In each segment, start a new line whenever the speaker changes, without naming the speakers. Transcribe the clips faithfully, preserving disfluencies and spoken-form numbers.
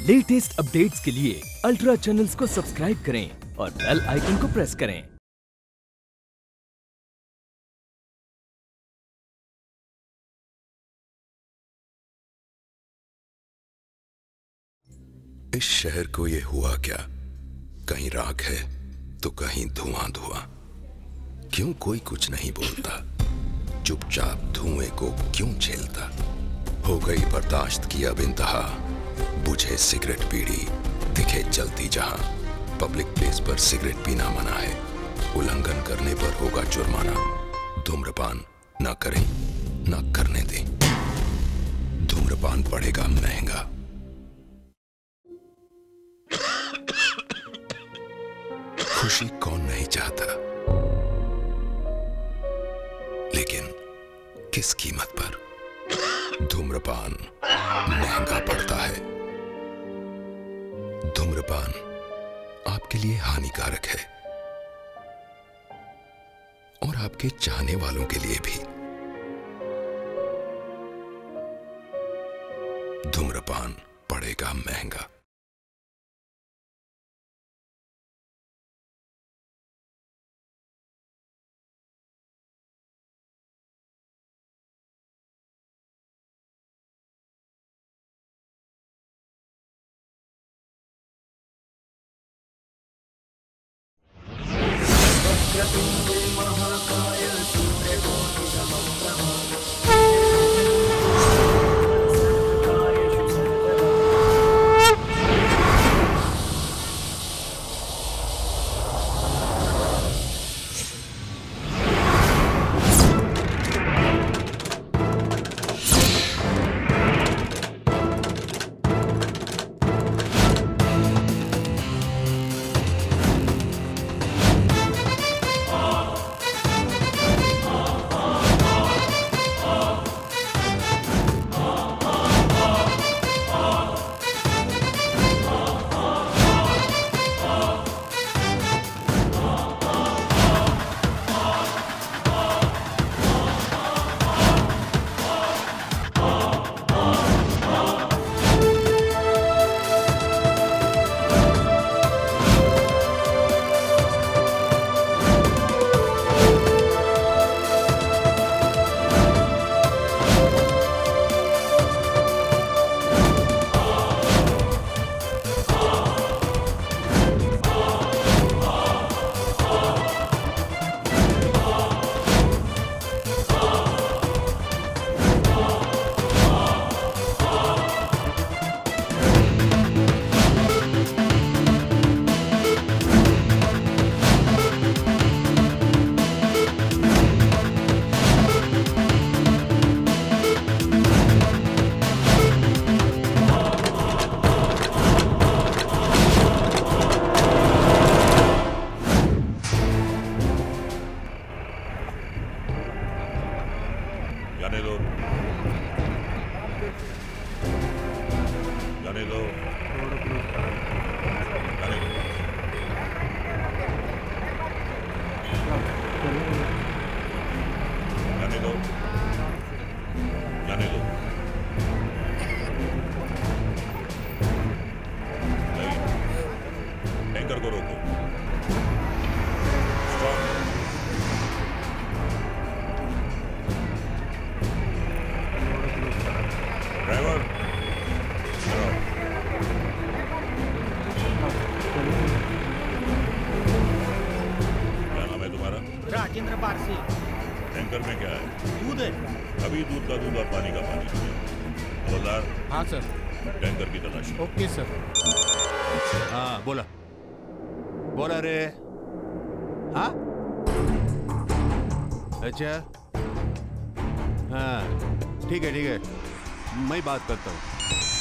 Latest updates के लिए ultra channels को सब्सक्राइब करें और बेल आइकन को प्रेस करें।
इस शहर को ये हुआ क्या? कहीं राख है तो कहीं धुआं धुआं। क्यों कोई कुछ नहीं बोलता? चुपचाप धुएं को क्यों झेलता? हो गई बर्दाश्त की अब इंतहा। बुझे सिगरेट बीड़ी दिखे जलती जहां। पब्लिक प्लेस पर सिगरेट पीना मना है। उल्लंघन करने पर होगा जुर्माना। धूम्रपान न करें न करने दें। धूम्रपान पड़ेगा महंगा। खुशी कौन नहीं चाहता, लेकिन किस कीमत पर? धूम्रपान महंगा पड़ता है। धूम्रपान आपके लिए हानिकारक है और आपके चाहने वालों के लिए भी। धूम्रपान पड़ेगा महंगा।
जाने दो, जाने दो, जाने दो। जाने दो, जाने दो। नहीं, टैंकर को रोको। ड्राइवर, क्या नाम है तुम्हारा?
राजेंद्र पारसी।
टैंकर में क्या है?
दूध है।
अभी दूध का दूध और पानी का पानी। हवलदार।
हाँ सर।
टैंकर की तलाशी।
Okay sir.
हाँ बोला बोला रे। हाँ अच्छा हाँ ठीक है ठीक है, मैं बात करता हूँ।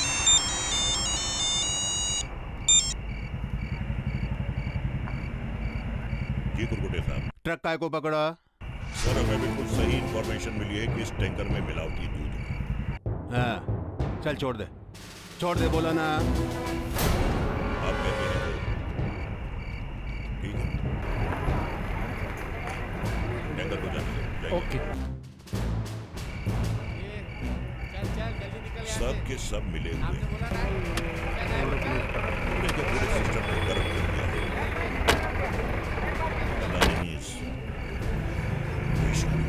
जी कुरकुटे साहब।
ट्रक काय को पकड़ा?
सर हमें बिल्कुल सही इंफॉर्मेशन मिली है कि इस टैंकर में मिलावटी दूध है।
हाँ चल छोड़ दे छोड़ दे, बोला ना।
आप कहते हैं तो ठीक है। टैंकर को जाने दो।
ओके।
सब के सब मिले हुए हैं। पूरे के पूरे सिस्टम को गर्म कर दिया पता नहीं इस देश का।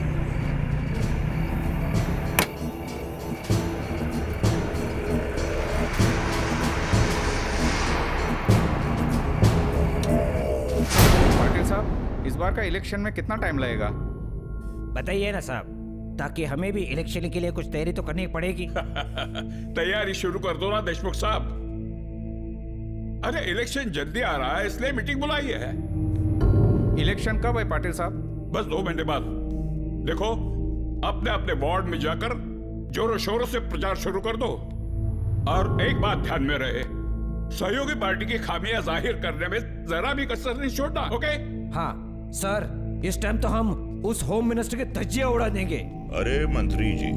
पाटिल साहब, इस बार का इलेक्शन में कितना टाइम लगेगा?
बताइए ना साहब, ताकि हमें भी इलेक्शन के लिए कुछ तैयारी तो करनी पड़ेगी।
तैयारी शुरू कर दो ना देशमुख साहब। अरे इलेक्शन जल्दी आ रहा है इसलिए मीटिंग बुलाई है।
इलेक्शन कब है पाटिल साहब?
बस दो महीने बाद। देखो अपने अपने वार्ड में जाकर जोरों शोरों से प्रचार शुरू कर दो। और एक बात ध्यान में रहे, सहयोगी पार्टी की खामियां जाहिर करने में जरा भी कसर नहीं छोड़ना। ओके?
हाँ सर, इस टाइम तो हम उस होम मिनिस्टर के धज्जियां उड़ा देंगे।
अरे मंत्री जी,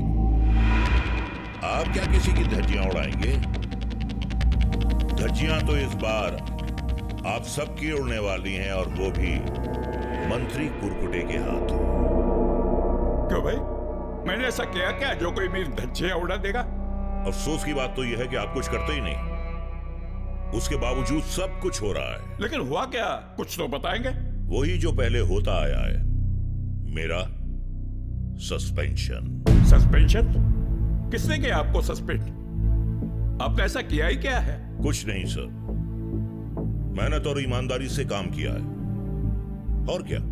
आप क्या किसी की धज्जियां उड़ाएंगे? धज्जियां तो इस बार आप सबकी उड़ने वाली हैं, और वो भी मंत्री कुरकुटे के हाथों।
क्यों भाई, मैंने ऐसा किया क्या जो कोई मेरी धज्जियां उड़ा देगा?
अफसोस की बात तो यह है कि आप कुछ करते ही नहीं, उसके बावजूद सब कुछ हो रहा है।
लेकिन हुआ क्या, कुछ तो बताएंगे?
वही जो पहले होता आया है, मेरा सस्पेंशन।
सस्पेंशन? किसने किया आपको सस्पेंड? आपने ऐसा किया ही क्या है?
कुछ नहीं सर, मेहनत और ईमानदारी से काम किया है। और क्या,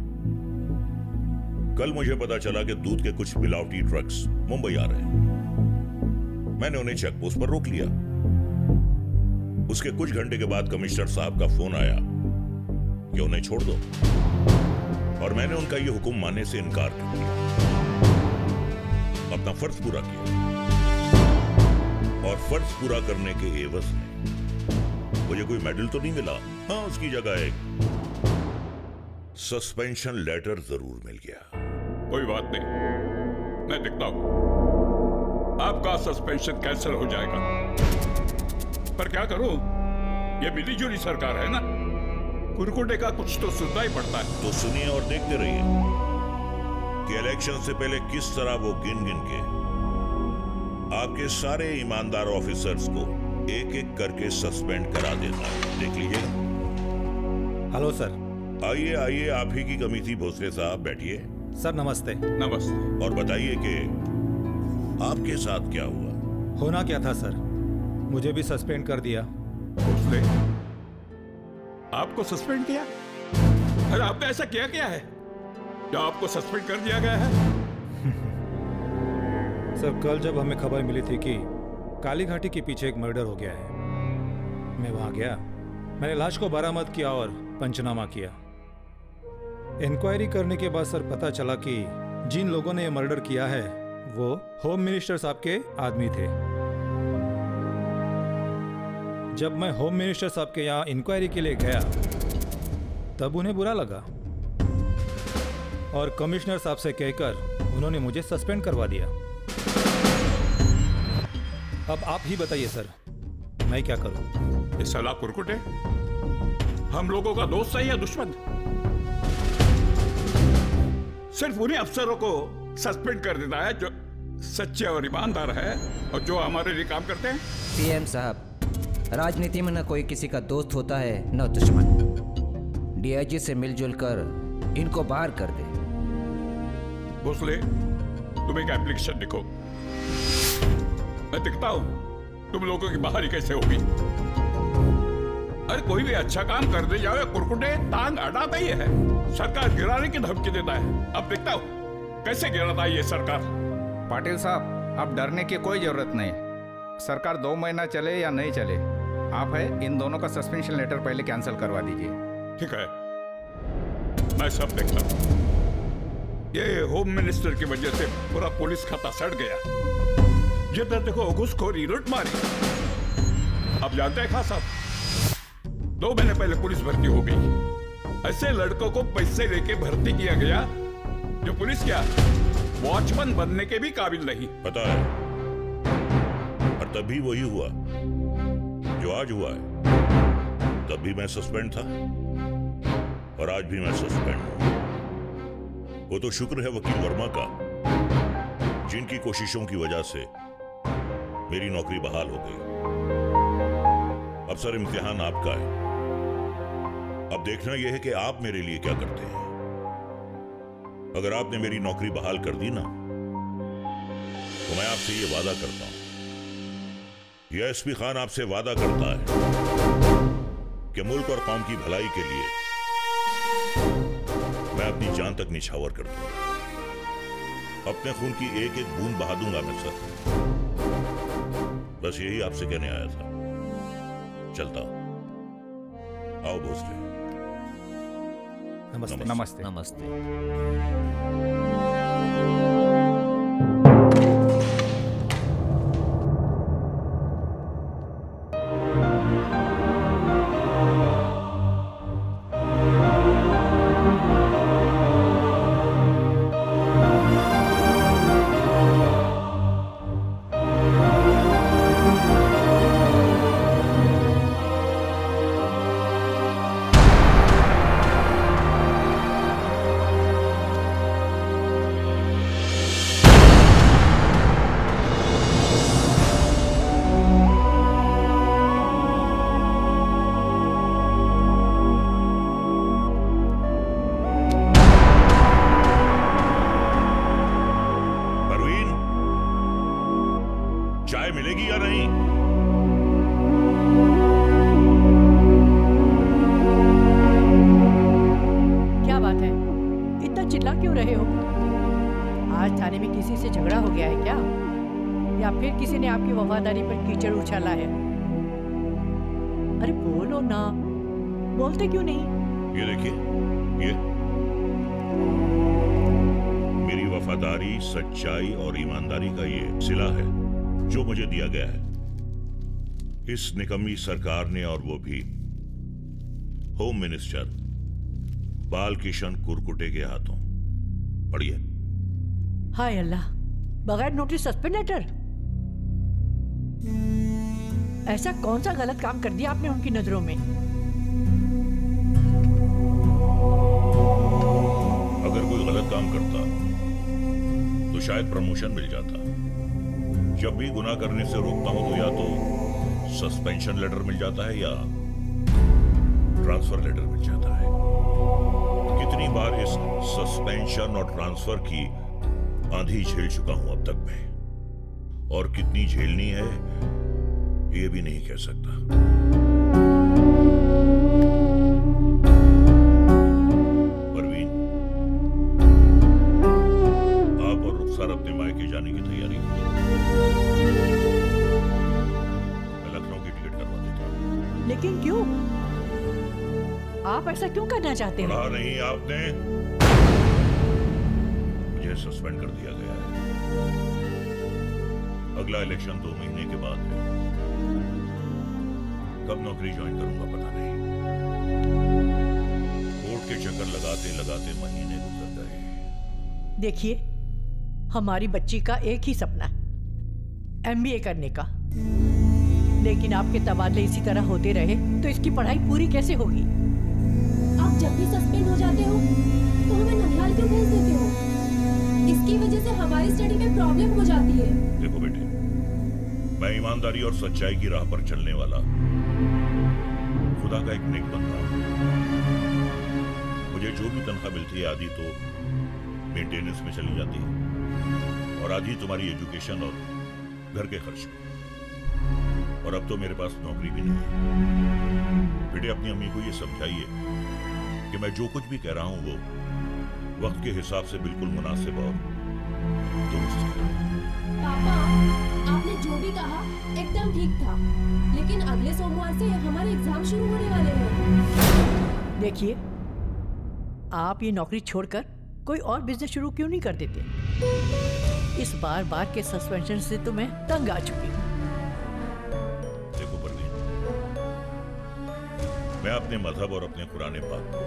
कल मुझे पता चला कि दूध के कुछ मिलावटी ट्रक्स मुंबई आ रहे हैं। मैंने उन्हें चेक पोस्ट पर रोक लिया। उसके कुछ घंटे के बाद कमिश्नर साहब का फोन आया कि उन्हें छोड़ दो, और मैंने उनका यह हुक्म मानने से इनकार कर दिया। अपना फर्ज पूरा किया, और फर्ज पूरा करने के एवज में मुझे कोई मेडल तो नहीं मिला। हाँ, उसकी जगह एक सस्पेंशन लेटर जरूर मिल गया।
कोई बात नहीं, मैं देखता हूं आपका सस्पेंशन कैंसिल हो जाएगा। पर क्या करूं, ये मिली जुली सरकार है ना, कुरकुटे का कुछ तो सुनना ही पड़ता है।
तो सुनिए और देखते रहिए कि इलेक्शन से पहले किस तरह वो गिन गिन के आपके सारे ईमानदार ऑफिसर्स को एक एक करके सस्पेंड करा देता है। देख लीजिएगा।
Hello sir.
आइए आइए, आप ही की कमी थी भोसले साहब, बैठिए।
सर नमस्ते।
नमस्ते।
और बताइए कि आपके साथ क्या हुआ?
होना क्या था सर, मुझे भी सस्पेंड कर दिया।
भोसले, आपको सस्पेंड किया? अरे आपने ऐसा किया क्या है जो आपको सस्पेंड कर दिया गया है?
सर कल जब हमें खबर मिली थी कि काली घाटी के पीछे एक मर्डर हो गया है, मैं वहां गया। मैंने लाश को बरामद किया और पंचनामा किया। इंक्वायरी करने के बाद सर पता चला कि जिन लोगों ने ये मर्डर किया है वो होम मिनिस्टर साहब के आदमी थे। जब मैं होम मिनिस्टर साहब के यहाँ इंक्वायरी के लिए गया तब उन्हें बुरा लगा और कमिश्नर साहब से कहकर उन्होंने मुझे सस्पेंड करवा दिया। अब आप ही बताइए सर, मैं क्या करूं?
ये सलाह कुरकुटे हम लोगों का दोस्त है या दुश्मन? सिर्फ उन्हीं अफसरों को सस्पेंड कर देता है जो सच्चे और ईमानदार है और जो हमारे लिए काम करते हैं।
पीएम साहब, राजनीति में न कोई किसी का दोस्त होता है न दुश्मन। डीआईजी से मिलजुल कर इनको बाहर कर दे।
भोसले, तुम एक एप्लीकेशन लिखो, मैं दिखता हूं तुम लोगों की बाहरी कैसे होगी। अरे कोई भी अच्छा काम कर दे जाओ, कुरकुटे टांग अड़ाता ही है, सरकार गिराने की धमकी देता है। अब देखता हूं कैसे गिराता है ये सरकार।
पाटिल साहब, अब डरने की कोई जरूरत नहीं। सरकार दो महीना चले या नहीं चले, आप है इन दोनों का सस्पेंशन लेटर पहले कैंसिल करवा दीजिए।
ठीक है, मैं सब देखता हूं। ये होम मिनिस्टर की वजह से पूरा पुलिस खाता सड़ गया। ये तो देखो घुसखोरी, लूटमारी। अब जानते हैं खास साहब, दो महीने पहले पुलिस भर्ती हो गई। ऐसे लड़कों को पैसे लेके भर्ती किया गया जो पुलिस क्या वॉचमैन बनने के भी काबिल नहीं।
पता है, और तभी वही हुआ जो आज हुआ है। तब भी मैं सस्पेंड था और आज भी मैं सस्पेंड हूं। वो तो शुक्र है वकील वर्मा का, जिनकी कोशिशों की वजह से मेरी नौकरी बहाल हो गई। अब सर इम्तिहान आपका है। अब देखना यह है कि आप मेरे लिए क्या करते हैं। अगर आपने मेरी नौकरी बहाल कर दी ना, तो मैं आपसे ये वादा करता हूं, यह एसपी खान आपसे वादा करता है कि मुल्क और कौम की भलाई के लिए मैं अपनी जान तक निछावर कर दूंगा। अपने खून की एक एक बूंद बहा दूंगा मैं सर। बस यही आपसे कहने आया था। चलता हूं। आओ भोसले।
नमस्ते नमस्ते
नमस्ते।
चाय मिलेगी या नहीं?
क्या बात है, इतना चिल्ला क्यों रहे हो? आज थाने में किसी से झगड़ा हो गया है क्या? या फिर किसी ने आपकी वफादारी पर कीचड़ उछाला है? अरे बोलो ना, बोलते क्यों नहीं?
ये देखिए, ये मेरी वफादारी, सच्चाई और ईमानदारी का ये सिला है जो मुझे दिया गया है इस निकम्मी सरकार ने, और वो भी होम मिनिस्टर बालकिशन कुरकुटे के हाथों। पढ़िए।
हाय अल्लाह, बगैर नोटिस सस्पेंड लेटर? ऐसा कौन सा गलत काम कर दिया आपने उनकी नजरों में?
अगर कोई गलत काम करता तो शायद प्रमोशन मिल जाता। जब भी गुनाह करने से रोकता हूं तो या तो सस्पेंशन लेटर मिल जाता है या ट्रांसफर लेटर मिल जाता है। कितनी बार इस सस्पेंशन और ट्रांसफर की आंधी झेल चुका हूं अब तक मैं, और कितनी झेलनी है ये भी नहीं कह सकता। परवीन, आप और रुखसार अपने मायके जाने की तैयारी करें। मैं लखनऊ की टिकट करवा देता हूं।
लेकिन क्यों? आप ऐसा क्यों करना चाहते हैं?
पढ़ा नहीं आपने? मुझे सस्पेंड कर दिया गया है। अगला इलेक्शन दो महीने के बाद है। कब नौकरी ज्वाइन करूंगा पता नहीं। कोर्ट के चक्कर लगाते लगाते महीने गुजर गए।
देखिए, हमारी बच्ची का एक ही सपना है, एमबीए करने का। लेकिन आपके तबादले इसी तरह होते रहे तो इसकी पढ़ाई पूरी कैसे होगी?
आप जब भी सस्पेंड हो जाते हो तो हमें ननिहाल क्यों भेज देते हो? इसकी वजह से हमारी स्टडी में प्रॉब्लम हो जाती है।
देखो बेटे, मैं ईमानदारी और सच्चाई की राह पर चलने वाला खुदा का एक नेक बंदा हूं। मुझे जो भी तनख्वाह मिलती है आधी तो मेंटेनेंस में चली जाती है और आधी तुम्हारी एजुकेशन और घर के खर्च में। और अब तो मेरे पास नौकरी भी नहीं है। बेटे, अपनी अम्मी को ये समझाइए कि मैं जो कुछ भी कह रहा हूं वो वक्त के हिसाब से बिल्कुल मुनासिब और दुरुस्त है।
पापा, आपने जो भी कहा एकदम ठीक था, लेकिन अगले सोमवार से हमारे एग्जाम शुरू होने वाले हैं।
देखिए, आप ये नौकरी छोड़कर कोई और बिजनेस शुरू क्यों नहीं कर देते? इस बार बार के सस्पेंशन से तो मैं तंग आ चुकी हूँ।
देखो परवीन, मैं अपने मजहब और अपने कुरान पाक को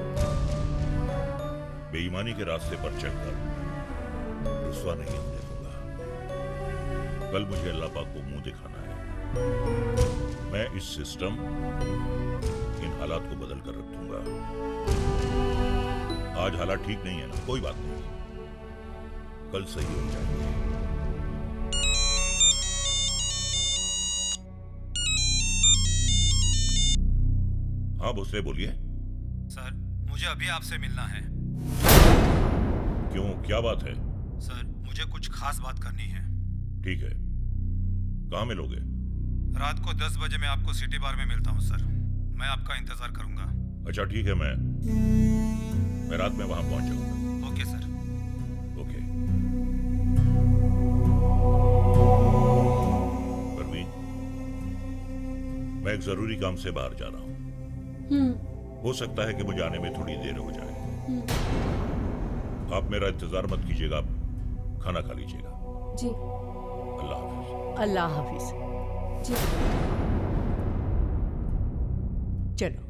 बेईमानी के रास्ते पर चलकर रुस्वा नहीं होने दूंगा। कल मुझे अल्लाह पाक को मुंह दिखाना है। मैं इस सिस्टम, इन हालात को बदल कर रख दूंगा। आज हालात ठीक नहीं है ना, कोई बात नहीं, कल सही हो जाएंगे। हाँ भोसले बोलिए।
सर मुझे अभी आपसे मिलना है।
क्यों, क्या बात है?
सर मुझे कुछ खास बात करनी है।
ठीक है, कहाँ मिलोगे?
रात को दस बजे मैं आपको सिटी बार में मिलता हूँ सर। मैं आपका इंतजार करूंगा।
अच्छा ठीक है, मैं मैं रात में वहां पहुंच जाऊंगा।
Okay sir.
ओके। परवीन, मैं एक जरूरी काम से बाहर जा रहा हूँ। हो सकता है कि मुझे आने में थोड़ी देर हो जाए। आप मेरा इंतजार मत कीजिएगा, आप खाना खा लीजिएगा।
जी।
अल्लाह हाफिज।
अल्लाह हाफिज।
जी।
चलो।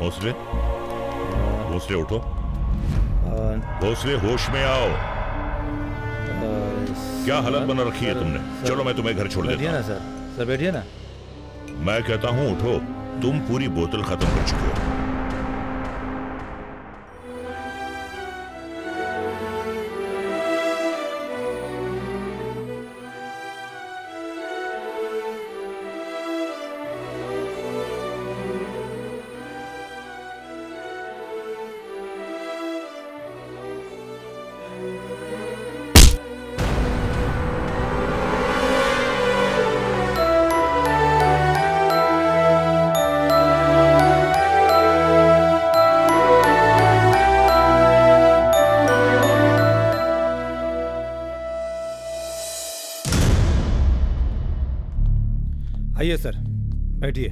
भोसले, भोसले उठो। भोसले होश में आओ। क्या हालत बना रखी है तुमने? चलो मैं तुम्हें घर छोड़ देता हूं।
बैठिए ना सर, सर बैठिए ना।
मैं कहता हूं उठो, तुम पूरी बोतल खत्म कर चुके हो।
आइए सर, बैठिए।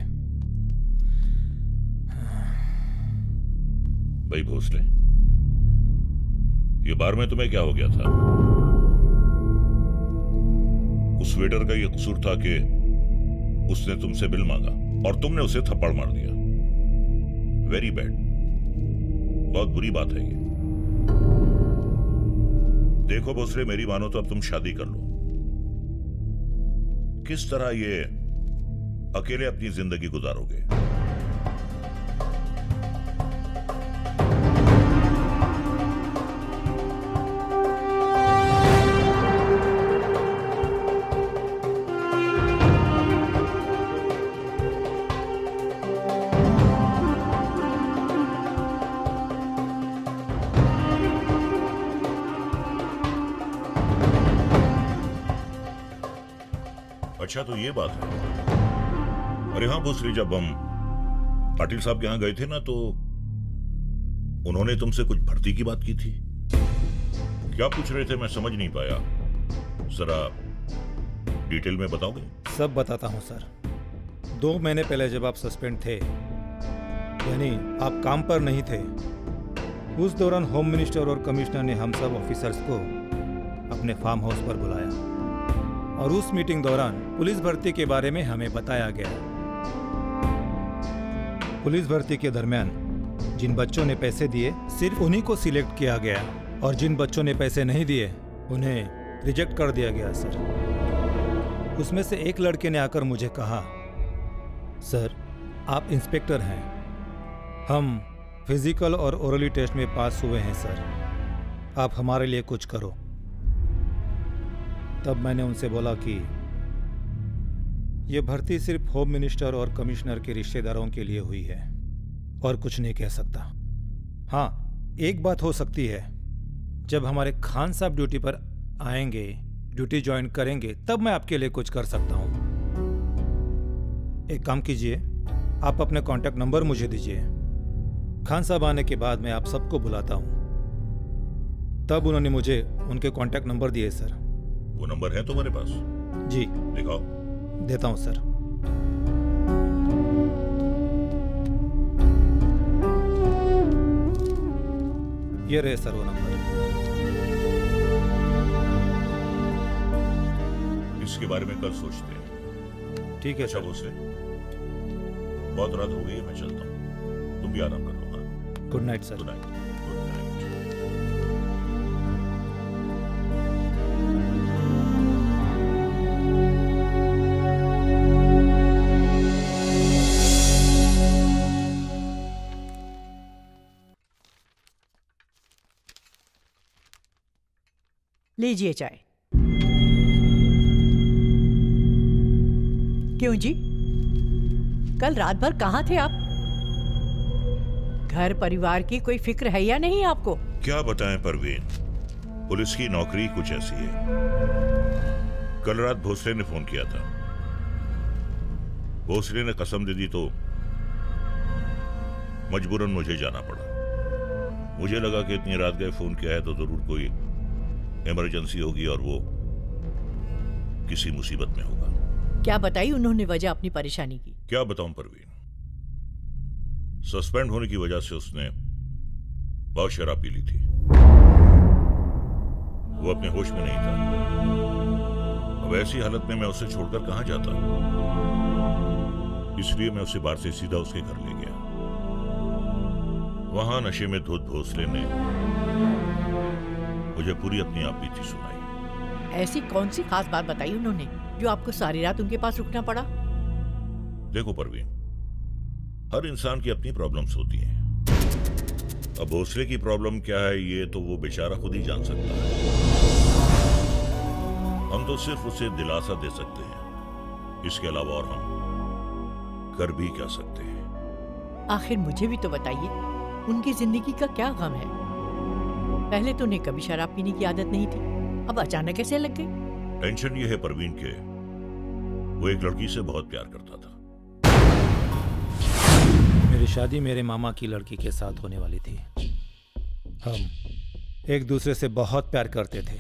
भाई भोसले, ये बार में तुम्हें क्या हो गया था? उस वेटर का ये कसूर था कि उसने तुमसे बिल मांगा और तुमने उसे थप्पड़ मार दिया। वेरी बैड, बहुत बुरी बात है ये। देखो भोसले, मेरी मानो तो अब तुम शादी कर लो। किस तरह ये अकेले अपनी जिंदगी गुजारोगे? अच्छा, तो ये बात है। अरे हाँ भोसले, जब हम पाटिल साहब के यहां गए थे ना, तो उन्होंने तुमसे कुछ भर्ती की बात की थी। क्या पूछ रहे थे मैं समझ नहीं पाया, जरा डिटेल में बताओगे?
सब बताता हूँ सर। दो महीने पहले जब आप सस्पेंड थे, यानी आप काम पर नहीं थे, उस दौरान होम मिनिस्टर और कमिश्नर ने हम सब ऑफिसर्स को अपने फार्म हाउस पर बुलाया और उस मीटिंग दौरान पुलिस भर्ती के बारे में हमें बताया गया। पुलिस भर्ती के दरमियान जिन बच्चों ने पैसे दिए, सिर्फ उन्हीं को सिलेक्ट किया गया और जिन बच्चों ने पैसे नहीं दिए उन्हें रिजेक्ट कर दिया गया सर। उसमें से एक लड़के ने आकर मुझे कहा, सर आप इंस्पेक्टर हैं, हम फिजिकल और ओरली टेस्ट में पास हुए हैं सर, आप हमारे लिए कुछ करो। तब मैंने उनसे बोला कि यह भर्ती सिर्फ होम मिनिस्टर और कमिश्नर के रिश्तेदारों के लिए हुई है और कुछ नहीं कह सकता। हाँ, एक बात हो सकती है, जब हमारे खान साहब ड्यूटी पर आएंगे, ड्यूटी ज्वाइन करेंगे, तब मैं आपके लिए कुछ कर सकता हूं। एक काम कीजिए, आप अपने कांटेक्ट नंबर मुझे दीजिए। खान साहब आने के बाद मैं आप सबको बुलाता हूं। तब उन्होंने मुझे उनके कांटेक्ट नंबर दिए सर।
वो नंबर है तुम्हारे पास?
जी
दिखाओ।
देता हूं सर। ये रहे सर वो नंबर।
इसके बारे में कल सोचते हैं।
ठीक है
अच्छा
सर।
भोसले, बहुत रात हो गई है, मैं चलता हूँ, तुम भी आराम कर लो। हाँ,
good night sir.
Good night. Good night.
लीजिए चाय। क्यों जी, कल रात भर कहाँ थे आप? घर परिवार की कोई फिक्र है या नहीं आपको?
क्या बताएं परवीन, पुलिस की नौकरी कुछ ऐसी है। कल रात भोसले ने फोन किया था। भोसले ने कसम दे दी तो मजबूरन मुझे जाना पड़ा। मुझे लगा कि इतनी रात गए फोन किया है तो जरूर कोई इमरजेंसी होगी और वो किसी मुसीबत में होगा।
क्या बताई उन्होंने वजह अपनी परेशानी की?
क्या बताऊं परवीन, सस्पेंड होने की वजह से उसने बहुत शराब पी ली थी। वो अपने होश में नहीं था। अब ऐसी हालत में मैं उसे छोड़कर कहां जाता, इसलिए मैं उसे बाहर से सीधा उसके घर ले गया। वहां नशे में धुत भोसले ने मुझे पूरी अपनी आप बीती सुनाई।
ऐसी कौन सी खास बात बताई उन्होंने जो आपको सारी रात उनके पास रुकना पड़ा?
देखो परवीन, हर इंसान की अपनी प्रॉब्लम्स होती हैं। अब भोसले की प्रॉब्लम क्या है ये तो वो बेचारा खुद ही जान सकता है। हम तो सिर्फ उसे दिलासा दे सकते हैं, इसके अलावा और हम कर भी क्या सकते हैं।
आखिर मुझे भी तो बताइए, उनकी जिंदगी का क्या गम है? पहले तो उन्हें कभी शराब पीने की आदत नहीं थी, अब अचानक कैसे लग गई?
टेंशन ये है परवीन के वो एक लड़की से बहुत प्यार करता था।
मेरी शादी मेरे मामा की लड़की के साथ होने वाली थी। हम एक दूसरे से बहुत प्यार करते थे,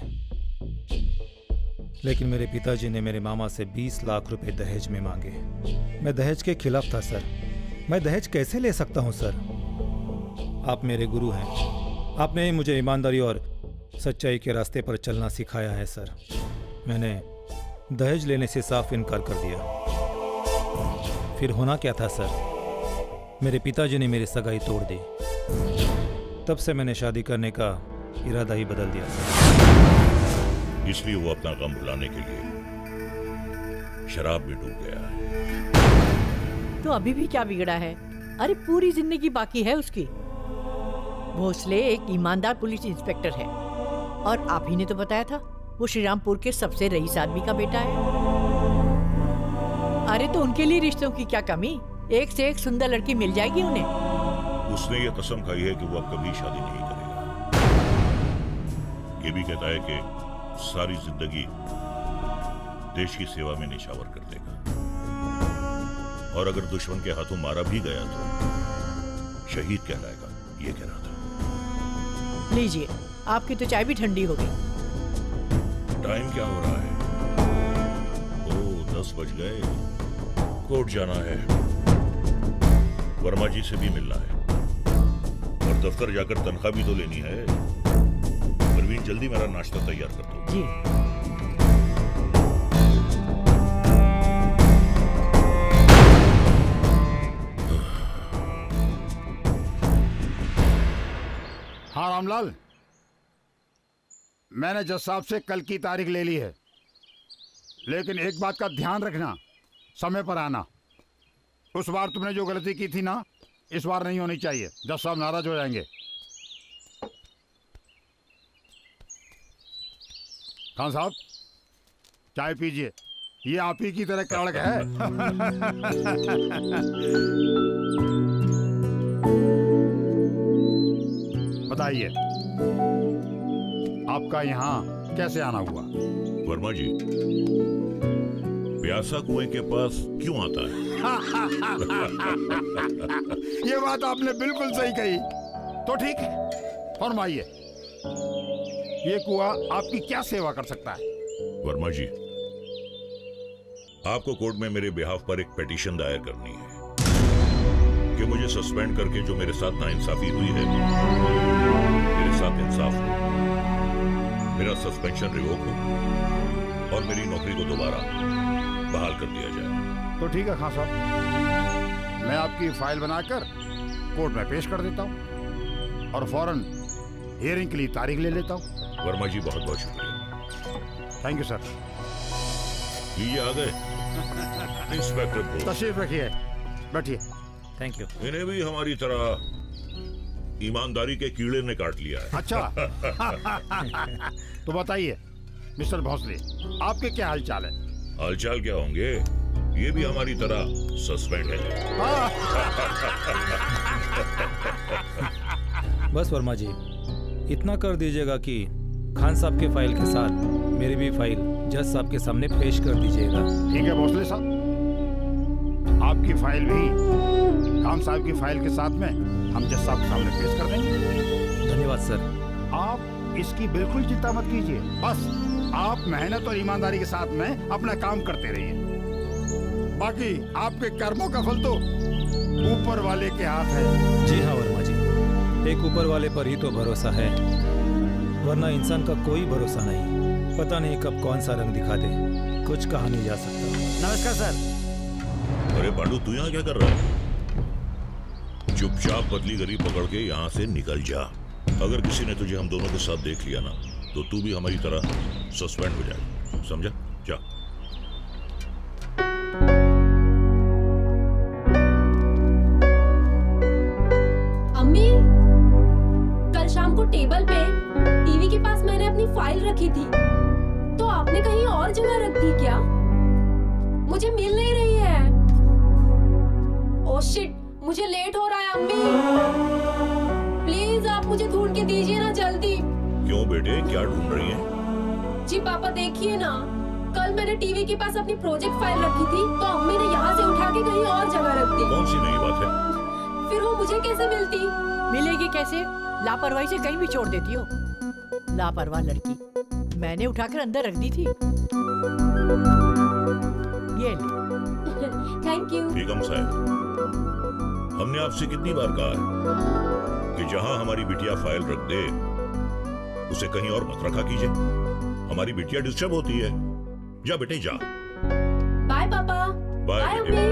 लेकिन मेरे पिताजी ने मेरे मामा से बीस लाख रुपए दहेज में मांगे। मैं दहेज के खिलाफ था सर। मैं दहेज कैसे ले सकता हूं सर? आप मेरे गुरु हैं। आपने ही मुझे ईमानदारी और सच्चाई के रास्ते पर चलना सिखाया है सर। मैंने दहेज लेने से साफ इनकार कर दिया। फिर होना क्या था सर? मेरे पिताजी ने मेरी सगाई तोड़ दी। तब से मैंने शादी करने का इरादा ही बदल दिया सर।
इसलिए वो अपना गम भुलाने के लिए शराब में डूब गया है।
तो अभी भी क्या बिगड़ा है? अरे पूरी जिंदगी बाकी है उसकी। भोसले एक ईमानदार पुलिस इंस्पेक्टर है और आप ही ने तो बताया था वो श्रीरामपुर के सबसे रईस आदमी का बेटा है। अरे तो उनके लिए रिश्तों की क्या कमी? एक से एक सुंदर लड़की मिल जाएगी उन्हें।
उसने ये कसम खाई है कि वो अब कभी शादी नहीं करेगा। ये भी कहता है कि सारी जिंदगी देश की सेवा में निछावर कर देगा, और अगर दुश्मन के हाथों मारा भी गया तो शहीद कहलाएगा, ये कह रहा था।
लीजिए, आपकी तो चाय भी ठंडी हो गई।
टाइम क्या हो रहा है? ओ, दस बज गए। कोर्ट जाना है, वर्मा जी से भी मिलना है, और दफ्तर जाकर तनख्वाह भी तो लेनी है। परवीन, जल्दी मेरा नाश्ता तैयार कर दो।
जी।
हाँ रामलाल, मैंने जज साहब से कल की तारीख ले ली है, लेकिन एक बात का ध्यान रखना, समय पर आना। उस बार तुमने जो गलती की थी ना, इस बार नहीं होनी चाहिए। जज साहब नाराज हो जाएंगे। खान साहब, चाय पीजिए, ये आप ही की तरह कड़क है। बताइए, आपका यहाँ कैसे आना हुआ?
वर्मा जी, प्यासा कुएं के पास क्यों आता है?
ये बात आपने बिल्कुल सही कही। तो ठीक है, फरमाइए, ये कुआं आपकी क्या सेवा कर सकता है?
वर्मा जी, आपको कोर्ट में मेरे बिहाफ पर एक पिटीशन दायर करनी है कि मुझे सस्पेंड करके जो मेरे साथ नाइंसाफी हुई है, मेरे साथ इंसाफ हो, मेरा सस्पेंशन रिवोक हो और मेरी नौकरी को दोबारा बहाल कर दिया जाए।
तो ठीक है खान साहब, मैं आपकी फाइल बनाकर कोर्ट में पेश कर देता हूँ और फौरन हियरिंग के लिए तारीख ले लेता हूँ।
वर्मा जी, बहुत बहुत शुक्रिया।
Thank you sir.
ये आ गए इंस्पेक्टर बोस।
तशरीफ रखिए, बैठिए।
Thank you.
इन्हें भी हमारी तरह ईमानदारी के कीड़े ने काट लिया है।
अच्छा। तो बताइए मिस्टर भोसले, आपके क्या हालचाल है?
हालचाल क्या होंगे, ये भी हमारी तरह सस्पेंड है।
बस वर्मा जी, इतना कर दीजिएगा कि खान साहब के फाइल के साथ मेरी भी फाइल जज साहब के सामने पेश कर दीजिएगा।
ठीक है भोसले साहब, आपकी फाइल भी खान साहब की फाइल के साथ में हम जज साहब के सामने पेश कर देंगे।
धन्यवाद सर।
आप इसकी बिल्कुल चिंता मत कीजिए, बस आप मेहनत और ईमानदारी के साथ में अपना काम करते रहिए। बाकी आपके कर्मों का फल तो ऊपर वाले के हाथ है।
जी हाँ वर्मा जी, एक ऊपर वाले पर ही तो भरोसा है, वरना इंसान का कोई भरोसा नहीं। पता नहीं कब कौन सा रंग दिखा दे, कुछ कहा नहीं जा सकता।
नमस्कार सर।
अरे पांडू, तू यहाँ क्या कर रहा है? चुपचाप पतली गली पकड़ के यहाँ से निकल जा। अगर किसी ने तुझे हम दोनों के साथ देख लिया ना तो तू भी हमारी तरह सस्पेंड हो जाए, समझा? जा।
अम्मी, कल शाम को टेबल पे टीवी के पास मैंने अपनी फाइल रखी थी, तो आपने कहीं और जगह रख दी क्या? मुझे मिल नहीं रही है। ओह शिट, मुझे लेट हो रहा है अम्मी। प्लीज आप मुझे ढूंढ के दीजिए ना जल्दी।
क्यों बेटे, क्या ढूंढ रही हैं?
जी पापा देखिए ना, कल मैंने टीवी के पास अपनी प्रोजेक्ट फाइल रखी थी, तो अम्मी ने यहाँ से उठा के कहीं और जगह रख दी।
कौन सी नई बात है?
फिर वो मुझे कैसे मिलती?
मिलेगी कैसे? लापरवाही से कहीं भी छोड़ देती हो। लापरवाह लड़की, मैंने उठाकर अंदर रख दी थी। ये
थैंक यू।
बेगम साहब, हमने आपसे कितनी बार कहा है कि जहां हमारी बिटिया फाइल रख दे उसे कहीं और मत रखा कीजिए। हमारी बिटिया डिस्टर्ब होती है। जा बेटे जा।
बाय पापा।
बाय
अम्मी।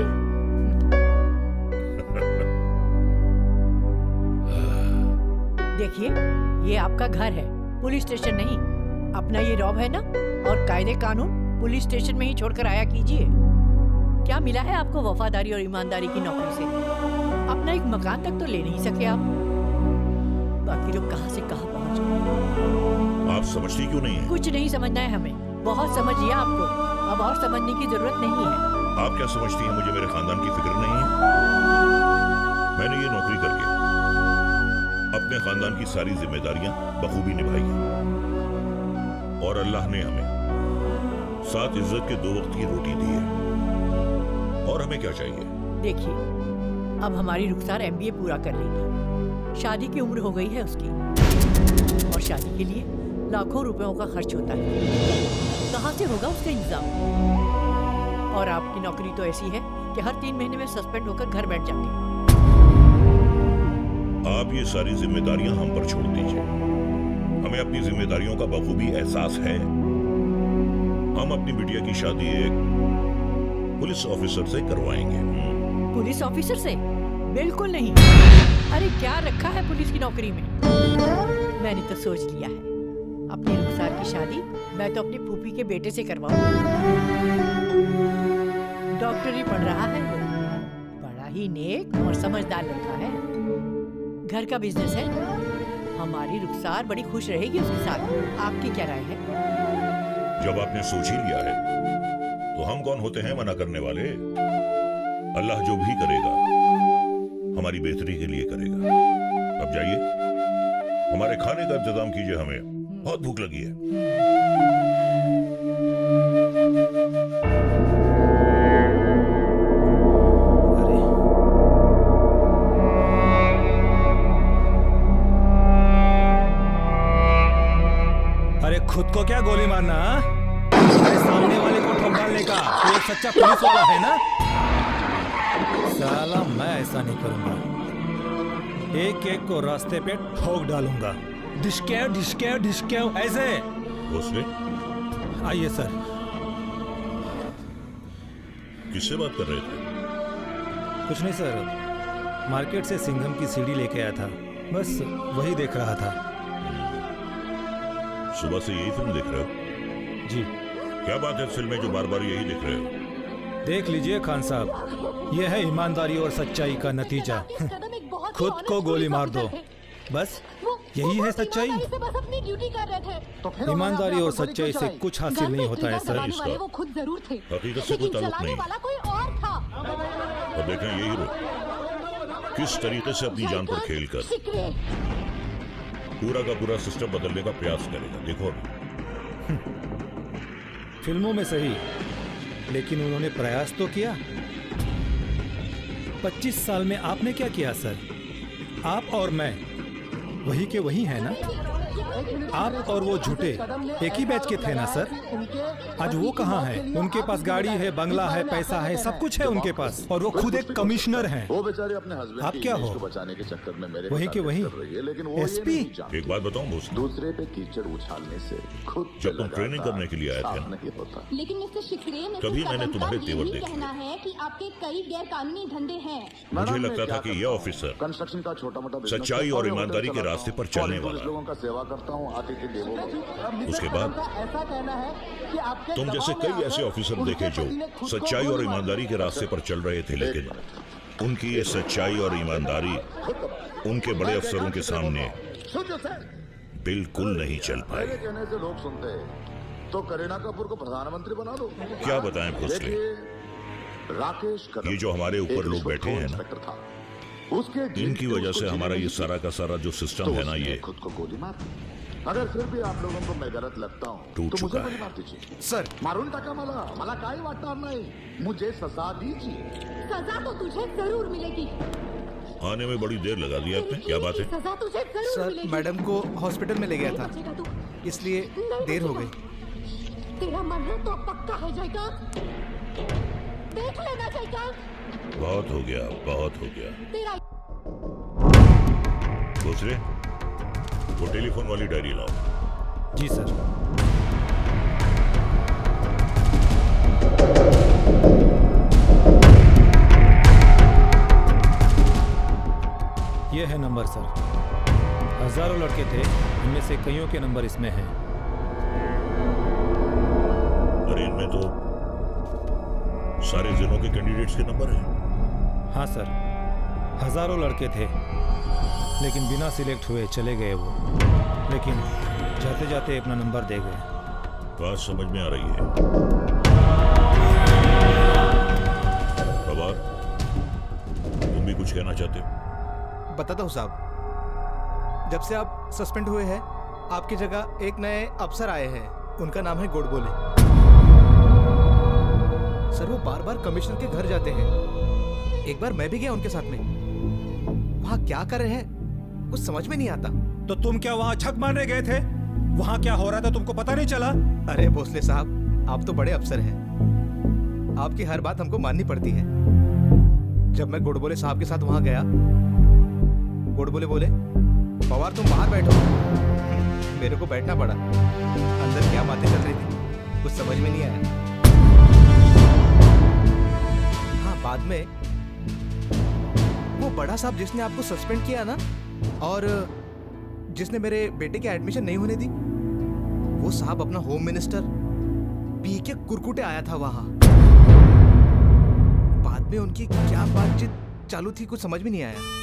देखिए, ये आपका घर है, पुलिस स्टेशन नहीं। अपना ये रॉब है ना, और कायदे कानून पुलिस स्टेशन में ही छोड़कर आया कीजिए। क्या मिला है आपको वफादारी और ईमानदारी की नौकरी से? अपना एक मकान तक तो ले नहीं सके आप। बाकी लोग कहां से कहां पहुंच गए।
आप समझती क्यों नहीं है?
कुछ नहीं समझना है हमें, बहुत समझ लिया आपको, अब और समझने की जरूरत नहीं है।
आप क्या समझती हैं मुझे मेरे खानदान की फिक्र नहीं है? मैंने ये नौकरी करके अपने खानदान की सारी जिम्मेदारियां बखूबी निभाई हैं और अल्लाह ने हमें साथ इज्जत के दो वक्त की रोटी दी है। और हमें क्या चाहिए?
देखिए, अब हमारी रुखसार एम बी ए पूरा कर लेगी, शादी की उम्र हो गई है उसकी, और शादी के लिए लाखों रुपयों का खर्च होता है। कहाँ से होगा उसका इंतजाम? और आपकी नौकरी तो ऐसी है कि हर तीन महीने में सस्पेंड होकर घर बैठ जाते।
आप ये सारी जिम्मेदारियां हम पर छोड़ दीजिए। हमें अपनी जिम्मेदारियों का बखूबी एहसास है। हम अपनी बिटिया की शादी एक पुलिस ऑफिसर से करवाएंगे।
पुलिस ऑफिसर से? बिल्कुल नहीं। अरे क्या रखा है पुलिस की नौकरी में? मैंने तो सोच लिया है, अपनी रुखसार की शादी मैं तो अपनी फूफी के बेटे से करवाऊंगी। डॉक्टरी पढ़ रहा है, बड़ा ही नेक और समझदार लड़का है। घर का बिजनेस है। हमारी रुखसार बड़ी खुश रहेगी उसके साथ। आपकी क्या राय है?
जब आपने सोच ही लिया है तो हम कौन होते हैं मना करने वाले? अल्लाह जो भी करेगा हमारी बेहतरी के लिए करेगा। अब जाइए, हमारे खाने का इंतजाम कीजिए, हमें बहुत भूख लगी है।
अरे खुद को क्या गोली मारना? अरे सामने वाले को ठोक डालने का तो एक सच्चा पुलिस वाला है ना? साला मैं ऐसा नहीं करूंगा। एक एक को रास्ते पे ठोक डालूंगा। डिस्के डिस्के डिस्के ऐसे।
उसने?
आइए सर।
किससे बात कर रहे थे?
कुछ नहीं सर, मार्केट से सिंघम की सीडी लेके आया था, बस वही देख रहा था।
सुबह से यही फिल्म देख रहे हो?
जी।
क्या बात है फिल्म में जो बार बार यही देख रहे हो?
देख लीजिए खान साहब, यह है ईमानदारी और सच्चाई का नतीजा। खुद को गोली मार दो, बस यही है सच्चाई। ईमानदारी और सच्चाई से कुछ हासिल नहीं होता है सर।
वो खुद जरूर थे,
हकीकत से कोई ताल्लुक नहीं।
कोई और था।
अब देखें ये हीरो किस तरीके से अपनी जान पर खेल कर पूरा का पूरा सिस्टम बदलने का प्रयास करेगा। देखो अभी।
फिल्मों में सही, लेकिन उन्होंने प्रयास तो किया। पच्चीस साल में आपने क्या किया सर? आप और मैं वही के वही है ना? आप और वो झूठे एक ही बैच के थे ना सर? आज वो कहाँ है? उनके पास गाड़ी है, बंगला है, पैसा है, सब कुछ है उनके पास, और वो खुद एक कमिश्नर हैं।
वो बेचारे अपने हस्बैंड
आप क्या हो?
बचाने के चक्कर में मेरे
वहीं के वहीं एसपी।
एक बात बताऊं भोसले,
दूसरे पे कीचड़ उछालने से खुद
जब तुम ट्रेनिंग करने के लिए आए थे ना,
लेकिन मिस्टर शिकरे में
तभी मैंने तुम्हारे तेवर देखे।
कहना है कि आपके कई गैर कानूनी धंधे हैं।
मुझे लगता था कि यह ऑफिसर
कंस्ट्रक्शन का छोटा मोटा
सच्चाई और ईमानदारी के रास्ते पर चलने वाला।
लोगों का सेवा करता हूँ, आते थे देवों को।
उसके बाद
ऐसा कहना है कि आपके
तुम जैसे कई ऐसे ऑफिसर देखे जो सच्चाई और ईमानदारी के रास्ते पर चल रहे थे, लेकिन उनकी ये सच्चाई और ईमानदारी उनके बड़े अफसरों के सामने बिल्कुल नहीं चल पाए।
कहने से लोग सुनते हैं तो करीना कपूर को प्रधानमंत्री बना दो।
क्या बताएं भोसले,
राकेश
ये जो हमारे ऊपर लोग बैठे हैं ना, इनकी वजह से हमारा ये सारा का सारा जो सिस्टम है ना, ये
खुद को गोली मार। अगर फिर भी आप लोगों को मैं गलत लगता हूँ
टूट
तो मुझे
चुका
गोली
है।
मार दीजिए
सर।
मारून टाका मला मला काही वाटणार नहीं, मुझे सजा दीजिए।
सजा तो तुझे जरूर मिलेगी।
आने में बड़ी देर लगा दी आपने, क्या बात है?
सजा तुझे जरूर
सर,
मिलेगी।
मैडम को हॉस्पिटल में ले गया था,
बचेगा तू।
इसलिए
नहीं
देर हो
बचेगा।
गई।
तेरा मन है तो पक्का है जाएगा, देख लेना जाएगा।
बहुत हो गया, बहुत हो गया।
तेरा
दूसरे वो टेलीफोन वाली डायरी लाओ।
जी सर। ये है नंबर सर। हजारों लड़के थे, इनमें से कईयों के नंबर इसमें हैं।
अरे इनमें तो सारे जिलों के कैंडिडेट्स के नंबर हैं।
हाँ सर, हजारों लड़के थे, लेकिन बिना सिलेक्ट हुए चले गए वो। लेकिन जाते जाते अपना नंबर दे गए।
बात समझ में आ रही है। पवार, तुम भी कुछ कहना चाहते हो?
बताता हूँ साहब, जब से आप सस्पेंड हुए हैं, आपकी जगह एक नए अफसर आए हैं, उनका नाम है गोडबोले। सर, वो बार बार कमिश्नर के घर जाते हैं। एक बार मैं भी गया उनके साथ में। वहाँ क्या कर रहे हैं कुछ समझ में नहीं आता।
तो तुम क्या वहाँ छक मारने गए थे? वहाँ क्या हो रहा था तुमको पता नहीं चला?
अरे भोसले साहब, आप तो बड़े अफसर हैं, आपकी हर बात हमको माननी पड़ती है। जब मैं गोडबोले साहब के साथ वहाँ गया, गोडबोले बोले, पवार तुम बाहर बैठो। मेरे को बैठना पड़ा। अंदर क्या बातें चल रही थी कुछ समझ में नहीं आया। हाँ, बाद में वो बड़ा साहब जिसने आपको सस्पेंड किया ना, और जिसने मेरे बेटे की एडमिशन नहीं होने दी, वो साहब अपना होम मिनिस्टर पी के कुरकुटे आया था वहां। बाद में उनकी क्या बातचीत चालू थी कुछ समझ में नहीं आया।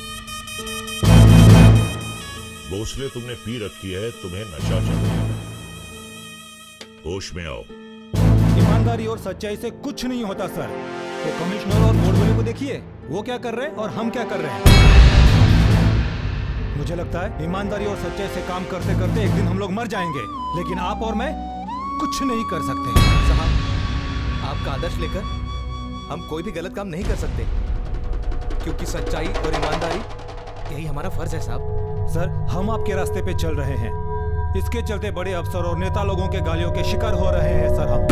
भोसले, तुमने पी रखी है, तुम्हें नशा चाहिए। होश में आओ।
ईमानदारी और सच्चाई से कुछ नहीं होता सर। तो कमिश्नर और गोडबोले को देखिए, वो क्या कर रहे हैं और हम क्या कर रहे हैं। मुझे लगता है ईमानदारी और सच्चाई से काम करते करते एक दिन हम लोग मर जाएंगे, लेकिन आप और मैं कुछ नहीं कर सकते।
साहब, आपका आदर्श लेकर हम कोई भी गलत काम नहीं कर सकते, क्योंकि सच्चाई और ईमानदारी यही हमारा फर्ज है साहब।
सर, हम आपके रास्ते पे चल रहे हैं, इसके चलते बड़े अफसर और नेता लोगों के गालियों के शिकार हो रहे हैं सर हम।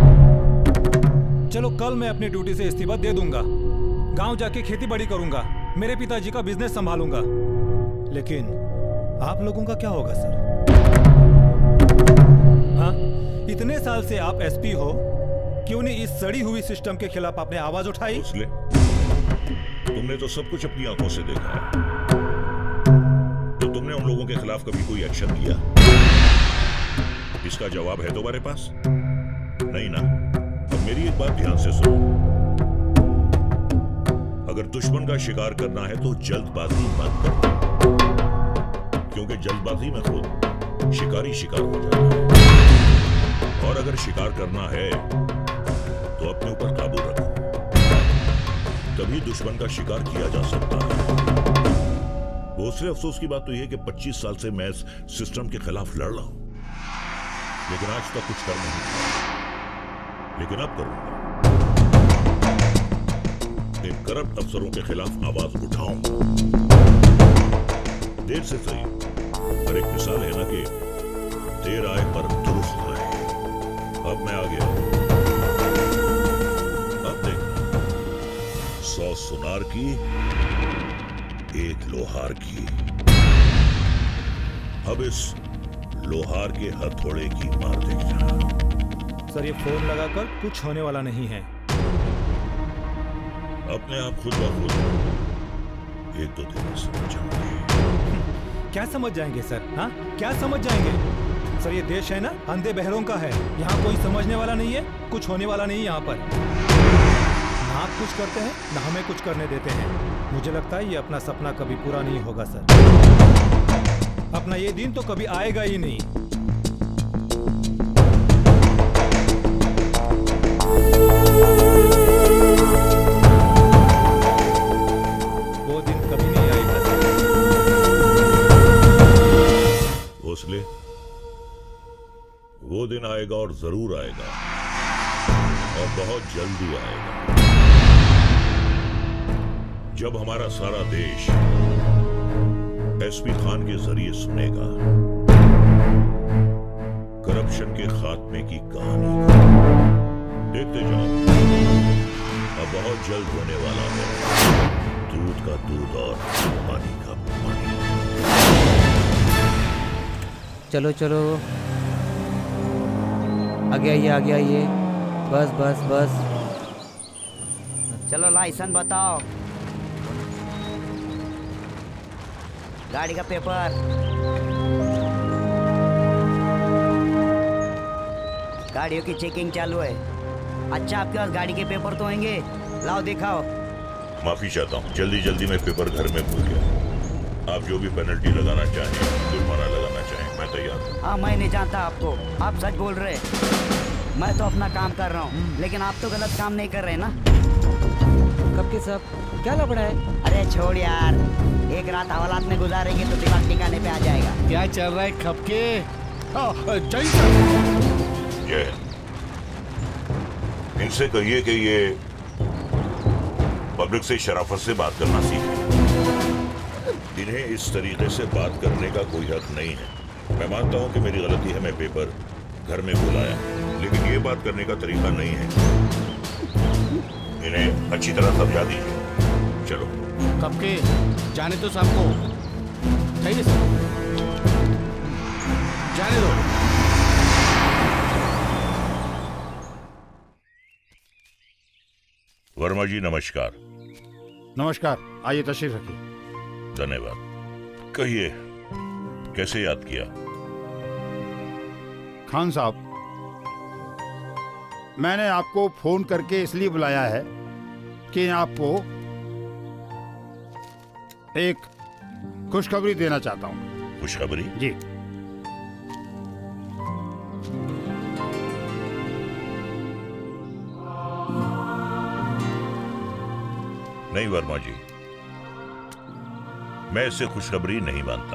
चलो, कल मैं अपनी ड्यूटी से इस्तीफा दे दूंगा, गांव जाके खेती बाड़ी करूंगा, मेरे पिताजी का बिजनेस संभालूंगा। लेकिन आप लोगों का क्या होगा सर? हाँ, इतने साल से आप एसपी हो, क्यों नहीं इस सड़ी हुई सिस्टम के खिलाफ आपने आवाज उठाई?
भोसले, तुमने तो सब कुछ अपनी आंखों से देखा है, तो तुमने उन लोगों के खिलाफ कभी कोई एक्शन लिया? इसका जवाब है तुम्हारे पास? नहीं ना? अब मेरी एक बात ध्यान से सुनो। अगर दुश्मन का शिकार करना है तो जल्दबाजी मत करो, क्योंकि जल्दबाजी में खुद शिकारी शिकार हो जाता है। और अगर शिकार करना है तो अपने ऊपर काबू रखो, तभी दुश्मन का शिकार किया जा सकता है। दूसरे अफसोस की बात तो यह कि पच्चीस साल से मैं इस सिस्टम के खिलाफ लड़ रहा हूं, लेकिन आज तक कुछ कर नहीं पाया। लेकिन अब करूंगा, इन करप्ट अफसरों के खिलाफ आवाज उठाऊंगा। देर से सही, पर एक मिसाल है ना कि देर आए पर दुरुस्त आए। अब मैं आ गया। अब देखना, सौ सुनार की एक लोहार की। अब इस लोहार के हथौड़े की मार देखना।
सर ये फोन लगाकर कुछ होने वाला नहीं है।
अपने आप खुद ब खुद एक दो दिन में समझ जाओगे।
क्या समझ जाएंगे सर? हाँ, क्या समझ जाएंगे सर? ये देश है ना अंधे बहरों का है। यहाँ कोई समझने वाला नहीं है, कुछ होने वाला नहीं है यहाँ पर। ना आप कुछ करते हैं ना हमें कुछ करने देते हैं। मुझे लगता है ये अपना सपना कभी पूरा नहीं होगा सर। अपना ये दिन तो कभी आएगा ही नहीं। वो दिन कभी नहीं आएगा सर।
हौसले, वो दिन आएगा और जरूर आएगा, और बहुत जल्दी आएगा, जब हमारा सारा देश एसपी खान के जरिए सुनेगा करप्शन के खात्मे की कहानी। देखते जाओ, अब बहुत जल्द होने वाला है दूध का दूध और पानी का पानी।
चलो चलो आगे आइए, आगे आइए। बस बस बस।
चलो लाइसेंस बताओ, गाड़ी का पेपर, गाड़ियों की चेकिंग चालू है। अच्छा आपके पास गाड़ी के पेपर तो होंगे, लाओ दिखाओ।
माफी चाहता हूँ, जल्दी जल्दी में पेपर घर में भूल गया। आप जो भी पेनल्टी लगाना चाहें, जुर्माना लगाना चाहें, मैं तैयार हूँ।
हाँ मैं नहीं जानता आपको, आप सच बोल रहे। मैं तो अपना काम कर रहा हूँ, लेकिन आप तो गलत काम नहीं कर रहे ना।
कब के सब क्या लफड़ा है?
अरे छोड़ यार, एक रात हवालात में गुजारेंगे तो दिमाग ठिकाने पे आ जाएगा।
क्या चल रहा है खपके?
जय, इनसे कहिए कि ये पब्लिक से शराफत से बात करना सीखें। इन्हें इस तरीके से बात करने का कोई हक नहीं है। मैं मानता हूं कि मेरी गलती है, मैं पेपर घर में बुलाया, लेकिन ये बात करने का तरीका नहीं है। इन्हें अच्छी तरह समझा दीजिए। चलो
कब के जाने तो सबको चाहिए सर, जाने दो।
वर्मा जी नमस्कार।
नमस्कार, आइए तशरीफ रखिए।
धन्यवाद। कहिए, कैसे याद किया?
खान साहब, मैंने आपको फोन करके इसलिए बुलाया है कि आपको एक खुशखबरी देना चाहता हूं।
खुशखबरी?
जी।
नहीं वर्मा जी, मैं इसे खुशखबरी नहीं मानता।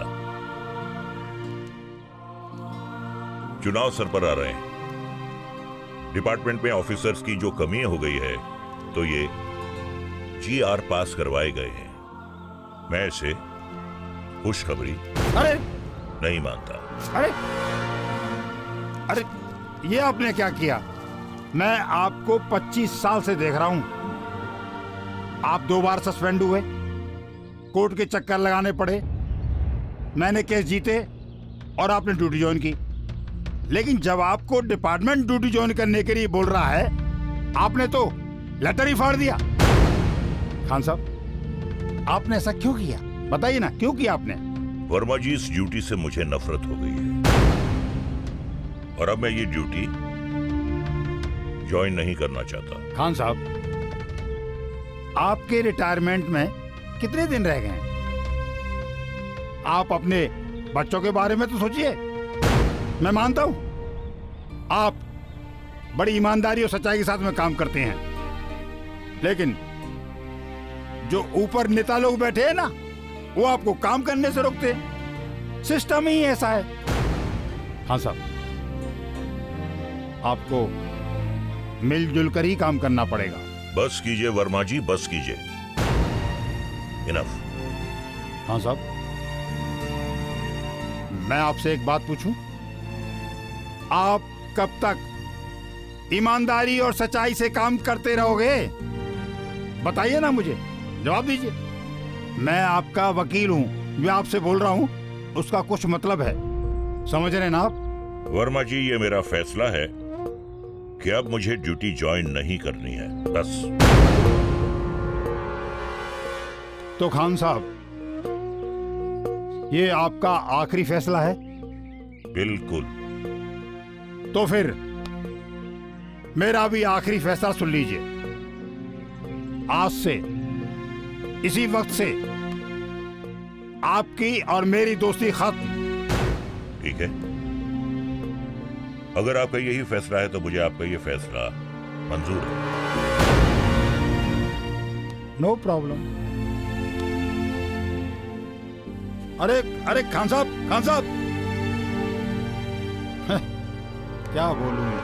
चुनाव सर पर आ रहे हैं, डिपार्टमेंट में ऑफिसर्स की जो कमी हो गई है, तो ये जी आर पास करवाए गए हैं। मैं इसे खुशखबरी
अरे
नहीं मानता।
अरे अरे ये आपने क्या किया? मैं आपको पच्चीस साल से देख रहा हूं। आप दो बार सस्पेंड हुए, कोर्ट के चक्कर लगाने पड़े, मैंने केस जीते और आपने ड्यूटी ज्वाइन की। लेकिन जब आपको डिपार्टमेंट ड्यूटी ज्वाइन करने के लिए बोल रहा है, आपने तो लेटर ही फाड़ दिया। खान साहब, आपने ऐसा क्यों किया? बताइए ना, क्यों किया आपने?
वर्मा जी, इस ड्यूटी से मुझे नफरत हो गई है और अब मैं ये ड्यूटी ज्वाइन नहीं करना चाहता।
खान साहब, आपके रिटायरमेंट में कितने दिन रह गए हैं? आप अपने बच्चों के बारे में तो सोचिए। मैं मानता हूं आप बड़ी ईमानदारी और सच्चाई के साथ में काम करते हैं, लेकिन जो ऊपर नेता लोग बैठे हैं ना, वो आपको काम करने से रोकते हैं। सिस्टम ही ऐसा है। हाँ साहब, आपको मिलजुल कर ही काम करना पड़ेगा।
बस कीजिए वर्मा जी, बस कीजिए। इनफ।
हाँ साहब, मैं आपसे एक बात पूछूं? आप कब तक ईमानदारी और सच्चाई से काम करते रहोगे? बताइए ना, मुझे जवाब दीजिए। मैं आपका वकील हूं, जो आपसे बोल रहा हूं उसका कुछ मतलब है, समझ रहे ना आप?
वर्मा जी, ये मेरा फैसला है कि अब मुझे ड्यूटी ज्वाइन नहीं करनी है, बस।
तो खान साहब, ये आपका आखिरी फैसला है?
बिल्कुल।
तो फिर मेरा भी आखिरी फैसला सुन लीजिए। आज से, इसी वक्त से आपकी और मेरी दोस्ती खत्म।
ठीक है, अगर आपका यही फैसला है तो मुझे आपका ये फैसला मंजूर है।
No problem. अरे अरे खान साहब, खान साहब, क्या बोलूं मैं?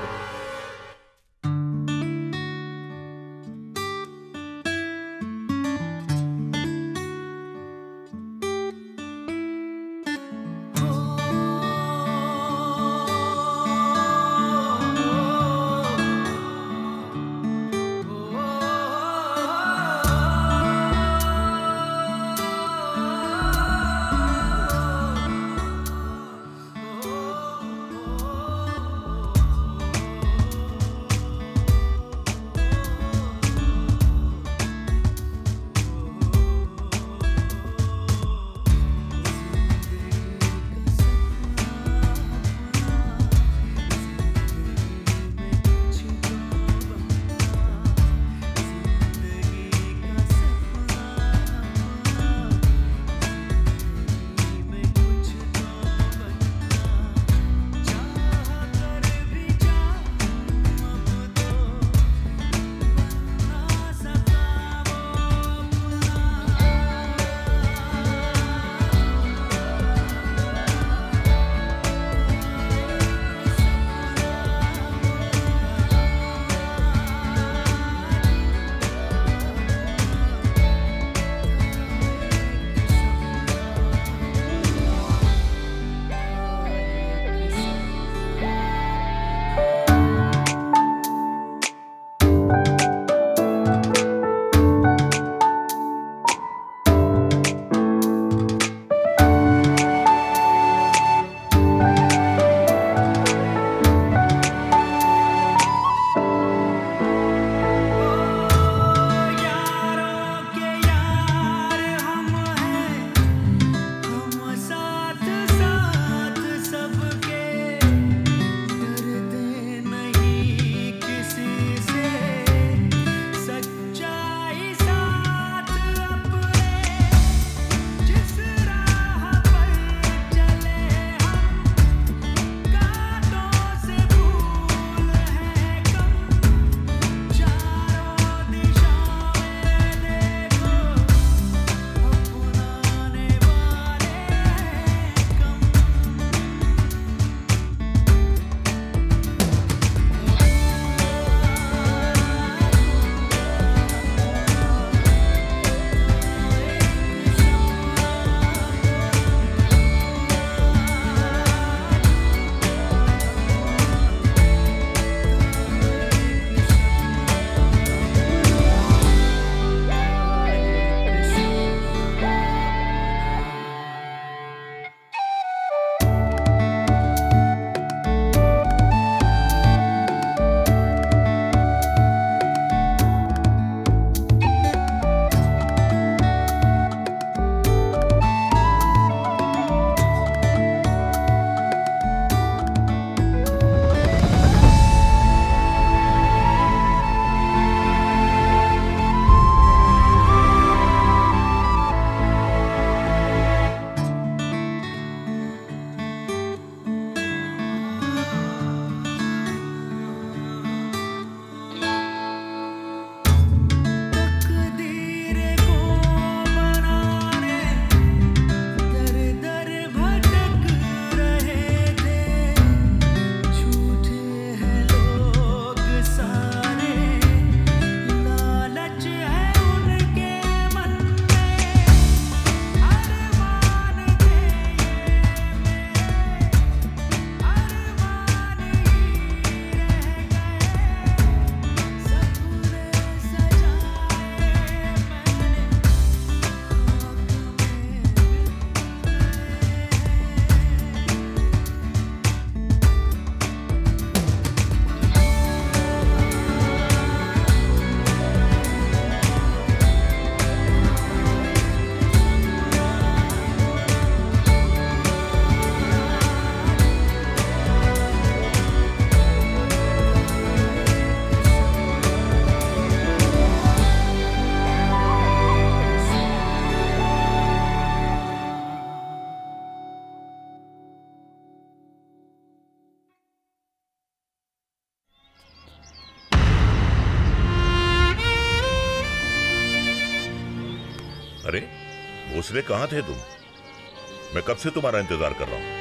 अरे भोसले कहाँ थे तुम? मैं कब से तुम्हारा इंतजार कर रहा हूँ।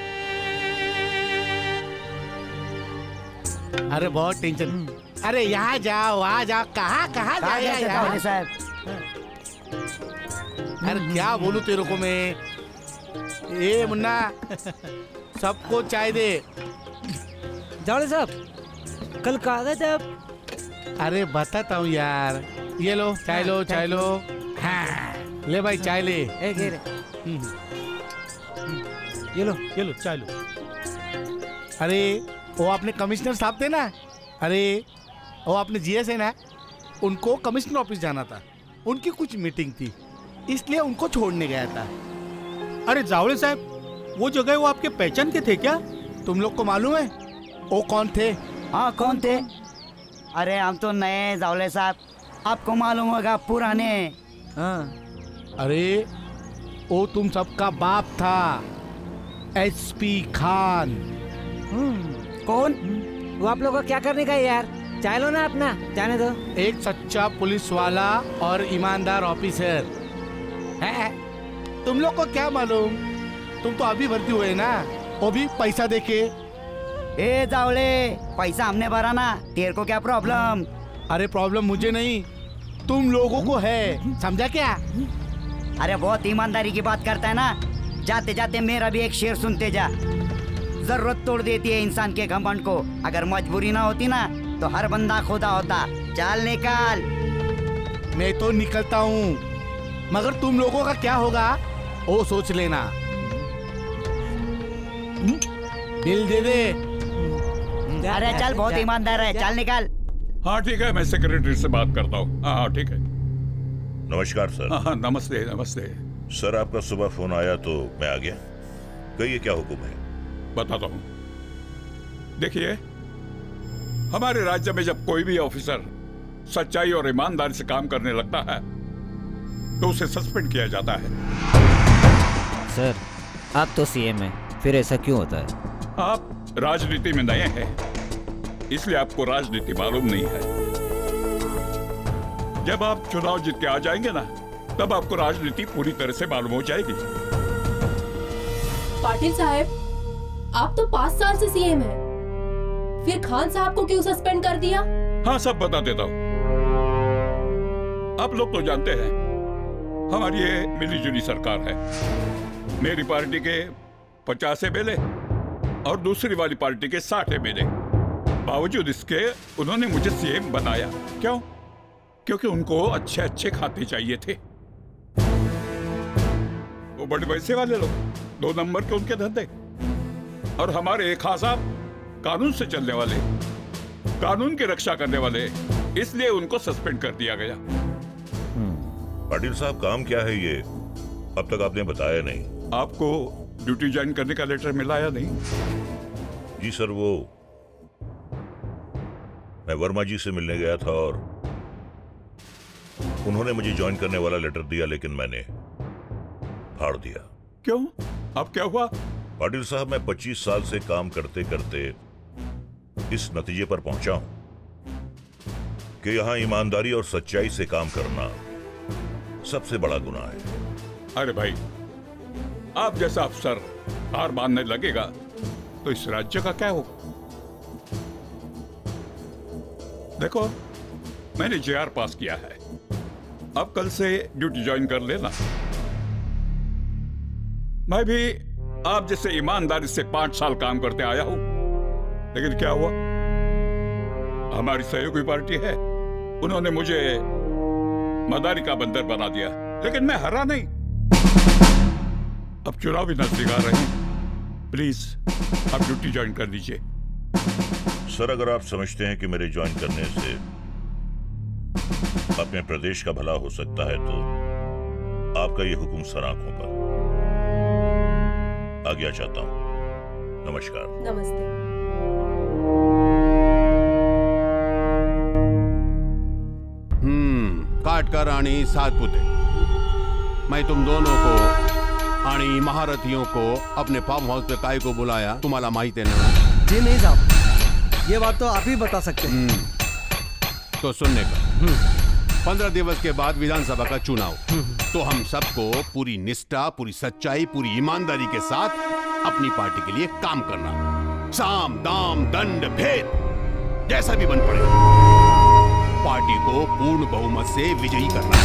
अरे बहुत टेंशन। अरे यहाँ जाओ वहाँ जाओ, कहाँ कहाँ जाएगा यार
साहब।
अरे क्या बोलूं तेरे को मैं। ए मुन्ना सबको चाय दे।
जावड़े साहब कल कहा गए थे आप?
अरे बताता हूँ यार, ये लो चाय लो चाय लो। हाँ ले भाई चाय ले।
एक ये लो ये लो चाय लो।
अरे वो अपने कमिश्नर साहब थे ना, अरे वो अपने जीएस है ना, उनको कमिश्नर ऑफिस जाना था, उनकी कुछ मीटिंग थी इसलिए उनको छोड़ने गया था।
अरे जावड़े साहब वो जगह वो आपके पहचान के थे क्या?
तुम लोग को मालूम है वो कौन थे?
हाँ कौन थे? अरे हम तो नए जावड़े साहब, आपको मालूम होगा पुराने।
हाँ अरे वो तुम सबका बाप था, एसपी खान।
कौन? वो आप लोगों को क्या करने का यार? चाय लो ना अपना, जाने दो।
एक सच्चा पुलिस वाला और ईमानदार ऑफिसर है। तुम लोग को क्या मालूम, तुम तो अभी भर्ती हुए ना, वो भी पैसा देके।
ए जावले पैसा हमने भरा ना, तेरे को क्या प्रॉब्लम?
अरे प्रॉब्लम मुझे नहीं तुम लोगों को है, समझा क्या?
अरे बहुत ईमानदारी की बात करता है ना, जाते जाते मेरा भी एक शेर सुनते जा। जरूरत तोड़ देती है इंसान के घमंड को, अगर मजबूरी ना होती ना तो हर बंदा खुदा होता। चल निकाल।
मैं तो निकलता हूँ मगर तुम लोगों का क्या होगा वो सोच लेना। बिल दे दे।
अरे चल बहुत ईमानदार है, चल निकाल।
हाँ ठीक है, मैं सेक्रेटरी से बात करता हूँ। हाँ ठीक है।
नमस्कार सर।
हाँ नमस्ते नमस्ते।
सर आपका सुबह फोन आया तो मैं आ गया। कहिए क्या हुक्म है?
बताता हूँ। देखिए हमारे राज्य में जब कोई भी ऑफिसर सच्चाई और ईमानदारी से काम करने लगता है तो उसे सस्पेंड किया जाता है।
सर आप तो सीएम हैं, फिर ऐसा क्यों होता है?
आप राजनीति में नए हैं इसलिए आपको राजनीति मालूम नहीं है। जब आप चुनाव जीत के आ जाएंगे ना तब आपको राजनीति पूरी तरह से मालूम हो जाएगी।
पाटिल साहब आप तो पाँच साल से सीएम हैं, फिर खान साहब को क्यों सस्पेंड कर दिया?
हाँ सब बता देता हूँ। आप लोग तो जानते हैं हमारी ये मिली जुली सरकार है। मेरी पार्टी के पचास एमएलए और दूसरी वाली पार्टी के साठ एमएलए, बावजूद इसके उन्होंने मुझे सीएम बनाया। क्यों? क्योंकि उनको अच्छे अच्छे खाते चाहिए थे। वो बड़े पैसे वाले लोग, दो नंबर के उनके धंधे, और हमारे एक खास साहब कानून से चलने वाले, कानून की रक्षा करने वाले, इसलिए उनको सस्पेंड कर दिया गया।
पाटिल साहब काम क्या है ये अब तक आपने बताया नहीं।
आपको ड्यूटी ज्वाइन करने का लेटर मिला या नहीं?
जी सर, वो मैं वर्मा जी से मिलने गया था और उन्होंने मुझे ज्वाइन करने वाला लेटर दिया, लेकिन मैंने फाड़ दिया।
क्यों? अब क्या हुआ?
पाटिल साहब मैं पच्चीस साल से काम करते करते इस नतीजे पर पहुंचा हूं कि यहां ईमानदारी और सच्चाई से काम करना सबसे बड़ा गुनाह है।
अरे भाई, आप जैसा अफसर हार मानने लगेगा तो इस राज्य का क्या होगा? देखो, मैंने जेआर पास किया है, अब कल से ड्यूटी ज्वाइन कर लेना। मैं भी आप जैसे ईमानदारी से पांच साल काम करते आया हूं, लेकिन क्या हुआ? हमारी सहयोगी पार्टी है, उन्होंने मुझे मदारी का बंदर बना दिया, लेकिन मैं हरा नहीं। अब चुनाव भी नजदीक आ रहे हैं, प्लीज आप ड्यूटी ज्वाइन कर लीजिए।
सर, अगर आप समझते हैं कि मेरे ज्वाइन करने से अपने प्रदेश का भला हो सकता है तो आपका ये हुक्म सर आंखों पर। आज्ञा चाहता हूं। नमस्कार।
नमस्ते।
हम्म काट कर रानी सात पुते, मैं तुम दोनों को आणि महारथियों को अपने फार्म हाउस पे काय को बुलाया, तुम्हाला माहिती है ना?
जी नहीं साहब, ये बात तो आप ही बता सकते हैं।
तो सुनने का पंद्रह दिवस के बाद विधानसभा का चुनाव, तो हम सबको पूरी निष्ठा, पूरी सच्चाई, पूरी ईमानदारी के साथ अपनी पार्टी के लिए काम करना, साम दाम दंड भेद जैसा भी बन पड़े, पार्टी को पूर्ण बहुमत से विजयी करना।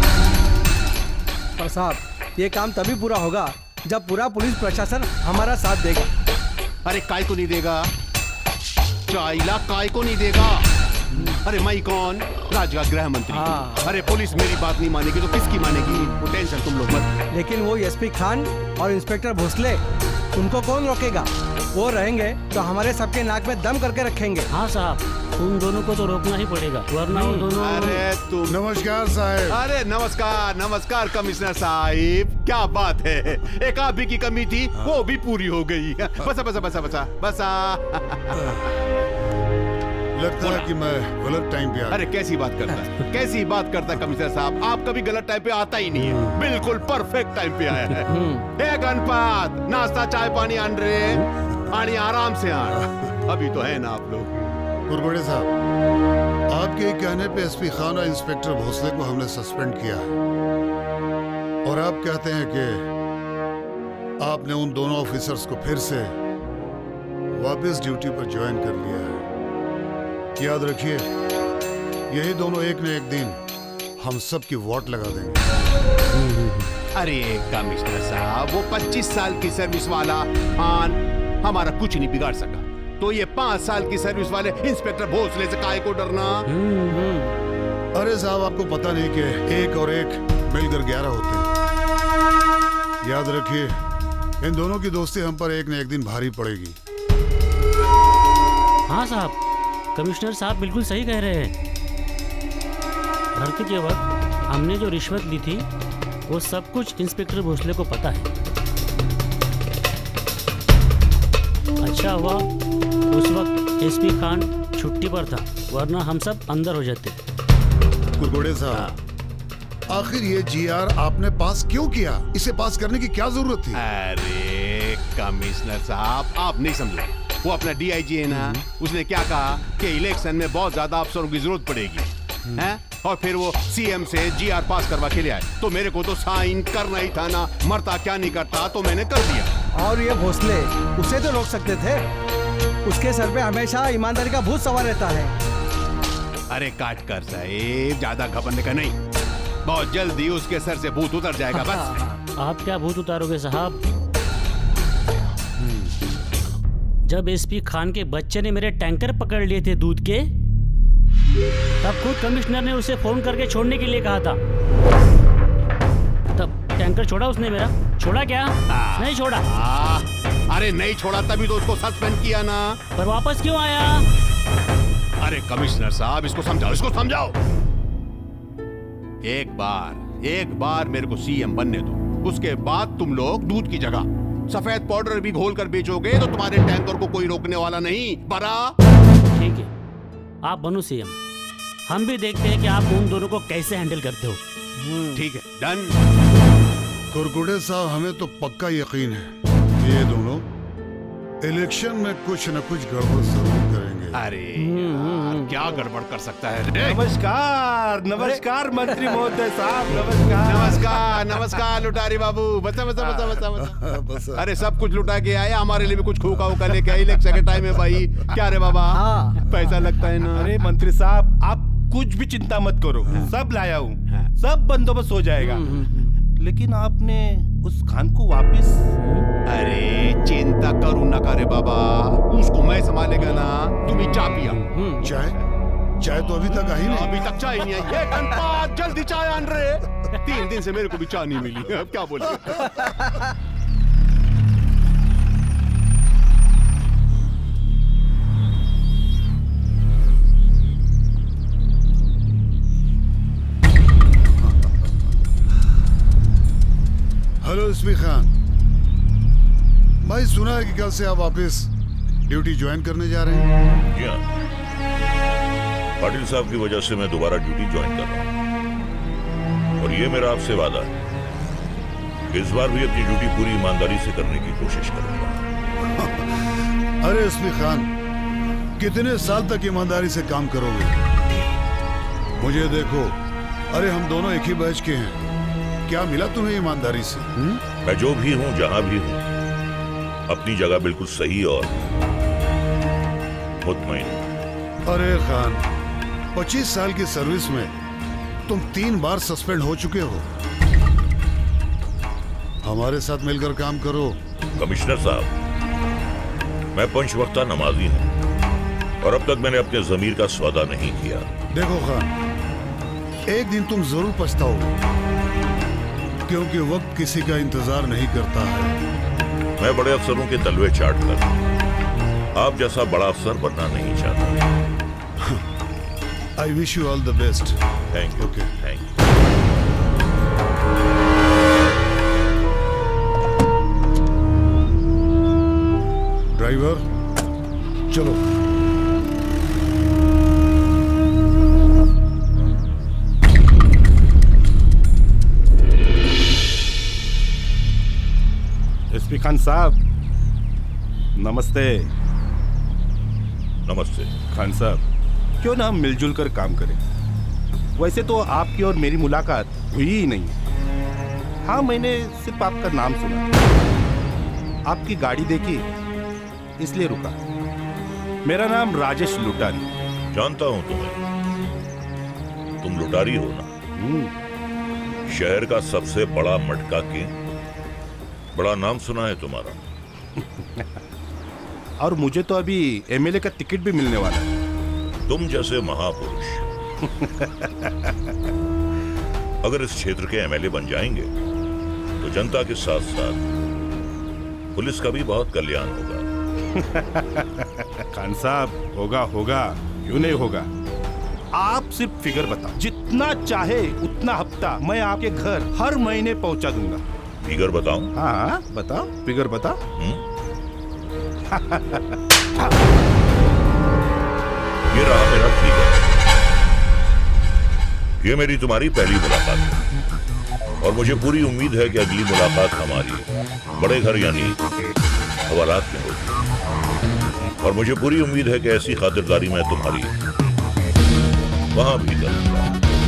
पर साहब ये काम तभी पूरा होगा जब पूरा पुलिस प्रशासन हमारा साथ देगा।
अरे काय को नहीं देगा? चाइला काय को नहीं देगा? अरे मैं कौन? राज्य का गृह मंत्री। अरे पुलिस मेरी बात नहीं मानेगी तो किसकी मानेगी? वो टेंशन तुम लोग मत।
लेकिन वो एसपी खान और इंस्पेक्टर भोसले, उनको कौन रोकेगा? वो रहेंगे तो हमारे सबके नाक में दम करके रखेंगे।
हाँ साहब, उन दोनों को तो रोकना ही पड़ेगा, वरना वो दोनों।
अरे तुम।
नमस्कार साहब।
अरे नमस्कार नमस्कार कमिश्नर साहिब, क्या बात है, एक आप भी की कमी थी वो भी पूरी हो गई। बसा बसा बसा बसा बसा।
लगता है कि मैं गलत टाइम पे आ।
अरे कैसी बात करता है, कैसी बात करता है कमिश्नर साहब, आप कभी गलत टाइम पे आता ही नहीं है, बिल्कुल परफेक्ट टाइम पे आया है। ए गणपत, नाश्ता चाय पानी आन रे, आनी आराम से आन, अभी तो है ना आप लोग।
कुरगुड़े साहब, आपके कहने पे एसपी खान और इंस्पेक्टर भोसले को हमने सस्पेंड किया है, और आप कहते हैं कि आपने उन दोनों ऑफिसर्स को फिर से वापस ड्यूटी पर ज्वाइन कर लिया है। याद रखिए, यही दोनों एक न एक दिन हम सब की वोट लगा देंगे।
अरे कमिश्नर साहब, वो पच्चीस साल की सर्विस वाला खान हमारा कुछ नहीं बिगाड़ सका, तो ये पांच साल की सर्विस वाले इंस्पेक्टर भोसले से काहे को डरना?
अरे साहब, आपको पता नहीं कि एक और एक मिलकर ग्यारह होते हैं। याद रखिए, इन दोनों की दोस्ती हम पर एक न एक दिन भारी पड़ेगी।
हाँ साहब, कमिश्नर साहब बिल्कुल सही कह रहे हैं। भर्ती के वक्त हमने जो रिश्वत ली थी वो सब कुछ इंस्पेक्टर भोसले को पता है। अच्छा हुआ उस वक्त एसपी खान छुट्टी पर था, वरना हम सब अंदर हो जाते।
कुरगुड़े साहब, आखिर ये जीआर आपने पास क्यों किया? इसे पास करने की क्या जरूरत थी?
अरे कमिश्नर साहब, आप नहीं समझे, वो अपना डीआईजी है ना, उसने क्या कहा कि इलेक्शन में बहुत ज्यादा अफसरों की जरूरत पड़ेगी, हैं? और फिर वो सीएम से जीआर पास करवा के ले आए, तो मेरे को तो साइन करना ही था ना, मरता क्या नहीं करता, तो मैंने कर दिया।
और ये भोसले, उसे तो रोक सकते थे, उसके सर पे हमेशा ईमानदारी का भूत सवार रहता है।
अरे काट कर साहिब, ज्यादा घबराने का नहीं, बहुत जल्दी उसके सर से भूत उतर जाएगा बस।
आप क्या भूत उतारोगे साहब? जब एसपी खान के बच्चे ने मेरे टैंकर पकड़ लिए थे दूध के, तब खुद कमिश्नर ने उसे फोन करके छोड़ने के लिए कहा था। तब टैंकर छोड़ा उसने मेरा? छोड़ा क्या? आ, नहीं छोड़ा।
आ, अरे नहीं छोड़ा, तभी तो उसको सस्पेंड किया ना।
पर वापस क्यों आया?
अरे कमिश्नर साहब, इसको समझाओ, इसको समझाओ। एक बार एक बार मेरे को सीएम बनने दो, उसके बाद तुम लोग दूध की जगह सफेद पाउडर भी घोल कर बेचोगे तो तुम्हारे टैंकर को कोई रोकने वाला नहीं। बरा
ठीक है, आप बनो सीएम, हम भी देखते हैं कि आप उन दोनों को कैसे हैंडल करते हो।
ठीक है, डन।
कुरकुड़े साहब, हमें तो पक्का यकीन है ये दोनों इलेक्शन में कुछ न कुछ गड़बड़ जरूर करेंगे।
अरे यार, क्या गड़बड़ कर सकता है?
नमस्कार नमस्कार मंत्री महोदय साहब, नमस्कार
नमस्कार नमस्कार लुटारी बाबू, बता बता बता बता बता। अरे सब कुछ लुटा के आया, हमारे लिए भी कुछ खोखा उका लेके आई इलेक्शन के टाइम में भाई। क्या रे बाबा, पैसा लगता है ना।
अरे मंत्री साहब, आप कुछ भी चिंता मत करो, सब लाया हूँ, सब बंदोबस्त हो जाएगा। लेकिन आपने उस खान को वापस?
अरे चिंता करू ना करे बाबा, उसको मैं संभालेगा ना। तुम ही चाय पिया।
चाय? चाय तो अभी तक आई नहीं।
अभी तक चाय नहीं आई। एक घंटा जल्दी चाय आन रे। तीन दिन से मेरे को भी चाय नहीं मिली, अब क्या बोले।
हेलो एसपी खान, भाई सुना है कि कल से आप वापस ड्यूटी ज्वाइन करने जा रहे हैं?
जी हाँ, पाटिल साहब की वजह से मैं दोबारा ड्यूटी ज्वाइन कर रहा हूँ, और ये मेरा आपसे वादा है कि इस बार भी अपनी ड्यूटी पूरी ईमानदारी से करने की कोशिश करूंगा।
अरे एसपी खान, कितने साल तक ईमानदारी से काम करोगे? मुझे देखो, अरे हम दोनों एक ही बैच के हैं, क्या मिला तुम्हें ईमानदारी से? हुँ?
मैं जो भी हूँ, जहां भी हूँ, अपनी जगह बिल्कुल सही और मुतमईन।
अरे खान, पच्चीस साल की सर्विस में तुम तीन बार सस्पेंड हो चुके हो। हमारे साथ मिलकर काम करो।
कमिश्नर साहब, मैं पंचवक्ता नमाजी हूँ और अब तक मैंने अपने जमीर का सौदा नहीं किया।
देखो खान, एक दिन तुम जरूर पछताओगे, क्योंकि वक्त किसी का इंतजार नहीं करता है।
मैं बड़े अफसरों के तलवे चाट कर आप जैसा बड़ा अफसर बनना नहीं चाहता।
I wish you all the best.
Thank you. Okay, thank you.
Driver, चलो।
एसपी खान साहब, नमस्ते।
नमस्ते
खान साहब, क्यों ना हम मिलजुल कर काम करें। वैसे तो आपकी और मेरी मुलाकात हुई ही नहीं। हाँ, मैंने सिर्फ आपका नाम सुना, आपकी गाड़ी देखी, इसलिए रुका। मेरा नाम राजेश लुटारी।
जानता हूं तुम्हें, तुम लुटारी हो ना? शहर का सबसे बड़ा मटका किंग, बड़ा नाम सुना है तुम्हारा।
और मुझे तो अभी एमएलए का टिकट भी मिलने वाला है।
तुम जैसे महापुरुष अगर इस क्षेत्र के एमएलए बन जाएंगे तो जनता के साथ साथ पुलिस का भी बहुत कल्याण होगा।
खान साहब, होगा होगा, क्यों नहीं होगा। आप सिर्फ फिगर बताओ, जितना चाहे उतना हफ्ता मैं आपके घर हर महीने पहुंचा दूंगा।
फिगर बताऊं?
हाँ बताओ, फिगर बताओ।
ये रहा मेरा फिगर। ये मेरी तुम्हारी पहली मुलाकात है और मुझे पूरी उम्मीद है कि अगली मुलाकात हमारी बड़े घर यानी हवालात में होगी। और मुझे पूरी उम्मीद है कि ऐसी खातिरदारी मैं तुम्हारी वहां भी करूंगा।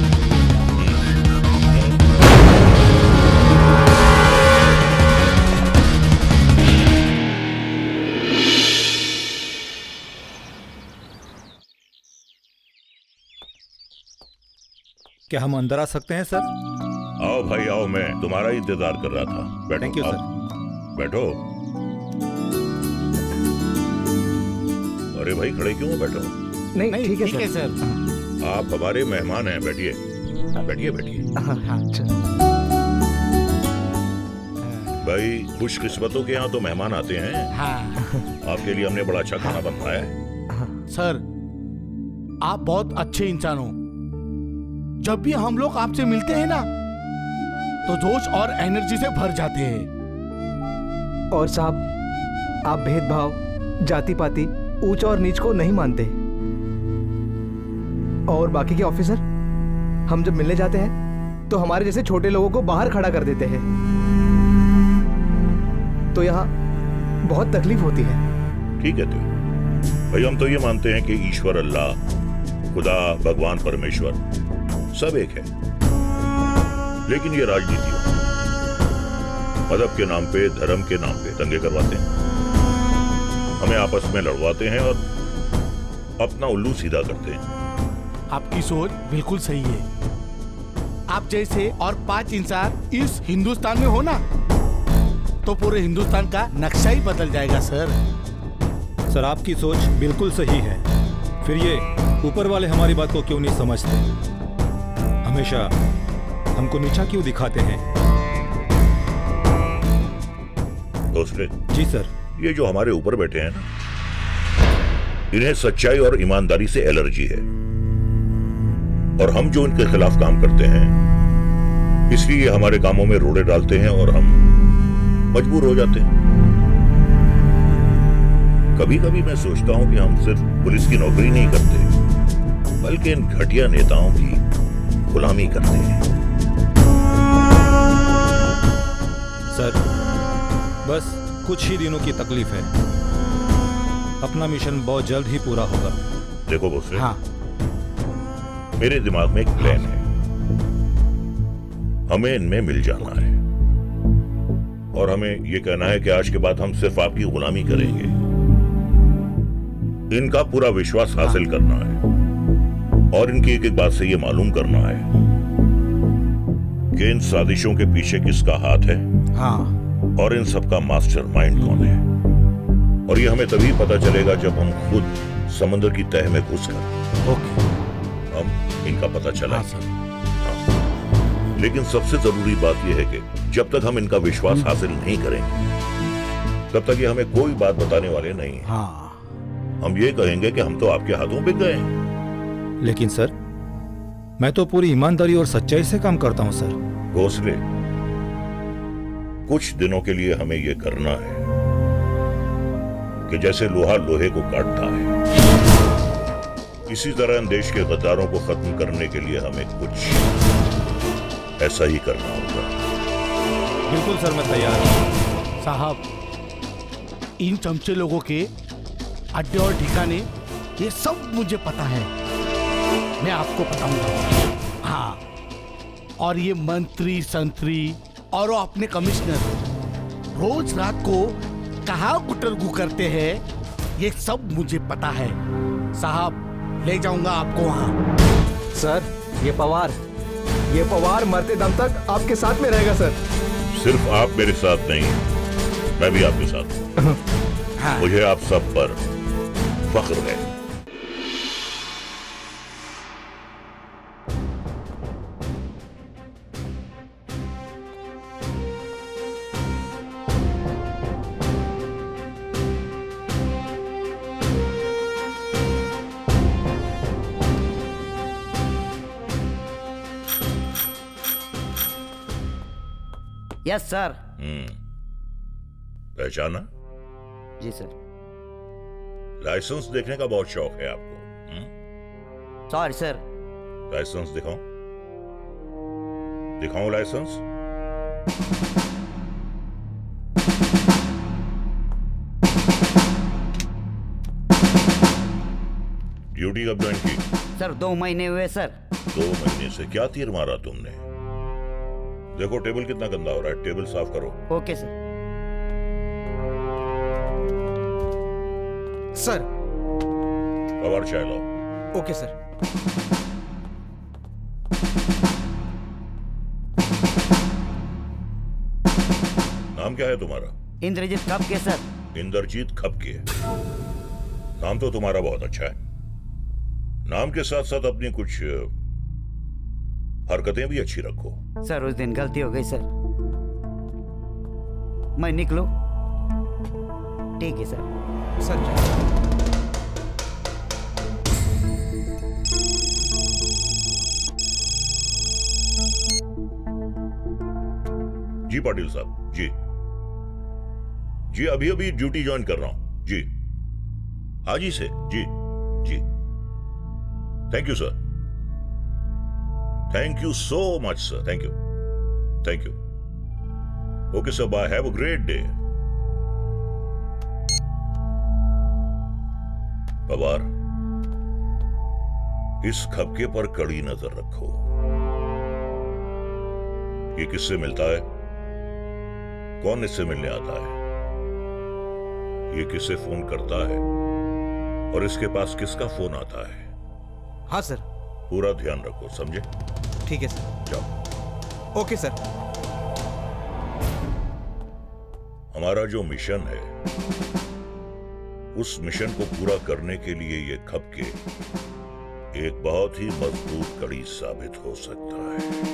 क्या हम अंदर आ सकते हैं सर?
आओ भाई आओ, मैं तुम्हारा इंतजार कर रहा था। बैठो।
Thank you sir.
बैठो। अरे भाई, खड़े क्यों हो? बैठो।
नहीं, नहीं ठीक है सर।
आप हमारे मेहमान हैं, बैठिए बैठिए बैठिए। भाई, खुशकिस्मतों के यहाँ तो मेहमान आते हैं।
हाँ।
आपके लिए हमने बड़ा अच्छा खाना बनवाया है।
सर, आप बहुत अच्छे इंसान हो। जब भी हम लोग आपसे मिलते हैं ना, तो जोश और एनर्जी से भर जाते हैं।
और साहब, आप भेदभाव, जाति पाति, ऊंच और नीच को नहीं मानते। और बाकी के ऑफिसर, हम जब मिलने जाते हैं तो हमारे जैसे छोटे लोगों को बाहर खड़ा कर देते हैं, तो यहाँ बहुत तकलीफ होती है।
ठीक है तो भाई, हम तो ये मानते हैं कि ईश्वर अल्लाह, खुदा, भगवान, परमेश्वर सब एक है। लेकिन ये राजनीति मजहब के नाम पे, धर्म के नाम पे दंगे करवाते हैं, हमें आपस में लड़वाते हैं और अपना उल्लू सीधा करते हैं।
आपकी सोच बिल्कुल सही है। आप जैसे और पांच इंसान इस हिंदुस्तान में हो ना, तो पूरे हिंदुस्तान का नक्शा ही बदल जाएगा सर।
सर, आपकी सोच बिल्कुल सही है। फिर ये ऊपर वाले हमारी बात को क्यों नहीं समझते? हमेशा हमको नीचा क्यों दिखाते हैं?
भोसले
जी सर।
ये जो हमारे ऊपर बैठे हैं ना, इन्हें सच्चाई और ईमानदारी से एलर्जी है और हम जो इनके खिलाफ काम करते हैं, इसलिए हमारे कामों में रोड़े डालते हैं और हम मजबूर हो जाते हैं। कभी कभी मैं सोचता हूं कि हम सिर्फ पुलिस की नौकरी नहीं करते, बल्कि इन घटिया नेताओं की गुलामी करते हैं।
सर, बस कुछ ही दिनों की तकलीफ है। अपना मिशन बहुत जल्द ही पूरा होगा।
देखो भोसले,
हाँ।
मेरे दिमाग में एक प्लान है हमें इनमें मिल जाना है और हमें यह कहना है कि आज के बाद हम सिर्फ आपकी गुलामी करेंगे। इनका पूरा विश्वास हासिल करना है और इनकी एक एक बात से यह मालूम करना है कि इन साजिशों के पीछे किसका हाथ है।
हाँ।
और इन सबका मास्टरमाइंड कौन है। और ये हमें तभी पता चलेगा जब हम खुद समंदर की तह में घुसकर
ओके
हम इनका पता चला। लेकिन सबसे जरूरी बात यह है कि जब तक हम इनका विश्वास हासिल नहीं करेंगे तब तक ये हमें कोई बात बताने वाले नहीं हैं।
हाँ।
हम ये कहेंगे कि हम तो आपके हाथों बिक गए हैं।
लेकिन सर मैं तो पूरी ईमानदारी और सच्चाई से काम करता हूं सर।
भोसले, कुछ दिनों के लिए हमें यह करना है कि जैसे लोहा लोहे को काटता है, इसी तरह इन देश के गद्दारों को खत्म करने के लिए हमें कुछ ऐसा ही करना होगा।
बिल्कुल सर, मैं तैयार हूं। साहब, इन चमचे लोगों के अड्डे और ठिकाने ये सब मुझे पता है, मैं आपको बताऊंगा। हाँ, और ये मंत्री संतरी और वो अपने कमिश्नर रोज रात को कहाँ गुटरगू करते हैं, ये सब मुझे पता है। साहब, ले जाऊंगा आपको वहाँ।
सर, ये पवार ये पवार मरते दम तक आपके साथ में रहेगा सर।
सिर्फ आप मेरे साथ नहीं, मैं भी आपके साथ हूँ। हाँ। मुझे आप सब पर फख्र है।
Yes sir.
हम्म, पहचाना?
जी सर।
लाइसेंस देखने का बहुत शौक है आपको?
Sorry sir.
लाइसेंस दिखाऊं? दिखाऊं लाइसेंस? ड्यूटी कब ज्वाइन की?
सर दो महीने हुए सर।
दो महीने से क्या तीर मारा तुमने? देखो टेबल कितना गंदा हो रहा है, टेबल साफ करो।
Okay sir.
सर।
पवार चाय लाओ।
Okay sir.
नाम क्या है तुम्हारा?
इंद्रजीत खपके सर।
इंद्रजीत खपके, नाम तो तुम्हारा बहुत अच्छा है। नाम के साथ साथ अपनी कुछ हरकतें भी अच्छी रखो।
सर उस दिन गलती हो गई सर, मैं निकलूं? ठीक है सर।
सर
जी पाटिल साहब, जी जी अभी अभी ड्यूटी ज्वाइन कर रहा हूं जी, आज ही से। जी जी, thank you sir, thank you so much sir, thank you thank you. Okay sir, bye, have a great day. Pawar, इस खपके पर कड़ी नजर रखो। ये किससे मिलता है? कौन इससे मिलने आता है? ये किससे फोन करता है? और इसके पास किसका फोन आता है?
हाँ सर।
पूरा ध्यान रखो, समझे?
ठीक है सर।
जाओ।
Okay sir.
हमारा जो मिशन है, उस मिशन को पूरा करने के लिए ये खपके एक बहुत ही मजबूत कड़ी साबित हो सकता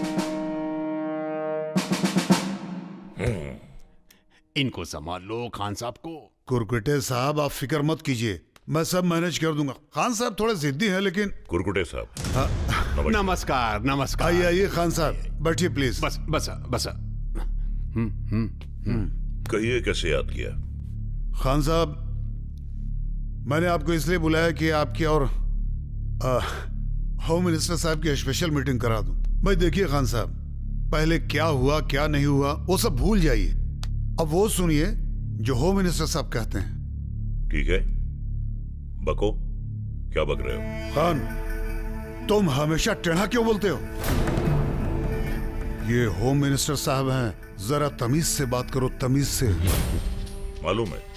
है।
इनको संभाल लो खान साहब को।
कुरकुटे साहब, आप फिक्र मत कीजिए, मैं सब मैनेज कर दूंगा। खान साहब थोड़े जिद्दी हैं, लेकिन
कुरकुटे साहब।
हाँ।
नमस्कार नमस्कार।
आइए आइए खान साहब, बैठिए प्लीज।
बस बस बस। हम्म हम्म हम्म।
कहिए कैसे याद किया?
खान साहब, मैंने आपको इसलिए बुलाया कि आपकी और आ, होम मिनिस्टर साहब की स्पेशल मीटिंग करा दूं। भाई देखिए खान साहब, पहले क्या हुआ क्या नहीं हुआ वो सब भूल जाइए, अब वो सुनिए जो होम मिनिस्टर साहब कहते हैं।
ठीक है, बको, क्या बक रहे हो?
खान, तुम हमेशा टेढ़ा क्यों बोलते हो? ये होम मिनिस्टर साहब हैं, जरा तमीज से बात करो, तमीज से।
मालूम है,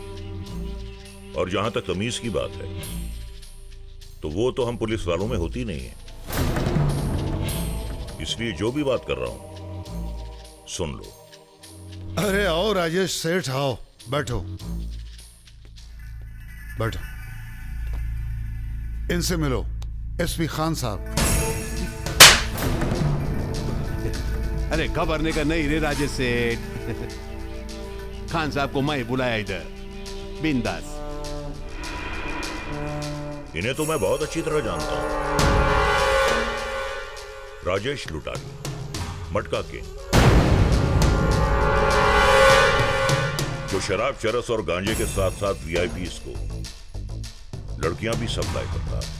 और जहां तक तमीज की बात है तो वो तो हम पुलिस वालों में होती नहीं है, इसलिए जो भी बात कर रहा हूं सुन लो।
अरे आओ राजेश सेठ, आओ बैठो बैठो, इनसे मिलो, एसपी खान साहब।
अरे घबरने का नहीं रे राजेश सेठ, खान साहब को मैं बुलाया इधर, बिंदास।
इन्हें तो मैं बहुत अच्छी तरह जानता हूं। राजेश लुटारी, मटका के, जो शराब, चरस और गांजे के साथ साथ वीआईपीज़ को लड़कियां भी सप्लाई करता है।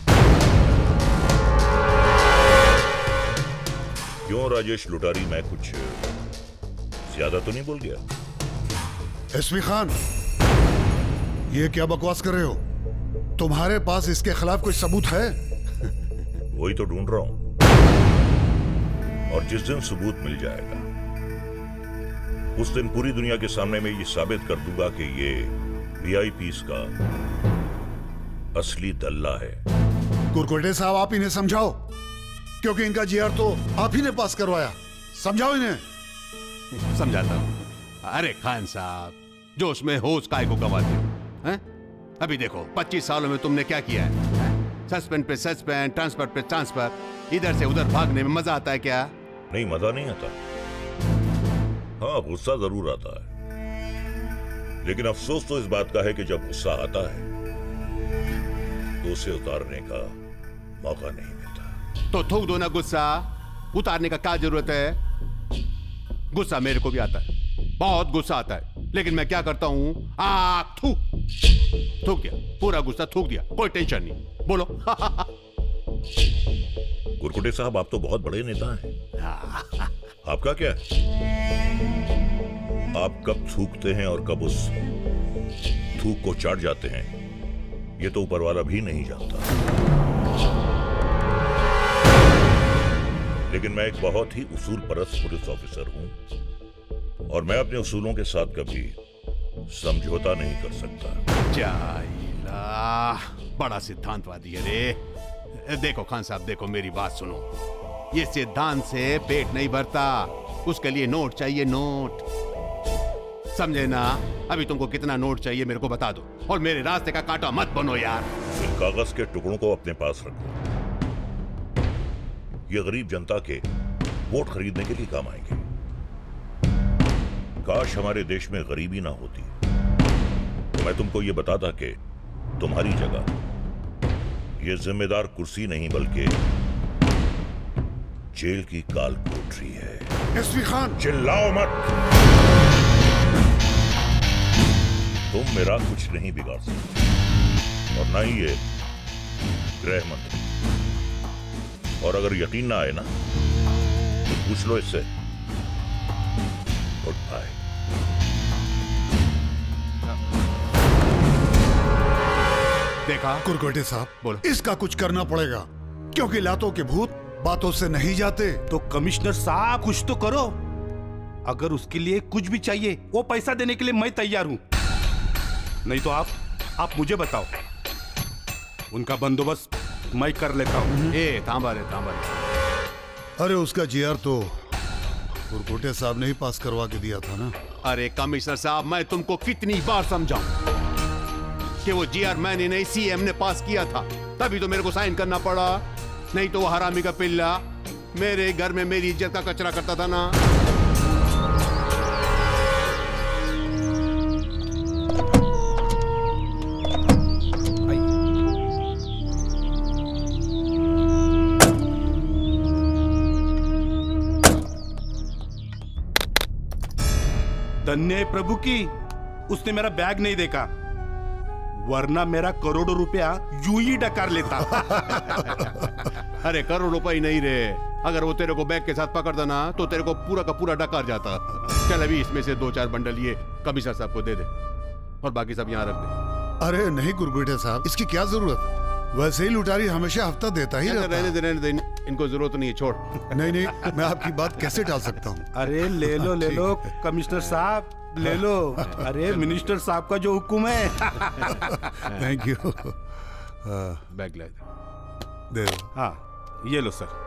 क्यों राजेश लुटारी, मैं कुछ ज्यादा तो नहीं बोल गया?
एसपी खान, ये क्या बकवास कर रहे हो? तुम्हारे पास इसके खिलाफ कोई सबूत है?
वही तो ढूंढ रहा हूं, और जिस दिन सबूत मिल जाएगा उस दिन पूरी दुनिया के सामने मैं ये साबित कर दूंगा कि ये वीआईपीज़ का असली दल्ला है।
कुरकुटे साहब, आप इन्हें समझाओ, क्योंकि इनका जीआर तो आप ही ने पास करवाया। समझाओ इन्हें।
समझाता हूं। अरे खान साहब, जोश में होश काय को गवाते हो? हैं? अभी देखो, पच्चीस सालों में तुमने क्या किया है? सस्पेंड पे सस्पेंड, ट्रांसफर पे ट्रांसफर, इधर से उधर भागने में मजा आता है क्या?
नहीं, मजा नहीं आता। हाँ, गुस्सा जरूर आता है, लेकिन अफसोस तो इस बात का है कि जब गुस्सा आता है तो उसे उतारने का मौका नहीं मिलता।
तो थूक दो ना गुस्सा, उतारने का क्या जरूरत है? गुस्सा मेरे को भी आता है, बहुत गुस्सा आता है, लेकिन मैं क्या करता हूं? आ थूक थूक दिया, पूरा गुस्सा थूक दिया, कोई टेंशन नहीं। बोलो।
कुरकुटे साहब, आप तो बहुत बड़े नेता हैं। आपका क्या, आप कब थूकते हैं और कब उस थूक को चाट जाते हैं, ये तो ऊपर वाला भी नहीं जानता। लेकिन मैं एक बहुत ही उसूल परस्त पुलिस ऑफिसर हूं, और मैं अपने उसूलों के साथ कभी समझौता नहीं कर सकता।
जाइला, बड़ा सिद्धांतवादी है रे। देखो खान साहब, देखो मेरी बात सुनो, ये सिद्धांत से पेट नहीं भरता, उसके लिए नोट चाहिए, नोट, समझे ना? अभी तुमको कितना नोट चाहिए मेरे को बता दो, और मेरे रास्ते का कांटा मत बनो यार।
इन कागज के टुकड़ों को अपने पास रखो, ये गरीब जनता के वोट खरीदने के लिए काम आएंगे। काश हमारे देश में गरीबी ना होती तो मैं तुमको ये बताता कि तुम्हारी जगह ये जिम्मेदार कुर्सी नहीं बल्कि जेल की काल कोठरी है।
एसपी खान,
चिल्लाओ मत, तुम मेरा कुछ नहीं बिगाड़ सकते, और ना ही ये गृह मंत्री। और अगर यकीन ना आए ना तो पूछ लो इससे। Good bye.
देखा
कुरकुटे साहब,
बोलो।
इसका कुछ करना पड़ेगा, क्योंकि लातों के भूत बातों से नहीं जाते।
तो कमिश्नर साहब कुछ तो करो, अगर उसके लिए कुछ भी चाहिए वो पैसा देने के लिए मैं तैयार हूं, नहीं तो आप आप मुझे बताओ, उनका बंदोबस्त मैं कर लेता हूं।
ए थांबा रे, थांबा रे।
अरे उसका जीआर तो कुरकुटे साहब ने ही पास करवा के दिया था ना।
अरे कमिश्नर साहब, मैं तुमको कितनी बार समझाऊं कि वो जीआर मैंने नहीं, सीएम ने पास किया था, तभी तो मेरे को साइन करना पड़ा, नहीं तो वो हरामी का पिल्ला मेरे घर में मेरी इज्जत का कचरा करता था ना।
धन्य प्रभु की उसने मेरा बैग नहीं देखा, वरना मेरा करोड़ों रुपया यूं ही डकार लेता।
अरे करोड़ रुपए ही नहीं रे, अगर वो तेरे को बैग के साथ पकड़ देना तो तेरे को पूरा का पूरा डकार जाता। चल अभी इसमें से दो चार बंडल ये कमिश्नर साहब को दे दे, और बाकी सब यहाँ रख दे।
अरे नहीं कुरकुटे साहब, इसकी क्या जरूरत है? वैसे ही लुटारी हमेशा हफ्ता देता ही रहता है।
रहने दे, रहने दे, इनको जरूरत नहीं है, छोड़।
नहीं नहीं, मैं आपकी बात कैसे टाल सकता हूँ?
अरे ले लो ले लो कमिश्नर साहब, ले लो। अरे मिनिस्टर साहब का जो हुक्म है।
Thank you.
बैग ले
दे दो।
हाँ ये लो सर।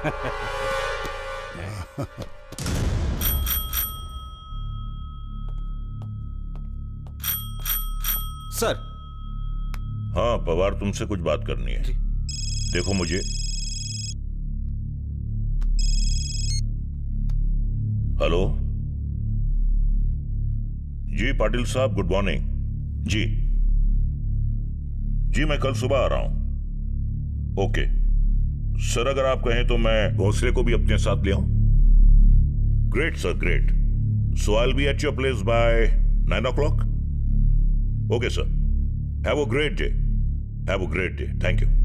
सर।
हाँ पवार, तुमसे कुछ बात करनी है। देखो मुझे हेलो जी पाटिल साहब, गुड मॉर्निंग जी। जी मैं कल सुबह आ रहा हूं। ओके सर, अगर आप कहें तो मैं भोसले को भी अपने साथ ले आऊं। Great sir, great. So I will be at your place by nine o'clock. Okay sir, have a great day, have a great day, thank you.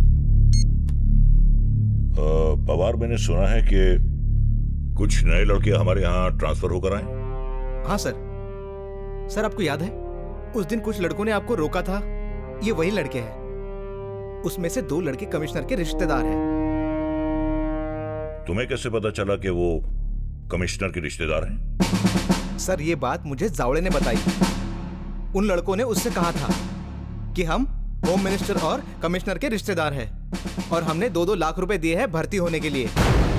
Pawar, मैंने सुना है कि कुछ नए लड़के हमारे यहाँ ट्रांसफर होकर आए।
हाँ सर। सर आपको याद है उस दिन कुछ लड़कों ने आपको रोका था? ये वही लड़के हैं। उसमें से दो लड़के कमिश्नर के रिश्तेदार हैं।
तुम्हें कैसे पता चला कि वो कमिश्नर के रिश्तेदार हैं?
सर ये बात मुझे जावड़े ने बताई। उन लड़कों ने उससे कहा था कि हम होम मिनिस्टर और कमिश्नर के रिश्तेदार हैं और हमने दो दो लाख रुपए दिए हैं भर्ती होने के लिए।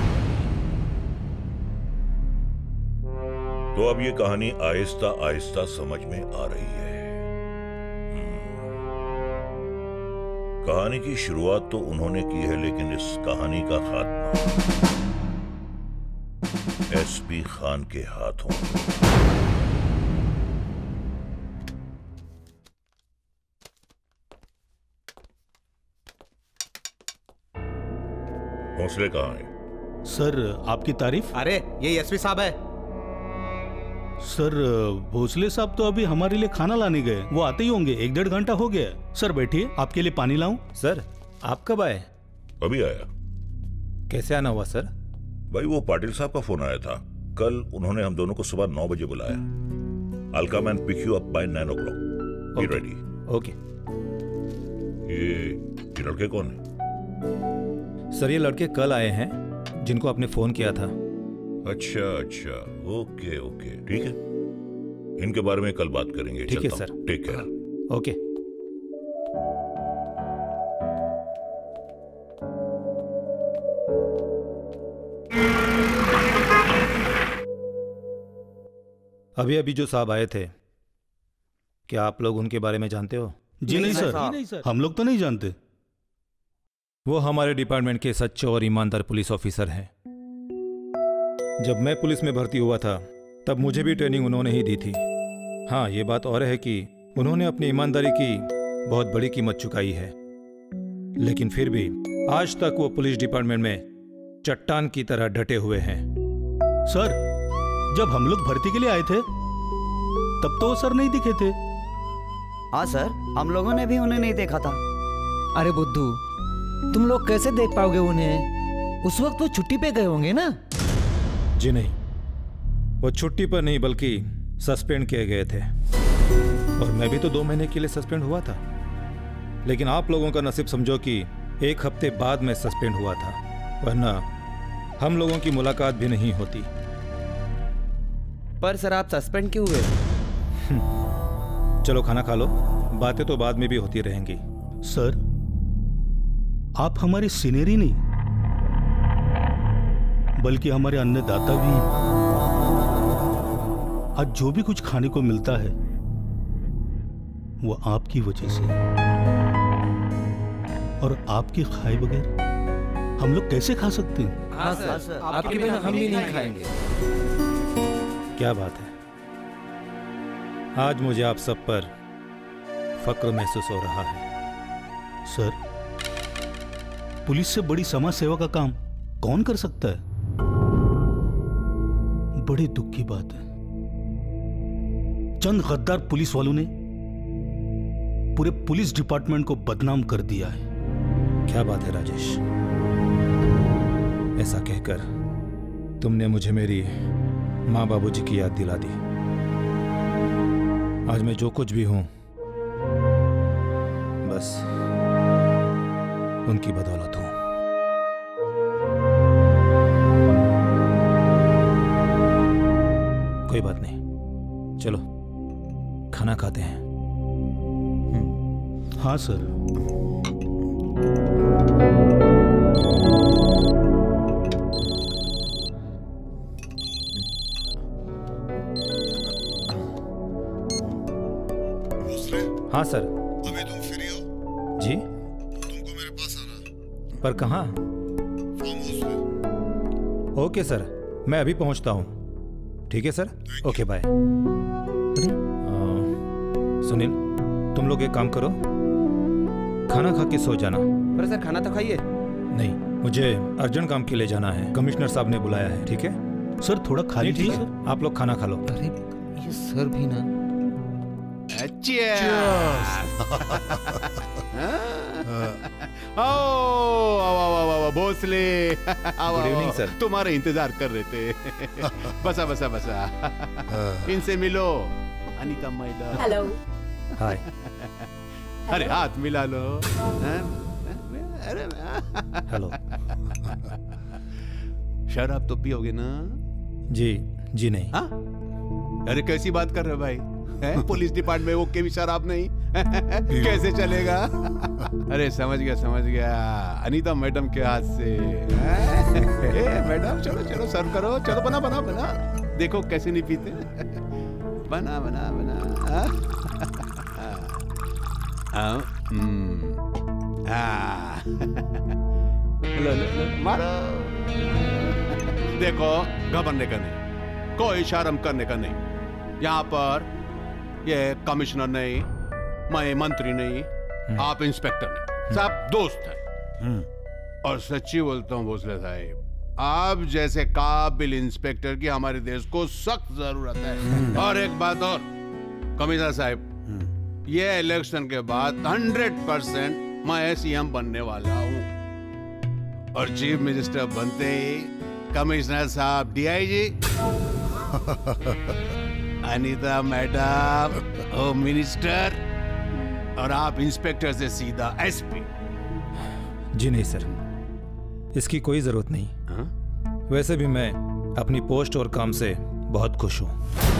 तो अब ये कहानी आहिस्ता आहिस्ता समझ में आ रही है। कहानी की शुरुआत तो उन्होंने की है, लेकिन इस कहानी का खात्मा एसपी खान के हाथों। भोसले कहाँ है?
सर आपकी तारीफ।
अरे ये एसपी साहब है।
सर भोसले साहब तो अभी हमारे लिए खाना लाने गए, वो आते ही होंगे, एक डेढ़ घंटा हो गया। सर बैठिए, आपके लिए पानी लाऊं?
सर आप कब आए?
अभी आया।
कैसे आना हुआ सर?
भाई वो पाटिल साहब का फोन आया था। कल उन्होंने हम दोनों को सुबह नौ बजे बुलाया। I'll come and pick you up by nine o'clock. Be ready.
Okay.
ये ये लड़के कौन है?
सर ये लड़के कल आए हैं जिनको आपने फोन किया था।
अच्छा अच्छा, ओके ओके, ठीक है। इनके बारे में कल बात करेंगे।
ठीक है सर।
Take care.
ओके। अभी अभी जो साहब आए थे, क्या आप लोग उनके बारे में जानते हो?
जी नहीं सर, नहीं सर, हम लोग तो नहीं जानते।
वो हमारे डिपार्टमेंट के सच्चे और ईमानदार पुलिस ऑफिसर हैं। जब मैं पुलिस में भर्ती हुआ था तब मुझे भी ट्रेनिंग उन्होंने ही दी थी। हाँ ये बात और है कि उन्होंने अपनी ईमानदारी की बहुत बड़ी कीमत चुकाई है, लेकिन फिर भी आज तक वो पुलिस डिपार्टमेंट में चट्टान की तरह डटे हुए हैं।
सर जब हम लोग भर्ती के लिए आए थे तब तो वो सर नहीं दिखे थे।
हाँ सर, हम लोगों ने भी उन्हें नहीं देखा था।
अरे बुद्धू, तुम लोग कैसे देख पाओगे उन्हें? उस वक्त वो छुट्टी पे गए होंगे ना?
जी नहीं, वो छुट्टी पर नहीं बल्कि सस्पेंड किए गए थे, और मैं भी तो दो महीने के लिए सस्पेंड हुआ था। लेकिन आप लोगों का नसीब समझो कि एक हफ्ते बाद में सस्पेंड हुआ था, वरना हम लोगों की मुलाकात भी नहीं होती।
पर सर आप सस्पेंड क्यों हुए?
चलो खाना खा लो, बातें तो बाद में भी होती रहेंगी।
सर आप हमारे सीनियर ही नहीं बल्कि हमारे अन्नदाता भी हैं। आज जो भी कुछ खाने को मिलता है वो आपकी वजह से, और आपके खाए बगैर हम लोग कैसे खा सकते हैं?
हाँ सर, सर आपके बिना हम भी नहीं खाएंगे।
क्या बात है, आज मुझे आप सब पर फक्र महसूस हो रहा है।
सर पुलिस से बड़ी समाज सेवा का काम कौन कर सकता है? बड़े दुख की बात है, चंद गद्दार पुलिस वालों ने पूरे पुलिस डिपार्टमेंट को बदनाम कर दिया है।
क्या बात है राजेश, ऐसा कहकर तुमने मुझे मेरी माँ बाबूजी की याद दिला दी। आज मैं जो कुछ भी हूं बस उनकी बदौलत हूँ। कोई बात नहीं, चलो खाना खाते हैं।
हाँ सर।
हाँ सर।
अभी तुम फ्री हो?
जी।
तुमको मेरे पास आना।
पर कहाँ?
फार्म हाउस में।
ओके सर, मैं अभी पहुंचता हूँ। ठीक है सर, ओके बाय। सुनील, तुम लोग एक काम करो, खाना खा के सो जाना।
पर सर खाना तो खाइए।
नहीं, मुझे अर्जेंट काम के लिए जाना है, कमिश्नर साहब ने बुलाया है। ठीक है
सर, थोड़ा खा
नहीं, ठीक
लीजिए।
है, आप लोग खाना खा लो।
अरे ये सर भी ना।
Bhosale,
good evening sir.
तुम्हारा इंतजार कर रहे थे। बसा बसा बसा, इनसे मिलो। अनीता मैडम।
हेलो।
हाय।
अरे हाथ मिला लो। अरे
हेलो।
शराब तो पियोगे ना?
जी जी नहीं।
हाँ? अरे कैसी बात कर रहे हो भाई? है? पुलिस डिपार्टमेंट वो के भी शराब नहीं कैसे चलेगा? अरे समझ गया समझ गया, अनीता मैडम के हाथ से। ए मैडम चलो चलो सर्व करो, चलो बना बना बना, देखो कैसे नहीं पीते। बना बना बना। लो लो लो मारो। देखो घबराने का नहीं, कोई शर्म करने का नहीं। यहाँ पर ये कमिश्नर नहीं, मैं मंत्री नहीं, आप इंस्पेक्टर नहीं, सब दोस्त हैं। और सच्ची बोलता हूँ भोसले साहब, आप जैसे काबिल इंस्पेक्टर की हमारे देश को सख्त जरूरत है। और एक बात और कमिश्नर साहब, ये इलेक्शन के बाद हंड्रेड परसेंट मैं सीएम बनने वाला हूँ, और चीफ मिनिस्टर बनते ही कमिश्नर साहब DIG, Anita madam home minister, और आप इंस्पेक्टर से सीधा एसपी।
जी नहीं सर, इसकी कोई जरूरत नहीं।
हा?
वैसे भी मैं अपनी पोस्ट और काम से बहुत खुश हूं।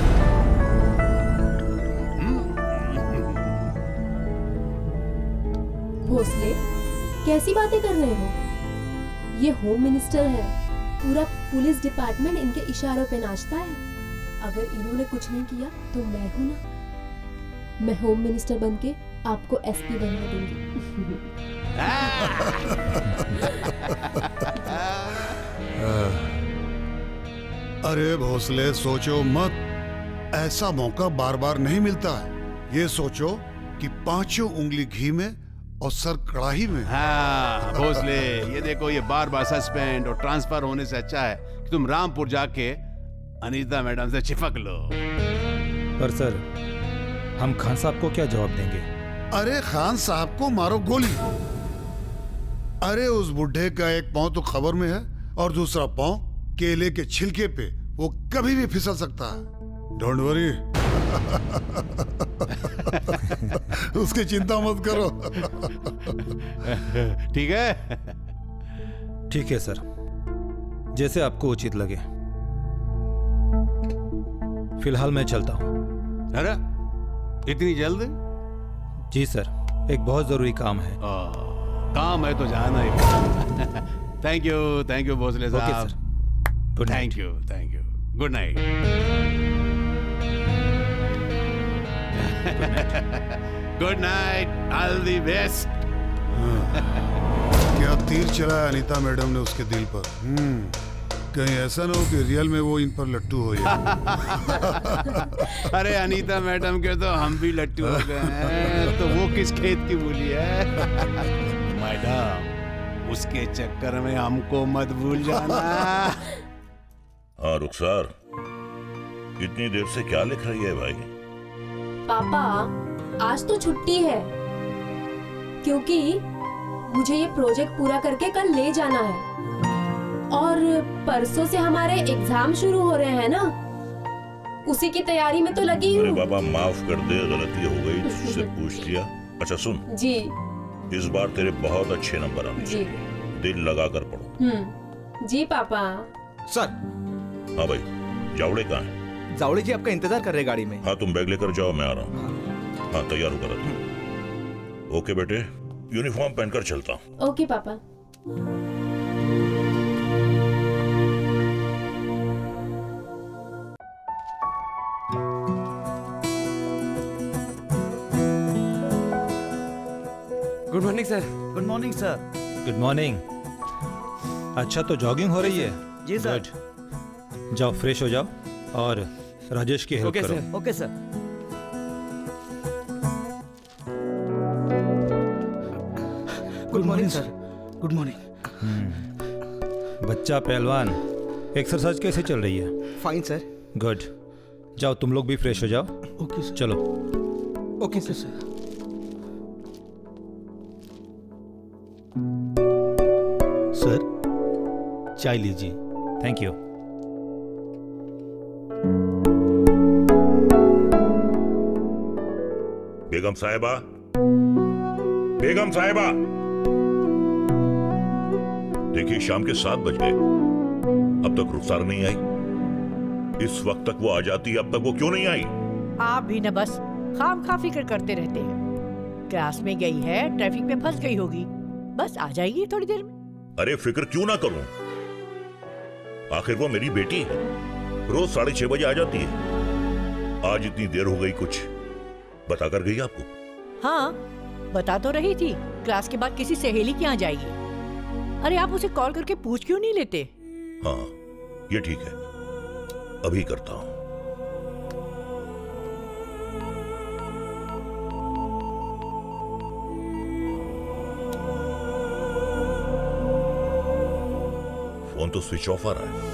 भोसले, कैसी बातें कर रहे हो? ये होम मिनिस्टर है, पूरा पुलिस डिपार्टमेंट इनके इशारों पे नाचता है। अगर इन्होंने कुछ नहीं किया तो मैं हूं ना, मैं होम मिनिस्टर बनके आपको एसपी बनवा दूंगी।
अरे भोसले, सोचो मत, ऐसा मौका बार बार नहीं मिलता है। ये सोचो कि पांचों उंगली घी में और सर कड़ाही में।
हाँ भोसले, ये देखो, ये बार बार सस्पेंड और ट्रांसफर होने से अच्छा है कि तुम रामपुर जाके अनीता मैडम से चिपक लो।
पर सर, हम खान साहब को क्या जवाब देंगे?
अरे खान साहब को मारो गोली। अरे उस बुढ़े का एक पांव तो खबर में है, और दूसरा पांव केले के छिलके पे, वो कभी भी फिसल सकता है। Don't worry. उसकी चिंता मत करो।
ठीक है?
ठीक है सर, जैसे आपको उचित लगे। फिलहाल मैं चलता हूं।
अरे इतनी जल्द?
जी सर, एक बहुत जरूरी काम है।
आ, काम है तो जाना ही। Thank you thank you Bhosale साहब।
Okay sir, good night.
Thank you thank you, good night. Good night, all the best.
क्या तीर चलाया अनीता मैडम ने उसके दिल पर। हम्म, कहीं ऐसा ना हो कि रियल में वो इन पर लट्टू हो जाए।
अरे अनीता मैडम के तो हम भी लट्टू हो गए हैं, तो वो किस खेत की मूली है? मैडम, उसके चक्कर में हमको मत भूल जाना।
हाँ रुखसार, इतनी देर से क्या लिख रही है भाई?
पापा, आज तो छुट्टी है, क्योंकि मुझे ये प्रोजेक्ट पूरा करके कल ले जाना है, और परसों से हमारे एग्जाम शुरू हो रहे हैं ना, उसी की तैयारी में तो लगी हूँ।
अरे बाबा माफ कर दे, गलती हो गई, तुझसे पूछ लिया। अच्छा सुन,
जी
इस बार तेरे बहुत अच्छे नंबर आने
जी।
दिल लगाकर पढ़ो।
हम्म जी पापा।
सर।
हाँ भाई, जावड़े कहाँ है?
जावड़े जी आपका इंतजार कर रहे हैं गाड़ी में।
हाँ तुम बैग लेकर जाओ, मैं आ रहा हूँ। हाँ तैयार होकर रखो। ओके बेटे, यूनिफॉर्म पहनकर चलता हूँ।
Okay papa.
Good morning sir.
Good morning sir.
Good morning. अच्छा तो जॉगिंग हो रही है?
जी सर।
गुड। जाओ फ्रेश हो जाओ और राजेश की हेल्प करो।
Okay sir.
Good morning sir. Good morning.
बच्चा पहलवान, एक्सरसाइज कैसे चल रही है?
Fine sir.
गुड। जाओ तुम लोग भी फ्रेश हो जाओ।
Okay sir.
चलो।
Okay sir. सर चाय लीजिए।
Thank you.
बेगम साहिबा, बेगम साहिबा, देखिए शाम के सात बज गए, अब तक रुखसार नहीं आई। इस वक्त तक वो आ जाती, अब तक वो क्यों नहीं आई?
आप भी न बस खाम खा फिक्र करते रहते हैं। क्लास में गई है, ट्रैफिक में फंस गई होगी, बस आ जाएगी थोड़ी देर में।
अरे फिक्र क्यों ना करूं, आखिर वो मेरी बेटी है, रोज साढ़े छह बजे आ जाती है। आज इतनी देर हो गई, कुछ बता कर गई आपको?
हाँ बता तो रही थी, क्लास के बाद किसी सहेली के यहाँ जाएगी। अरे आप उसे कॉल करके पूछ क्यों नहीं लेते?
हाँ ये ठीक है, अभी करता हूं। फोन तो स्विच ऑफ आ रहा है।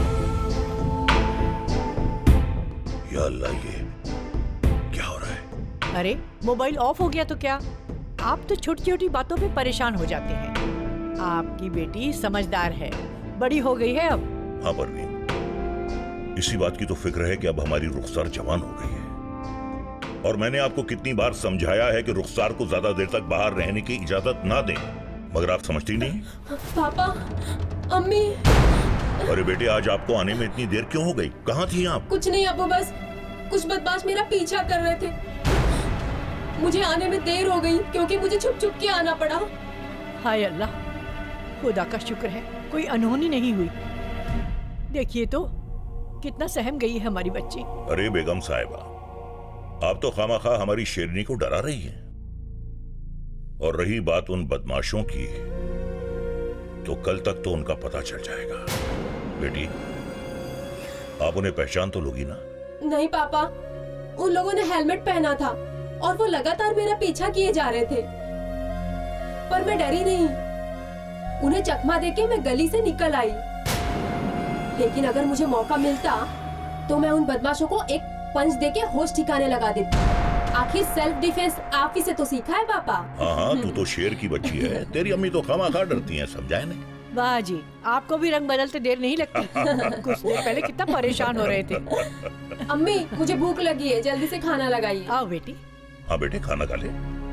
या अल्लाह, ये क्या हो रहा है?
अरे मोबाइल ऑफ हो गया तो क्या? आप तो छोटी छोटी बातों पे परेशान हो जाते हैं। आपकी बेटी समझदार है, बड़ी हो गई है अब।
हाँ परवीन, इसी बात की तो फिक्र है कि अब हमारी रुखसार जवान हो गई है, और मैंने आपको कितनी बार समझाया है कि रुखसार को ज्यादा देर तक बाहर रहने की इजाजत ना दें, मगर आप समझती नहीं।
पापा, अम्मी।
अरे बेटे, आज आपको आने में इतनी देर क्यों हो गई? कहाँ थी आप?
कुछ नहीं अब्बू, बस कुछ बदमाश मेरा पीछा कर रहे थे, मुझे आने में देर हो गई क्योंकि मुझे छुप छुप के आना पड़ा।
हाय अल्लाह, खुदा का शुक्र है कोई अनहोनी नहीं हुई। देखिए तो कितना सहम गई है हमारी बच्ची।
अरे बेगम साहिबा, आप तो खामाखा हमारी शेरनी को डरा रही हैं। और रही बात उन बदमाशों की, तो कल तक तो उनका पता चल जाएगा। बेटी, आप उन्हें पहचान तो लोगी ना?
नहीं पापा, उन लोगों ने हेलमेट पहना था और वो लगातार मेरा पीछा किए जा रहे थे, पर मैं डरी नहीं। उन्हें चकमा देके मैं गली से निकल आई, लेकिन अगर मुझे मौका मिलता तो मैं उन बदमाशों को एक पंच देके होश ठिकाने लगा देती। आखिर सेल्फ डिफेंस आप ही से तो सीखा है पापा।
हाँ हाँ, तू तो शेर की बच्ची है, तेरी अम्मी तो खामाखा डरती हैं, समझाए नहीं?
वाह जी, आपको भी रंग बदलते देर नहीं लगती। कुछ देर पहले कितना परेशान हो रहे थे।
अम्मी, मुझे भूख लगी है, जल्दी से खाना लगाइए।
आओ बेटी।
हाँ बेटे, खाना खा ले।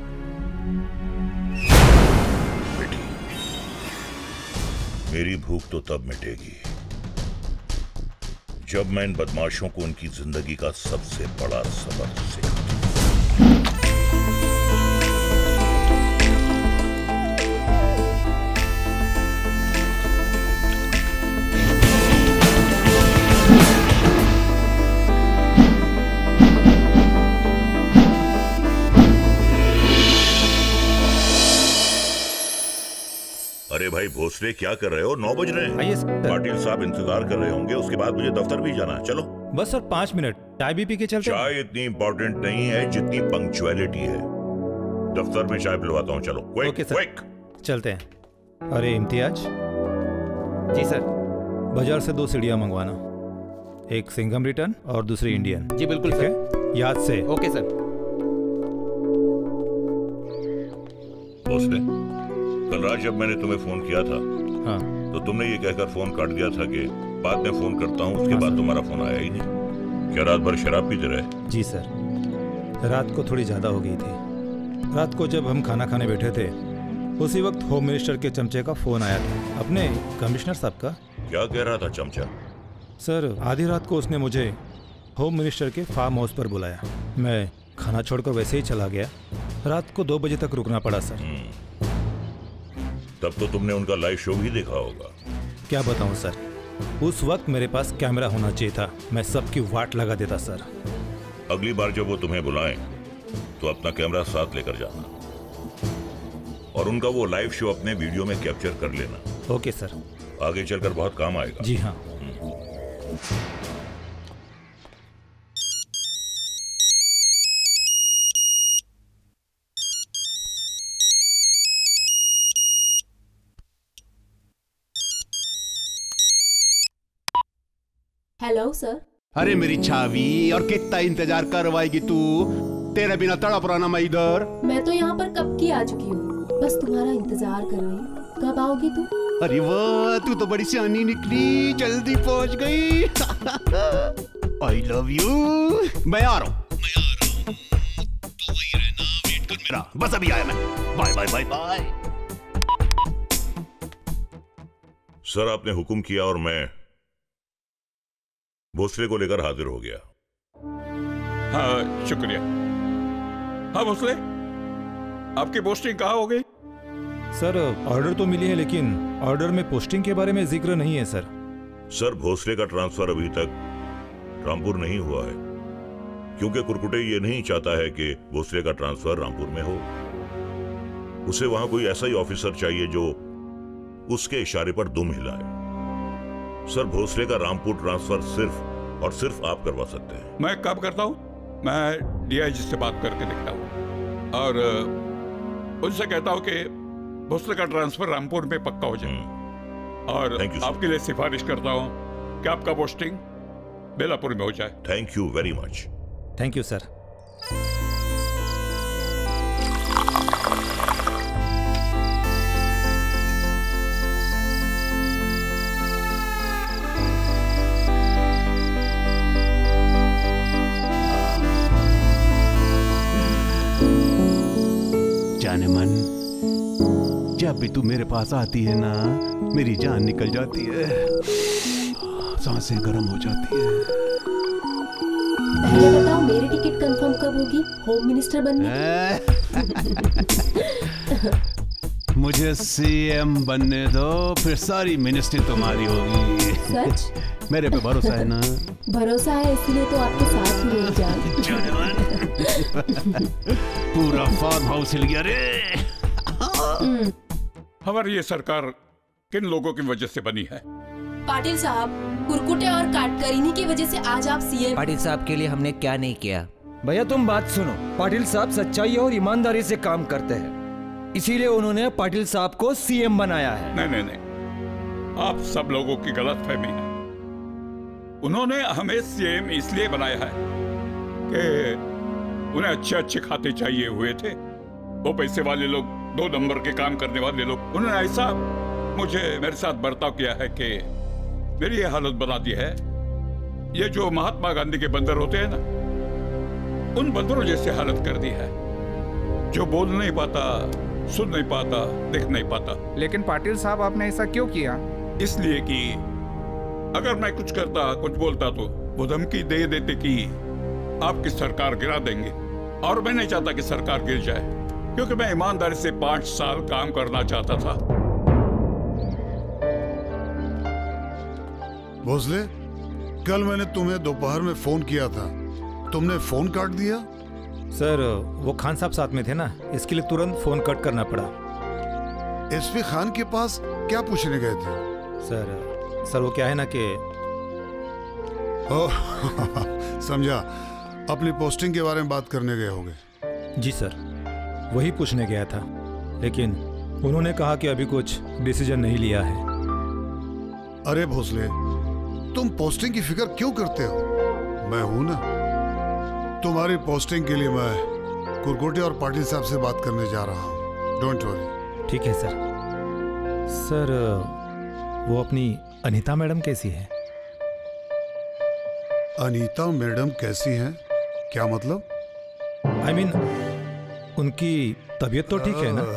बेटी, मेरी भूख तो तब मिटेगी जब मैं इन बदमाशों को उनकी जिंदगी का सबसे बड़ा सबक सिखाऊं। अरे भाई भोसले, क्या कर रहे हो? नौ बज रहे हैं। पाटिल साहब इंतजार कर रहे होंगे, उसके बाद मुझे दफ्तर भी जाना है। चलो।
बस सर पाँच मिनट, चाय भी पी के चलते हैं।
चाय इतनी इंपॉर्टेंट नहीं है जितनी पंक्चुअलिटी है। दफ्तर में चाय पिलवाता हूँ, चलो। Quick,
okay sir,
quick.
चलते हैं। अरे इम्तियाज।
जी सर।
बाजार से दो सीढ़ियाँ मंगवाना, एक सिंघम रिटर्न और दूसरी इंडियन।
जी बिल्कुल सर।
याद से।
Okay sir.
भोसले, कल रात जब मैंने तुम्हें फोन किया था,
हाँ,
तो तुमने ये कहकर फोन काट दिया था कि बाद में फोन करता हूँ, उसके बाद तुम्हारा फोन आया ही नहीं। क्या रात भर शराब पीते रहे?
जी सर, रात को थोड़ी ज्यादा हो गई थी। रात को जब हम खाना खाने बैठे थे उसी वक्त होम मिनिस्टर के चमचे का फोन आया था, अपने कमिश्नर साहब का।
क्या कह रहा था चमचा?
सर आधी रात को उसने मुझे होम मिनिस्टर के फार्म हाउस पर बुलाया। मैं खाना छोड़कर वैसे ही चला गया। रात को दो बजे तक रुकना पड़ा सर।
तब तो तुमने उनका लाइव शो भी देखा होगा।
क्या बताऊं सर, उस वक्त मेरे पास कैमरा होना चाहिए था, मैं सबकी वाट लगा देता सर।
अगली बार जब वो तुम्हें बुलाएं तो अपना कैमरा साथ लेकर जाना और उनका वो लाइव शो अपने वीडियो में कैप्चर कर लेना।
Okay sir.
आगे चलकर बहुत काम आएगा।
जी हाँ।
Hello sir.
अरे मेरी छावी, और कितना इंतजार करवाएगी तू? तेरे बिना तड़प रहा ना मैं इधर।
मैं तो यहाँ पर कब की आ चुकी हूँ, बस तुम्हारा इंतजार कर रही हूँ। कब आओगी तू?
अरे वाह, तू तो बड़ी सियानी निकली, जल्दी पहुँच गई। I love you. मैं आ रहा हूँ। तू वही रहना, वेट कर मेरा। बस अभी आया मैं। Bye bye bye bye.
Sir आपने हुक्म किया और मैं भोसले को लेकर हाजिर हो गया।
हाँ शुक्रिया। हाँ भोसले, आपकी पोस्टिंग कहाँ हो गई?
सर ऑर्डर तो मिली है, लेकिन ऑर्डर में पोस्टिंग के बारे में जिक्र नहीं है सर।
सर भोसले का ट्रांसफर अभी तक रामपुर नहीं हुआ है, क्योंकि कुरकुटे ये नहीं चाहता है कि भोसले का ट्रांसफर रामपुर में हो। उसे वहां कोई ऐसा ही ऑफिसर चाहिए जो उसके इशारे पर दुम हिलाए। सर भोसले का रामपुर ट्रांसफर सिर्फ और सिर्फ आप करवा सकते हैं।
मैं कब करता हूँ? मैं डीआईजी से बात करके देखता हूँ और उनसे कहता हूँ कि भोसले का ट्रांसफर रामपुर में पक्का हो जाए। और आपके लिए सिफारिश करता हूँ कि आपका पोस्टिंग बेलापुर में हो जाए।
Thank you very much.
Thank you sir.
जाने मन, जब भी तू मेरे पास आती है ना, मेरी जान निकल जाती है, सांसें गर्म हो जाती है।
पहले बताओ मेरी टिकट कंफर्म कब होगी होम मिनिस्टर बनने की?
मुझे सीएम बनने दो, फिर सारी मिनिस्ट्री तुम्हारी होगी।
सच?
मेरे पे भरोसा है ना?
भरोसा है, इसलिए तो आपके साथ ही मिल जाए।
पूरा फार्म हाउस हिल गया रे।
हमारी ये सरकार किन लोगों की वजह से बनी है?
पाटिल साहब, कुरकुटे और काटकरीनी की वजह से आज आप सीएम।
पाटिल साहब के लिए हमने क्या नहीं किया?
भैया तुम बात सुनो, पाटिल साहब सच्चाई और ईमानदारी से काम करते हैं, इसीलिए उन्होंने पाटिल साहब को सीएम बनाया है।
नहीं नहीं नहीं, आप सब लोगों की गलतफहमी है। उन्होंने हमें सीएम इसलिए बनाया है कि उन्हें अच्छे अच्छे खाते चाहिए हुए थे। वो पैसे वाले लोग, दो नंबर के काम करने वाले लोग, उन्होंने ऐसा मुझे मेरे साथ बर्ताव किया है कि मेरी ये हालत बना दी है। ये जो महात्मा गांधी के बंदर होते हैं ना, उन बंदरों जैसे हालत कर दी है, जो बोल नहीं पाता, सुन नहीं पाता, देख नहीं पाता।
लेकिन पाटिल साहब आपने ऐसा क्यों किया?
इसलिए कि अगर मैं कुछ करता, कुछ बोलता तो वो धमकी दे देते कि आपकी सरकार गिरा देंगे, और मैं नहीं चाहता कि सरकार गिर जाए, क्योंकि मैं ईमानदारी से पांच साल काम करना चाहता था।
भोसले, कल मैंने तुम्हें दोपहर में फोन किया था, तुमने फोन काट दिया।
सर वो खान साहब साथ में थे ना, इसके लिए तुरंत फोन कट करना पड़ा।
एसपी खान के पास क्या पूछने गए थे?
सर सर वो क्या है ना कि
ओह समझा, अपनी पोस्टिंग के बारे में बात करने गए होंगे।
जी सर, वही पूछने गया था, लेकिन उन्होंने कहा कि अभी कुछ डिसीजन नहीं लिया है।
अरे भोसले, तुम पोस्टिंग की फिक्र क्यों करते हो? मैं हूं ना। तुम्हारी पोस्टिंग के लिए मैं कुरकोटे और पाटिल साहब से बात करने जा रहा हूं। Don't worry.
ठीक है सर। सर वो अपनी अनीता मैडम कैसी है?
अनीता मैडम कैसी हैं? क्या मतलब?
आई I मीन mean,
उनकी तबीयत तो ठीक है ना?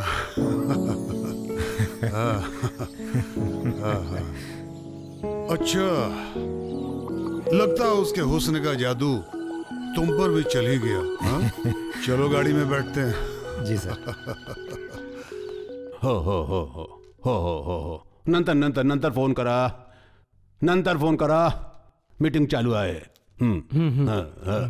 अच्छा, लगता है उसके हुस्न का जादू तुम पर भी चल ही गया। हाँ? चलो गाड़ी में बैठते हैं।
जी सर।
हो हो हो हो हो हो हो हो नंतर नंतर नंतर फोन करा, नंतर फोन करा, मीटिंग चालू है। हम्म हाँ, हाँ।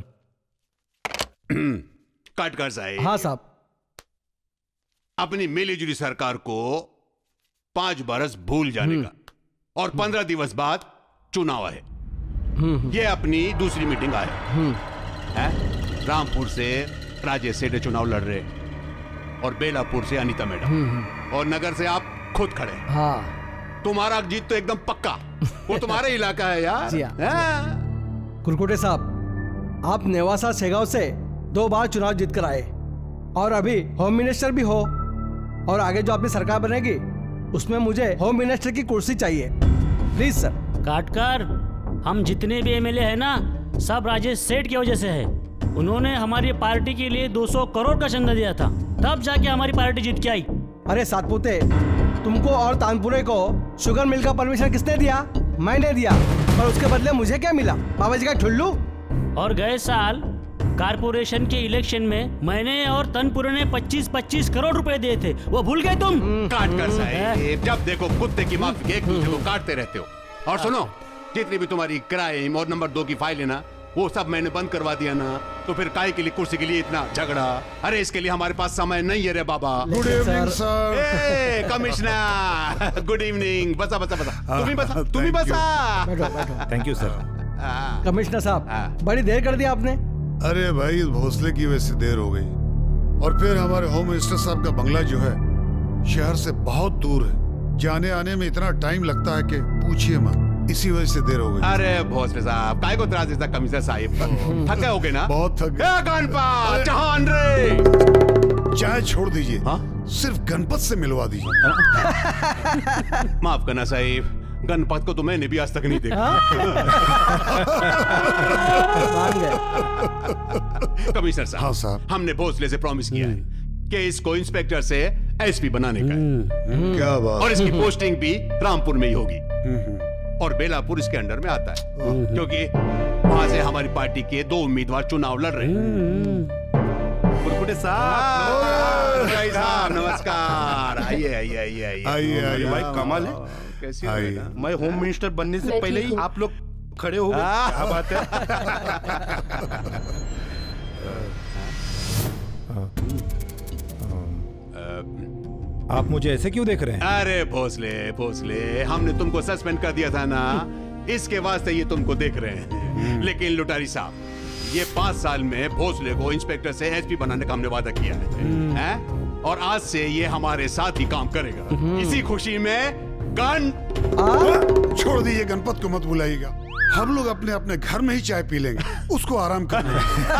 काट कर साहब।
हाँ साहब।
अपनी मिलीजुली सरकार को पांच बरस भूल जाने का और पंद्रह दिवस बाद चुनाव है। ये अपनी दूसरी मीटिंग आए है। रामपुर से राजेश सेठ चुनाव लड़ रहे और बेलापुर से अनीता मैडम और नगर से आप खुद खड़े।
हाँ।
तुम्हारा जीत तो एकदम पक्का, वो तुम्हारा इलाका है यार।
जी हाँ। कुरकुटे साहब, आप नेवासा शेगांव से दो बार चुनाव जीत कर आए और अभी होम मिनिस्टर भी हो, और आगे जो अपनी सरकार बनेगी उसमें मुझे होम मिनिस्टर की कुर्सी चाहिए, प्लीज सर।
काटकर हम जितने भी एमएलए हैं ना, सब राजेश सेठ की वजह से है। उन्होंने हमारी पार्टी के लिए दो सौ करोड़ का चंदा दिया था, तब जाके हमारी पार्टी जीत के आई।
अरे सातपुते, तुमको और तानपुरे को शुगर मिल का परमिशन किसने दिया? मैंने दिया, और उसके बदले मुझे क्या मिला? बाबा जी का ठुल्लू।
और गए साल कारपोरेशन के इलेक्शन में मैंने और तनपुरे ने पच्चीस पच्चीस करोड़ रुपए दिए थे, वो भूल गए तुम?
काट कर साहब, जब देखो कुत्ते की माफी के एक दूसरे को काटते रहते हो। और सुनो, जितनी भी तुम्हारी क्राइम और नंबर दो की फाइल है ना, वो सब मैंने बंद करवा दिया ना, तो फिर काय के लिए कुर्सी के लिए इतना झगड़ा? अरे इसके लिए हमारे पास समय नहीं है रे बाबा।
Good evening sir.
Commissioner, good evening. बसा बसा बसा, तुम ही बसा, तुम ही बसा।
Thank you sir.
कमिश्नर साहब, बड़ी देर कर दिया आपने।
अरे भाई, इस भोसले की वजह से देर हो गई, और फिर हमारे होम मिनिस्टर साहब का बंगला जो है शहर से बहुत दूर है, जाने आने में इतना टाइम लगता है कि पूछिए मत, इसी वजह से देर हो गई।
अरे भोसले साहब, काय को त्रास देता कमिश्नर साहब? थके हो गए ना?
बहुत थक गए।
गणपत जहान रे,
चाय छोड़ दीजिए। हाँ? सिर्फ गणपत से मिलवा दीजिए।
माफ करना साहिब, गणपत को तो मैंने भी आज तक नहीं देखा। कमिश्नर साहब,
हाँ साहब,
हमने भोसले से प्रॉमिस किया है कि इसको इंस्पेक्टर से एसपी बनाने का है।
क्या बात।
और इसकी पोस्टिंग भी रामपुर में ही होगी, और बेलापुर इसके अंडर में आता है, क्योंकि वहां से हमारी पार्टी के दो उम्मीदवार चुनाव लड़ रहे हैं। कुरकुटे साहब, साहब नमस्कार। आइए आइए आइए आइए
आइए आइए।
भाई कमाल है,
कैसी
आइए।
मैं होम मिनिस्टर बनने से पहले ही आप लोग खड़े हो गए। क्या बात है।
आप मुझे ऐसे क्यों देख रहे हैं?
अरे भोसले भोसले, हमने तुमको सस्पेंड कर दिया था ना, इसके वास्ते ये तुमको देख रहे हैं। लेकिन लुटारी साहब, ये पांच साल में भोसले को इंस्पेक्टर से एसपी बनाने का हमने वादा किया है, है? और आज से ये हमारे साथ ही काम करेगा। इसी खुशी में गन
छोड़ दीजिए, गणपत को मत बुलाइएगा। हम लोग अपने अपने घर में ही चाय पी लेंगे, उसको आराम करने।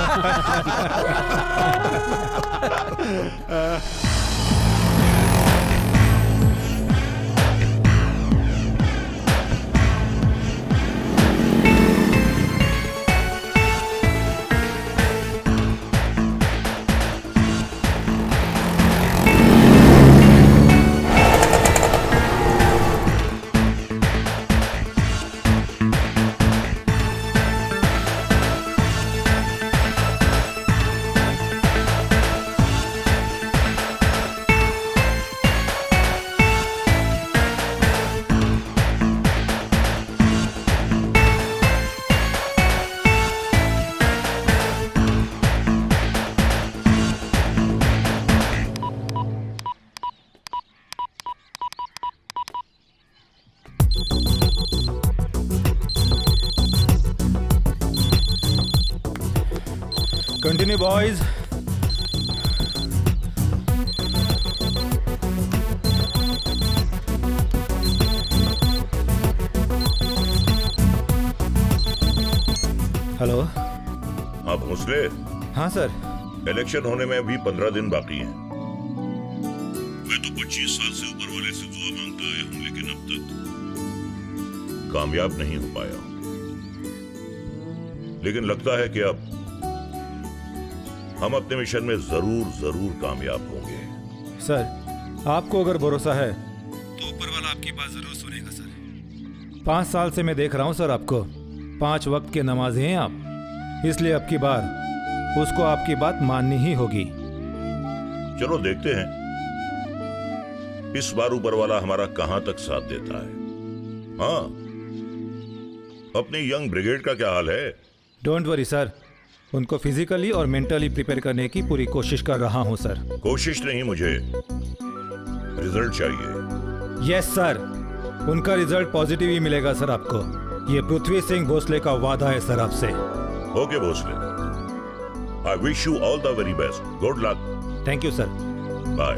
Continue, boys. हेलो।
हाँ भोसले।
हाँ सर।
इलेक्शन होने में अभी पंद्रह दिन बाकी हैं। मैं तो पच्चीस साल से ऊपर वाले से दुआ मांगता आया हूँ, लेकिन अब तक कामयाब नहीं हो पाया हूँ। लेकिन लगता है कि अब हम अपने मिशन में जरूर जरूर कामयाब होंगे।
सर, आपको अगर भरोसा है तो ऊपर वाला आपकी बात जरूर सुनेगा सर। पाँच साल से मैं देख रहा हूँ सर आपको, पांच वक्त के नमाजी हैं आप, इसलिए अब की बार उसको आपकी बात माननी ही होगी।
चलो देखते हैं इस बार ऊपर वाला हमारा कहां तक साथ देता है। हाँ, अपनी यंग ब्रिगेड का क्या हाल है?
डोंट वरी सर, उनको फिजिकली और मेंटली प्रिपेयर करने की पूरी कोशिश कर रहा हूं सर।
कोशिश नहीं, मुझे रिजल्ट चाहिए।
यस सर, उनका रिजल्ट पॉजिटिव ही मिलेगा सर आपको। ये पृथ्वी सिंह भोसले का वादा है सर आपसे।
Okay Bhosale, I wish you all the very best. Good luck.
Thank you sir.
Bye.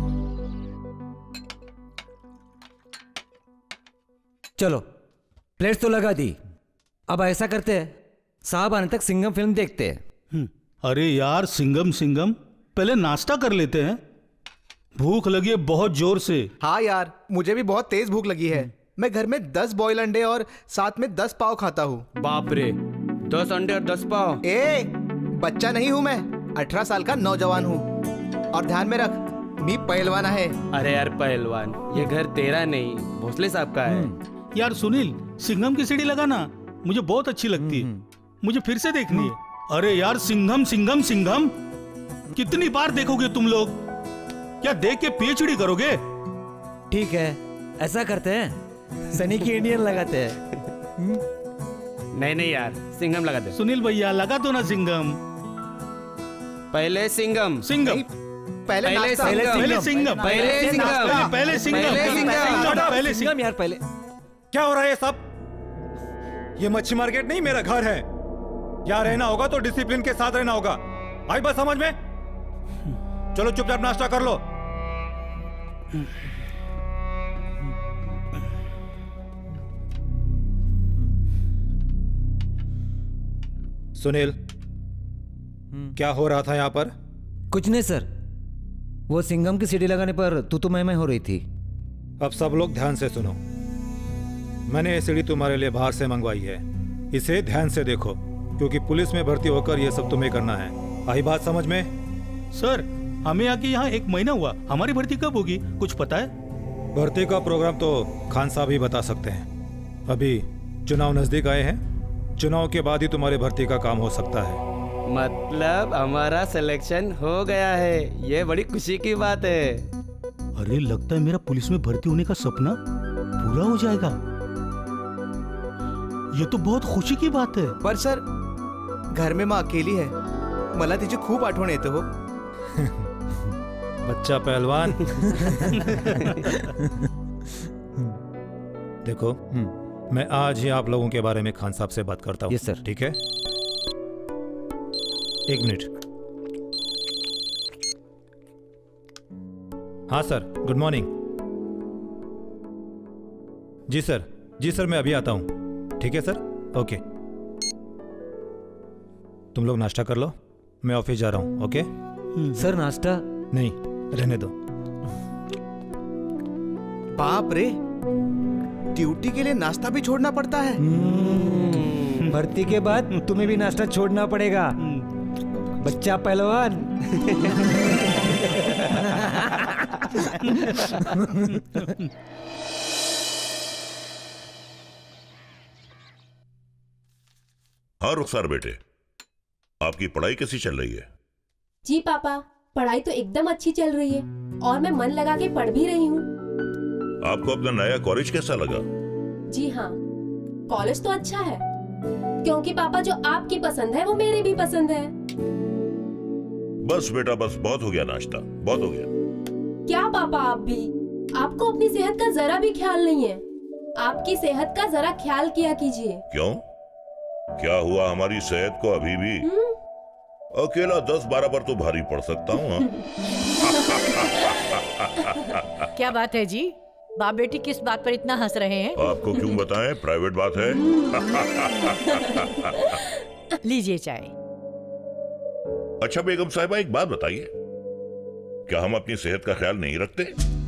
चलो, प्लेट्स तो लगा दी, अब ऐसा करते हैं साहब आने तक सिंघम फिल्म देखते हैं।
अरे यार सिंघम सिंघम, पहले नाश्ता कर लेते हैं, भूख लगी है बहुत जोर से।
हाँ यार, मुझे भी बहुत तेज भूख लगी है। मैं घर में दस बॉयल अंडे और साथ में दस पाव खाता हूँ।
बाप रे, दस अंडे और दस पाव?
ए, बच्चा नहीं हूँ मैं, अठारह साल का नौजवान हूँ। और ध्यान में रख, मी पहलवान है।
अरे यार पहलवान, ये घर तेरा नहीं भोसले साहब का है।
यार सुनील, सिंघम की सीढ़ी लगाना, मुझे बहुत अच्छी लगती है, मुझे फिर से देखनी है। अरे यार सिंघम सिंघम सिंघम, कितनी बार देखोगे तुम लोग? क्या देख के पीएचडी करोगे?
ठीक है, ऐसा करते हैं, सनी की इंडियन लगाते हैं।
नहीं नहीं यार, सिंघम लगा दे।
सुनील भैया लगा दो ना सिंघम।
पहले सिंघम
सिंघम
पहले
पहले
नाश्ता।
सिंघम
पहले सिंघम
पहले सिंघम
पहले सिंघम
पहले सिंघम यार पहले।
क्या हो रहा है ये सब? ये मच्छी मार्केट नहीं मेरा घर है। यहाँ रहना होगा तो डिसिप्लिन के साथ रहना होगा। आई बात समझ में? चलो चुपचाप नाश्ता कर लो। सुनील, क्या हो रहा था यहाँ पर?
कुछ नहीं सर, वो सिंघम की सीढ़ी लगाने पर तू तो मैं मैं हो रही थी।
अब सब लोग ध्यान से सुनो, मैंने ये सीढ़ी तुम्हारे लिए बाहर से मंगवाई है, इसे ध्यान से देखो, क्योंकि पुलिस में भर्ती होकर यह सब तुम्हें करना है। आई बात समझ में?
सर, हमें आके यहाँ एक महीना हुआ, हमारी भर्ती कब होगी कुछ पता है?
भर्ती का प्रोग्राम तो खान साहब ही बता सकते हैं। अभी चुनाव नजदीक आए हैं, चुनाव के बाद ही तुम्हारी भर्ती का काम हो सकता है।
मतलब हमारा सिलेक्शन हो गया है, ये बड़ी खुशी की बात है।
अरे लगता है मेरा पुलिस में भर्ती होने का सपना पूरा हो जाएगा। ये तो बहुत खुशी की बात है।
पर सर, घर में माँ अकेली है, मला तिची खूप आठवण येते हो।
बच्चा पहलवान। देखो, मैं आज ही आप लोगों के बारे में खान साहब से बात करता हूँ।
Yes sir.
ठीक है, एक मिनट। हाँ सर, गुड मॉर्निंग। जी सर, जी सर, मैं अभी आता हूँ। ठीक है सर, ओके। तुम लोग नाश्ता कर लो, मैं ऑफिस जा रहा हूँ। Okay
sir? नाश्ता
नहीं, रहने दो।
बाप रे, ड्यूटी के लिए नाश्ता भी छोड़ना पड़ता है।
भर्ती के बाद तुम्हें भी नाश्ता छोड़ना पड़ेगा, बच्चा पहलवान।
हाँ रुखसार बेटे, आपकी पढ़ाई कैसी चल रही है?
जी पापा, पढ़ाई तो एकदम अच्छी चल रही है और मैं मन लगा के पढ़ भी रही हूँ।
आपको अपना नया कॉलेज कैसा लगा?
जी हाँ, कॉलेज तो अच्छा है, क्योंकि पापा जो आपकी पसंद है वो मेरी भी पसंद है।
बस बेटा बस, बहुत हो गया नाश्ता, बहुत हो गया।
क्या पापा, आप भी? आपको अपनी सेहत का जरा भी ख्याल नहीं है। आपकी सेहत का जरा ख्याल किया कीजिए।
क्यों, क्या हुआ हमारी सेहत को? अभी भी अकेला दस बारह पर तो भारी पड़ सकता हूँ।
क्या बात है जी, बाप बेटी किस बात पर इतना हंस रहे हैं?
आपको क्यों बताएं, प्राइवेट बात है।
लीजिए चाय।
अच्छा बेगम साहिबा, एक बात बताइए, क्या हम अपनी सेहत का ख्याल नहीं रखते?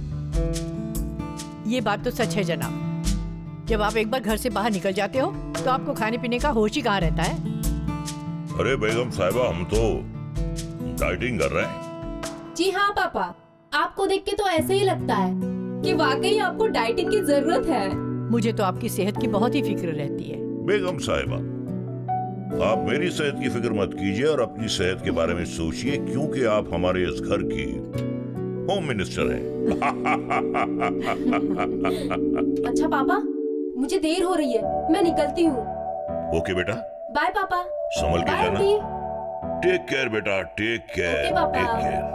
ये बात तो सच है जनाब। जब आप एक बार घर से बाहर निकल जाते हो तो आपको खाने पीने का होश ही कहाँ रहता है।
अरे बेगम साहिबा, हम तो डाइटिंग कर रहे हैं?
जी हाँ पापा, आपको देख के तो ऐसे ही लगता है कि वाकई आपको डाइटिंग की जरूरत है।
मुझे तो आपकी सेहत की बहुत ही फिक्र रहती है।
बेगम साहिबा, आप मेरी सेहत की फिक्र मत कीजिए और अपनी सेहत के बारे में सोचिए, क्योंकि आप हमारे इस घर की होम मिनिस्टर हैं।
अच्छा पापा, मुझे देर हो रही है, मैं निकलती हूँ।
ओके बेटा,
बाय पापा।
संभल के
बाय
जाना।
आंटी।
टेक केयर बेटा, take care,
okay papa.
Take care.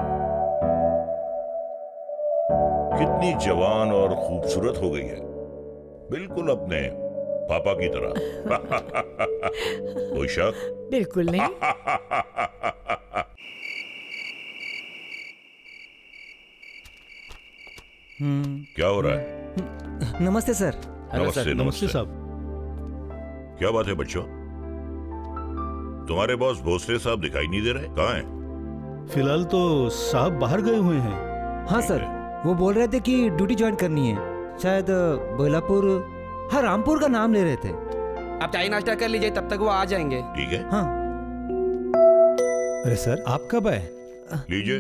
कितनी जवान और खूबसूरत हो गई है, बिल्कुल अपने पापा की तरह। कोई शक?
बिल्कुल नहीं।
क्या हो रहा है?
नमस्ते सर।
नमस्ते, नमस्ते
साहब।
क्या बात है बच्चों? तुम्हारे बॉस भोसले साहब दिखाई नहीं दे रहे, कहाँ हैं?
फिलहाल तो साहब बाहर गए हुए हैं।
हाँ सर, वो बोल रहे थे कि ड्यूटी ज्वाइन करनी है, शायद बोलापुर, हाँ रामपुर का नाम ले रहे थे।
आप चाय नाश्ता कर लीजिए, तब तक वो आ जाएंगे।
ठीक है।
हाँ।
अरे सर, आप कब आए?
लीजिए,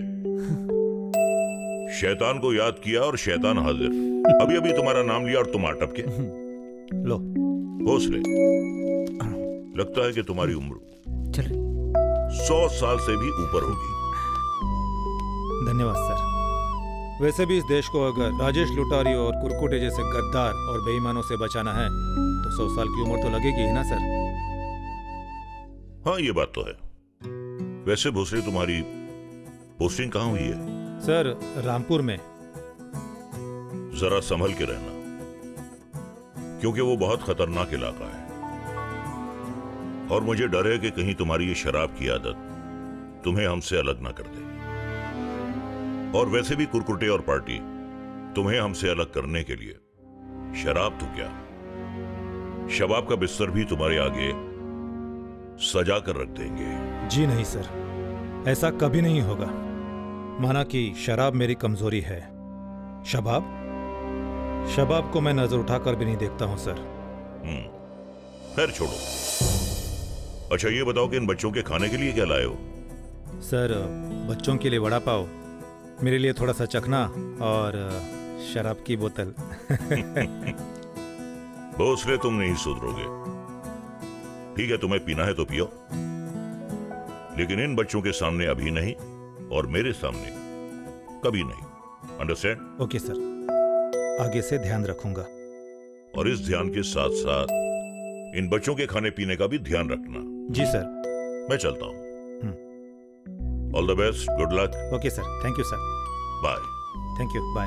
शैतान को याद किया और शैतान हाजिर। अभी अभी तुम्हारा नाम लिया और तुम अटक के।
लो।
भोसले, लगता है कि तुम्हारी उम्र सौ साल से भी ऊपर होगी।
धन्यवाद सर। वैसे भी इस देश को अगर राजेश लुटारी और कुरकुटे जैसे गद्दार और बेईमानों से बचाना है तो सौ साल की उम्र तो लगेगी ही ना सर।
हाँ, ये बात तो है। वैसे भोसले, तुम्हारी पोस्टिंग कहाँ हुई है?
सर, रामपुर में।
जरा संभल के रहना, क्योंकि वो बहुत खतरनाक इलाका है और मुझे डर है कि कहीं तुम्हारी ये शराब की आदत तुम्हें हमसे अलग ना कर दे। और वैसे भी कुरकुटे और पार्टी तुम्हें हमसे अलग करने के लिए शराब तो क्या, शबाब का बिस्तर भी तुम्हारे आगे सजा कर रख देंगे।
जी नहीं सर, ऐसा कभी नहीं होगा। माना कि शराब मेरी कमजोरी है, शबाब शबाब को मैं नजर उठाकर भी नहीं देखता हूं सर।
हम्म, खैर छोड़ो। अच्छा ये बताओ कि इन बच्चों के खाने के लिए क्या लाए हो?
सर, बच्चों के लिए वड़ा पाव, मेरे लिए थोड़ा सा चखना और शराब की बोतल।
भोसले, तुम नहीं सुधरोगे। ठीक है, तुम्हें पीना है तो पियो, लेकिन इन बच्चों के सामने अभी नहीं और मेरे सामने कभी नहीं। अंडरस्टैंड?
ओके सर, आगे से ध्यान रखूंगा।
और इस ध्यान के साथ साथ इन बच्चों के खाने पीने का भी ध्यान रखना।
जी सर।
मैं चलता हूं। All the best, good luck.
Okay sir, thank you sir.
Bye.
Thank you, bye.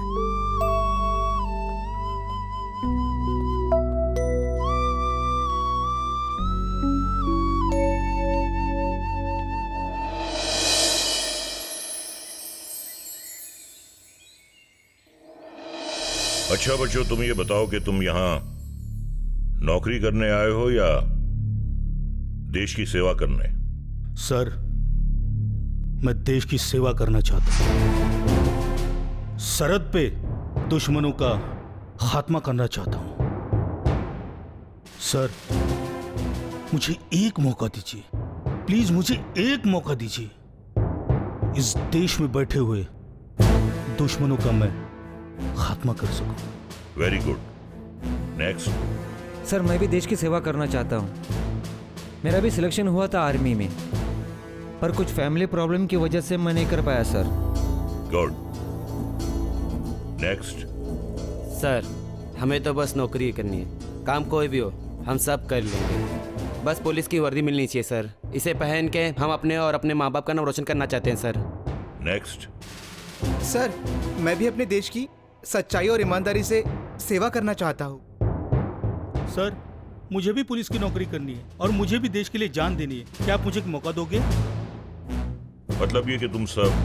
अच्छा बच्चों, तुम ये बताओ कि तुम यहां नौकरी करने आए हो या देश की सेवा करने?
सर, मैं देश की सेवा करना चाहता हूं। सरहद पे दुश्मनों का खात्मा करना चाहता हूं। सर, मुझे एक मौका दीजिए, प्लीज मुझे एक मौका दीजिए। इस देश में बैठे हुए दुश्मनों का मैं खात्मा कर सकूं।
Very good. नेक्स्ट।
सर, मैं भी देश की सेवा करना चाहता हूँ। मेरा भी सिलेक्शन हुआ था आर्मी में, पर कुछ फैमिली प्रॉब्लम की वजह से मैं नहीं कर पाया सर।
गुड। नेक्स्ट।
सर, हमें तो बस नौकरी करनी है, काम कोई भी हो हम सब कर लेंगे। बस पुलिस की वर्दी मिलनी चाहिए सर, इसे पहन के हम अपने और अपने माँ बाप का नाम रोशन करना चाहते हैं सर।
नेक्स्ट।
सर, मैं भी अपने देश की सच्चाई और ईमानदारी से सेवा करना चाहता हूँ।
सर, मुझे भी पुलिस की नौकरी करनी है और मुझे भी देश के लिए जान देनी है। क्या आप मुझे एक मौका दोगे?
मतलब ये कि तुम सब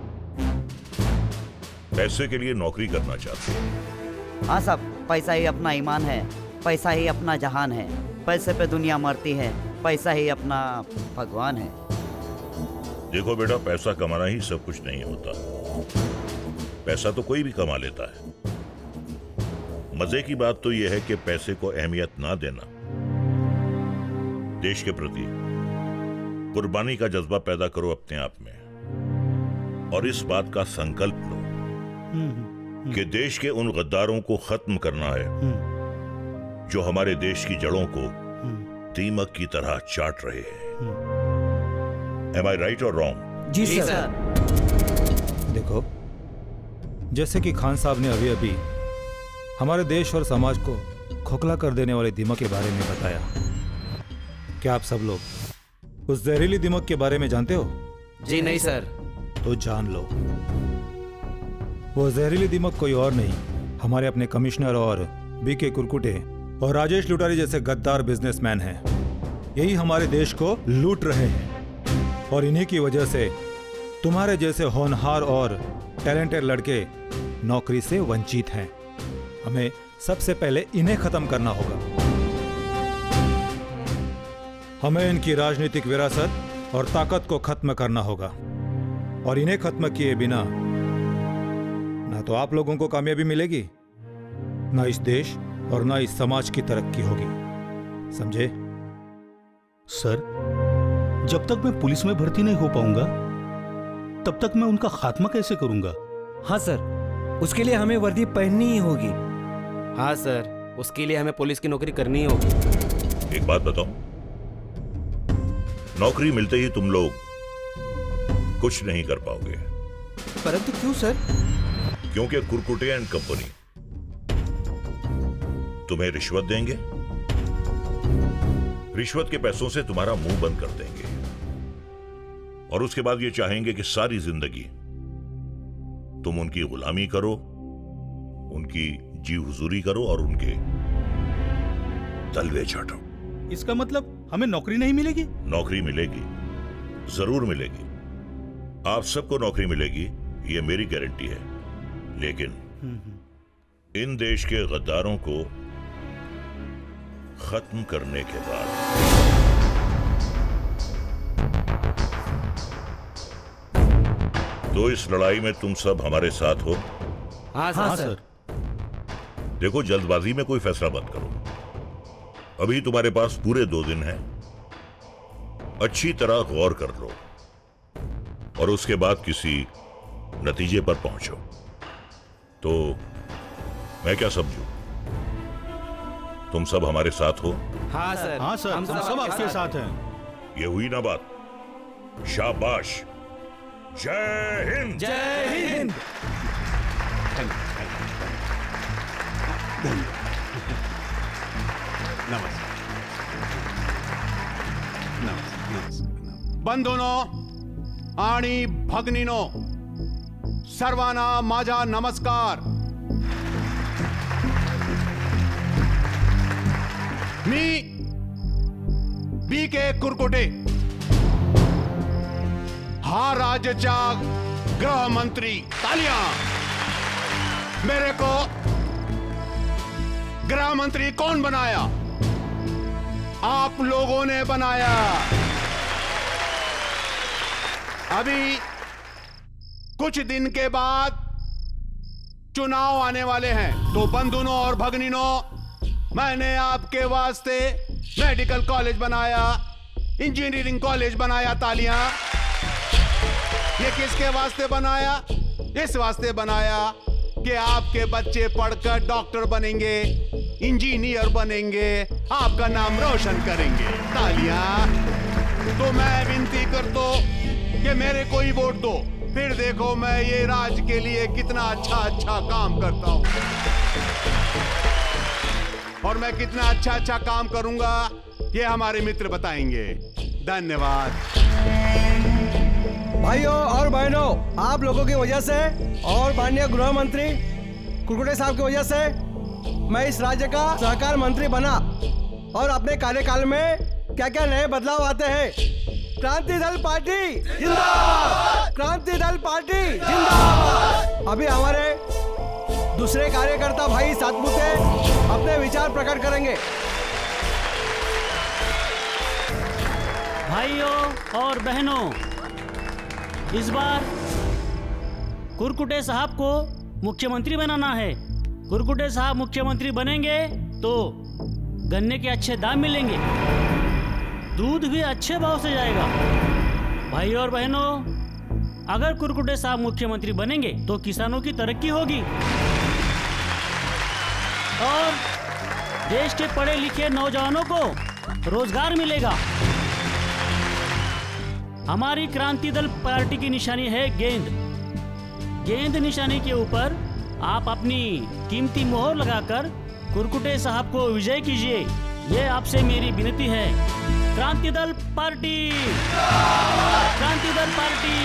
पैसे के लिए नौकरी करना चाहते हो?
हाँ साहब, पैसा ही अपना ईमान है, पैसा ही अपना जहान है, पैसे पे दुनिया मरती है, पैसा ही अपना भगवान है।
देखो बेटा, पैसा कमाना ही सब कुछ नहीं होता। पैसा तो कोई भी कमा लेता है। मजे की बात तो यह है कि पैसे को अहमियत ना देना, देश के प्रति कुर्बानी का जज्बा पैदा करो अपने आप में। और इस बात का संकल्प लो कि देश के उन गद्दारों को खत्म करना है जो हमारे देश की जड़ों को दीमक की तरह चाट रहे हैं। Am I right or wrong?
जी सर।
देखो, जैसे कि खान साहब ने अभी अभी हमारे देश और समाज को खोखला कर देने वाले दीमक के बारे में बताया, क्या आप सब लोग उस जहरीली दीमक के बारे में जानते हो?
जी नहीं सर।
तो जान लो, वो जहरीली दीमक कोई और नहीं, हमारे अपने कमिश्नर और बीके कुरकुटे और राजेश लुटारी जैसे गद्दार बिजनेसमैन हैं। यही हमारे देश को लूट रहे हैं और इन्हीं की वजह से तुम्हारे जैसे होनहार और टैलेंटेड लड़के नौकरी से वंचित हैं। हमें सबसे पहले इन्हें खत्म करना होगा। हमें इनकी राजनीतिक विरासत और ताकत को खत्म करना होगा और इन्हें खत्म किए बिना ना तो आप लोगों को कामयाबी मिलेगी, ना इस देश और ना इस समाज की तरक्की होगी। समझे?
सर, जब तक मैं पुलिस में भर्ती नहीं हो पाऊंगा तब तक मैं उनका खात्मा कैसे करूंगा?
हाँ सर, उसके लिए हमें वर्दी पहननी ही होगी।
हाँ सर, उसके लिए हमें पुलिस की नौकरी करनी ही होगी।
एक बात बताओ, नौकरी मिलते ही तुम लोग कुछ नहीं कर पाओगे।
परंतु क्यों सर?
क्योंकि कुरकुटे एंड कंपनी तुम्हें रिश्वत देंगे, रिश्वत के पैसों से तुम्हारा मुंह बंद कर देंगे और उसके बाद ये चाहेंगे कि सारी जिंदगी तुम उनकी गुलामी करो, उनकी जी हुजूरी करो और उनके तलवे चाटो।
इसका मतलब हमें नौकरी नहीं मिलेगी?
नौकरी मिलेगी, जरूर मिलेगी। आप सबको नौकरी मिलेगी, ये मेरी गारंटी है। लेकिन इन देश के गद्दारों को खत्म करने के बाद तो इस लड़ाई में तुम सब हमारे साथ हो?
हाँ सर। हाँ सर।
देखो, जल्दबाजी में कोई फैसला मत करो। अभी तुम्हारे पास पूरे दो दिन हैं, अच्छी तरह गौर कर लो और उसके बाद किसी नतीजे पर पहुंचो। तो मैं क्या समझूं? तुम सब हमारे साथ हो?
हाँ सर।
हाँ सर, हम सब, सब आपके साथ हैं।
ये हुई ना बात? शाबाश। जय हिंद।
जय हिंद।
बंधुनो आणि भगिनीनो, सर्वांना माझा नमस्कार। मी बी के कुरकुटे हा राज्याचा गृह मंत्री। तालियां। मेरे को गृह मंत्री कौन बनाया? आप लोगों ने बनाया। अभी कुछ दिन के बाद चुनाव आने वाले हैं, तो बंधुओं और भगिनीनों, मैंने आपके वास्ते मेडिकल कॉलेज बनाया, इंजीनियरिंग कॉलेज बनाया। तालियां। ये किसके वास्ते बनाया? इस वास्ते बनाया कि आपके बच्चे पढ़कर डॉक्टर बनेंगे, इंजीनियर बनेंगे, आपका नाम रोशन करेंगे। तालियां। तो मैं विनती करता हूं कि मेरे को ही वोट दो, फिर देखो मैं ये राज्य के लिए कितना अच्छा अच्छा काम करता हूं और मैं कितना अच्छा अच्छा काम करूंगा ये हमारे मित्र बताएंगे। धन्यवाद।
भाइयों और बहनों, आप लोगों की वजह से और माननीय गृह मंत्री कुरकुटे साहब की वजह से मैं इस राज्य का सहकार मंत्री बना और अपने कार्यकाल में क्या क्या नए बदलाव आते हैं। क्रांति दल पार्टी जिंदाबाद। क्रांति दल पार्टी जिंदाबाद। अभी हमारे दूसरे कार्यकर्ता भाई सातपुते अपने विचार प्रकट करेंगे।
भाइयों और बहनों, इस बार कुरकुटे साहब को मुख्यमंत्री बनाना है। कुरकुटे साहब मुख्यमंत्री बनेंगे तो गन्ने के अच्छे दाम मिलेंगे, दूध भी अच्छे भाव से जाएगा। भाइयों और बहनों, अगर कुरकुटे साहब मुख्यमंत्री बनेंगे तो किसानों की तरक्की होगी और देश के पढ़े लिखे नौजवानों को रोजगार मिलेगा। हमारी क्रांति दल पार्टी की निशानी है गेंद। गेंद निशानी के ऊपर आप अपनी कीमती मोहर लगाकर कुरकुटे साहब को विजय कीजिए। ये आपसे मेरी विनती है। Kranti Dal party, Kranti Dal party.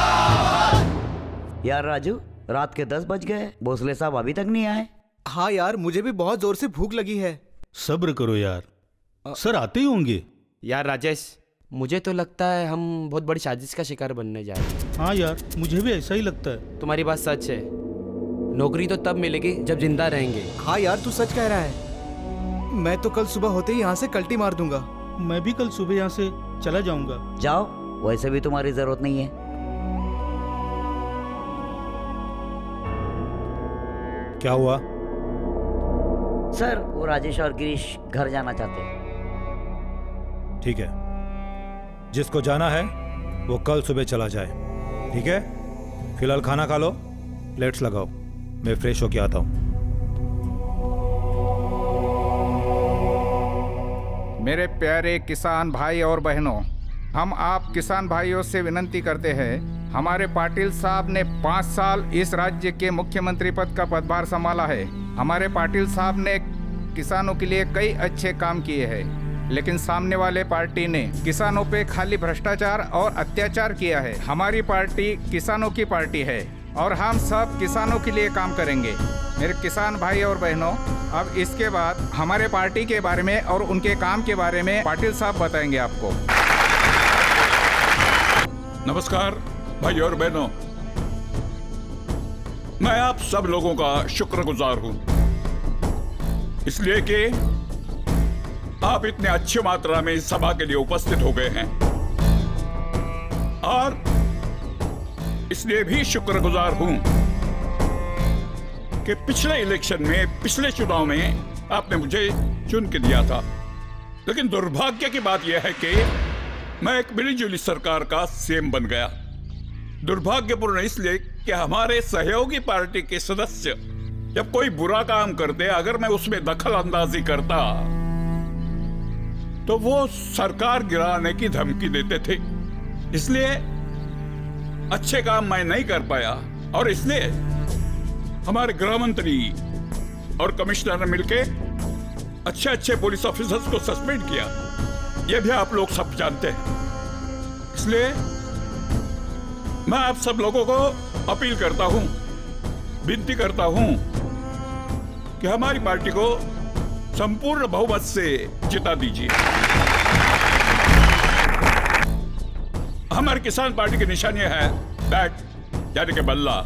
यार राजू, रात के दस बज गए, भोसले साहब अभी तक नहीं आए।
हाँ यार, मुझे भी बहुत जोर से भूख लगी है।
सब्र करो यार, सर आते ही होंगे।
यार राजेश, मुझे तो लगता है हम बहुत बड़ी साजिश का शिकार बनने जा रहे हैं।
हाँ यार, मुझे भी ऐसा ही लगता है।
तुम्हारी बात सच है। नौकरी तो तब मिलेगी जब जिंदा रहेंगे।
हाँ यार, तू सच कह रहा है। मैं तो कल सुबह होते ही यहाँ से कल्टी मार दूंगा।
मैं भी कल सुबह यहाँ से चला जाऊंगा।
जाओ, वैसे भी तुम्हारी जरूरत नहीं है।
क्या हुआ?
सर, वो राजेश और गिरीश घर जाना चाहते हैं।
ठीक है, जिसको जाना है वो कल सुबह चला जाए। ठीक है, फिलहाल खाना खा लो, प्लेट्स लगाओ, मैं फ्रेश होके आता हूँ।
मेरे प्यारे किसान भाई और बहनों, हम आप किसान भाइयों से विनती करते हैं, हमारे पाटिल साहब ने पाँच साल इस राज्य के मुख्यमंत्री पद का पदभार संभाला है। हमारे पाटिल साहब ने किसानों के लिए कई अच्छे काम किए हैं, लेकिन सामने वाले पार्टी ने किसानों पे खाली भ्रष्टाचार और अत्याचार किया है। हमारी पार्टी किसानों की पार्टी है और हम सब किसानों के लिए काम करेंगे। मेरे किसान भाई और बहनों, अब इसके बाद हमारे पार्टी के बारे में और उनके काम के बारे में पाटिल साहब बताएंगे आपको।
नमस्कार भाई और बहनों, मैं आप सब लोगों का शुक्रगुजार हूं, इसलिए कि आप इतने अच्छी मात्रा में इस सभा के लिए उपस्थित हो गए हैं, और इसलिए भी शुक्रगुजार हूं कि पिछले इलेक्शन में, पिछले चुनाव में आपने मुझे चुन के दिया था। लेकिन दुर्भाग्य की बात यह है कि मैं एक मिलीजुली सरकार का सीएम बन गया। दुर्भाग्यपूर्ण इसलिए कि हमारे सहयोगी पार्टी के सदस्य जब कोई बुरा काम करते, अगर मैं उसमें दखल अंदाजी करता तो वो सरकार गिराने की धमकी देते थे। इसलिए अच्छे काम मैं नहीं कर पाया, और इसलिए हमारे गृह मंत्री और कमिश्नर ने मिलके अच्छे अच्छे पुलिस ऑफिसर्स को सस्पेंड किया। यह भी आप लोग सब जानते हैं। इसलिए मैं आप सब लोगों को अपील करता हूं, विनती करता हूं कि हमारी पार्टी को संपूर्ण बहुमत से जिता दीजिए। हमारी किसान पार्टी की निशानी है बैट, यानी कि बल्ला।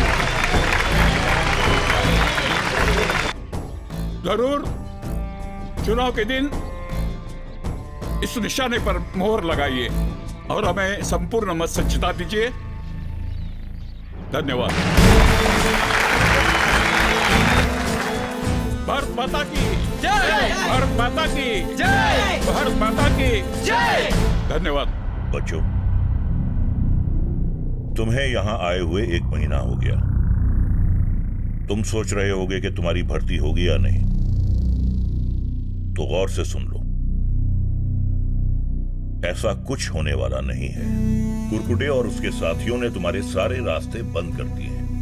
जरूर चुनाव के दिन इस निशाने पर मोहर लगाइए और हमें संपूर्ण मत से जिता दीजिए। धन्यवाद। भारत माता की जय, भारत माता की जय, भारत माता की जय। धन्यवाद।
बच्चों, तुम्हें यहां आए हुए एक महीना हो गया। तुम सोच रहे होगे कि तुम्हारी भर्ती होगी या नहीं, तो गौर से सुन लो, ऐसा कुछ होने वाला नहीं है। कुरकुटे और उसके साथियों ने तुम्हारे सारे रास्ते बंद कर दिए हैं।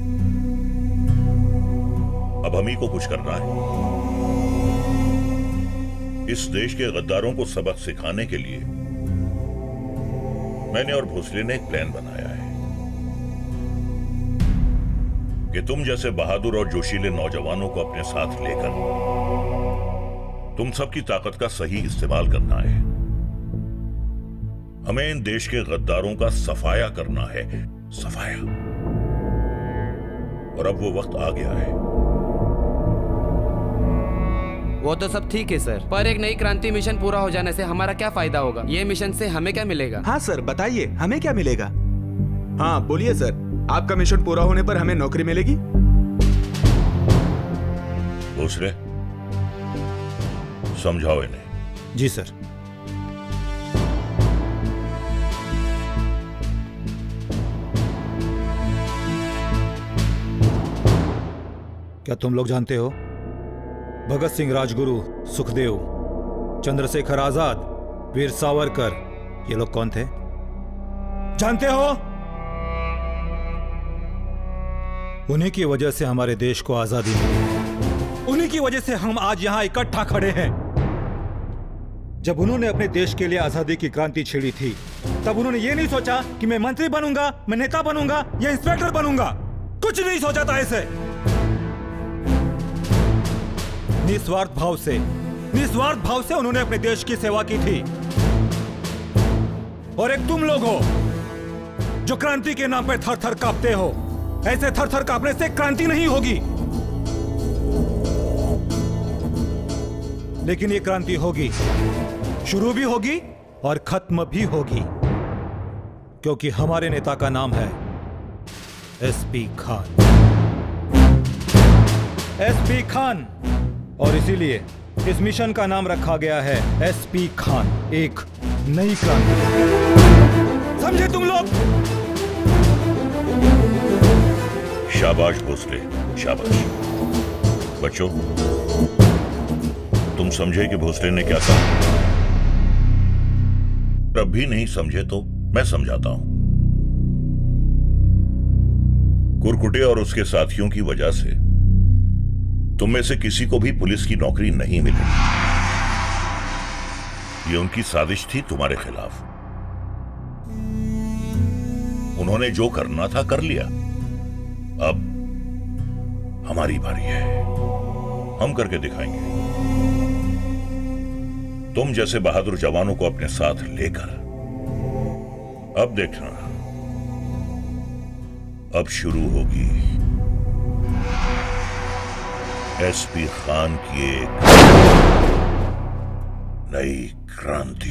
अब हम ही को कुछ करना है। इस देश के गद्दारों को सबक सिखाने के लिए मैंने और भोसले ने एक प्लान बनाया है कि तुम जैसे बहादुर और जोशीले नौजवानों को अपने साथ लेकर तुम सबकी ताकत का सही इस्तेमाल करना है। हमें इन देश के गद्दारों का सफाया करना है, सफाया। और अब वो वक्त आ गया है।
वो तो सब ठीक है सर, पर एक नई क्रांति मिशन पूरा हो जाने से हमारा क्या फायदा होगा? ये मिशन से हमें क्या मिलेगा?
हाँ सर, बताइए हमें क्या मिलेगा? हाँ बोलिए सर, आपका मिशन पूरा होने पर हमें नौकरी मिलेगी?
भोसले, समझाओ इन्हें।
जी सर। क्या तुम लोग जानते हो भगत सिंह, राजगुरु, सुखदेव, चंद्रशेखर आजाद, वीर सावरकर ये लोग कौन थे? जानते हो? उन्हीं की वजह से हमारे देश को आजादी मिली। उन्हीं की वजह से हम आज यहां इकट्ठा खड़े हैं। जब उन्होंने अपने देश के लिए आजादी की क्रांति छेड़ी थी, तब उन्होंने ये नहीं सोचा कि मैं मंत्री बनूंगा, मैं नेता बनूंगा या इंस्पेक्टर बनूंगा। कुछ नहीं सोचा था ऐसे। निस्वार्थ भाव से निस्वार्थ भाव से उन्होंने अपने देश की सेवा की थी। और एक तुम लोग हो जो क्रांति के नाम पर थर थर कांपते हो। ऐसे थर थर कांपने से क्रांति नहीं होगी, लेकिन ये क्रांति होगी, शुरू भी होगी और खत्म भी होगी, क्योंकि हमारे नेता का नाम है एसपी खान। एसपी खान, और इसीलिए इस मिशन का नाम रखा गया है एसपी खान, एक नई क्रांति। समझे तुम लोग?
शाबाश भोसले, शाबाश। बच्चों, तुम समझे कि भोसले ने क्या कहा? तब भी नहीं समझे तो मैं समझाता हूं। कुरकुटे और उसके साथियों की वजह से तुम में से किसी को भी पुलिस की नौकरी नहीं मिली। ये उनकी साजिश थी तुम्हारे खिलाफ। उन्होंने जो करना था कर लिया। अब हमारी बारी है, हम करके दिखाएंगे। तुम जैसे बहादुर जवानों को अपने साथ लेकर अब देखना, अब शुरू होगी एसपी खान की एक नई क्रांति।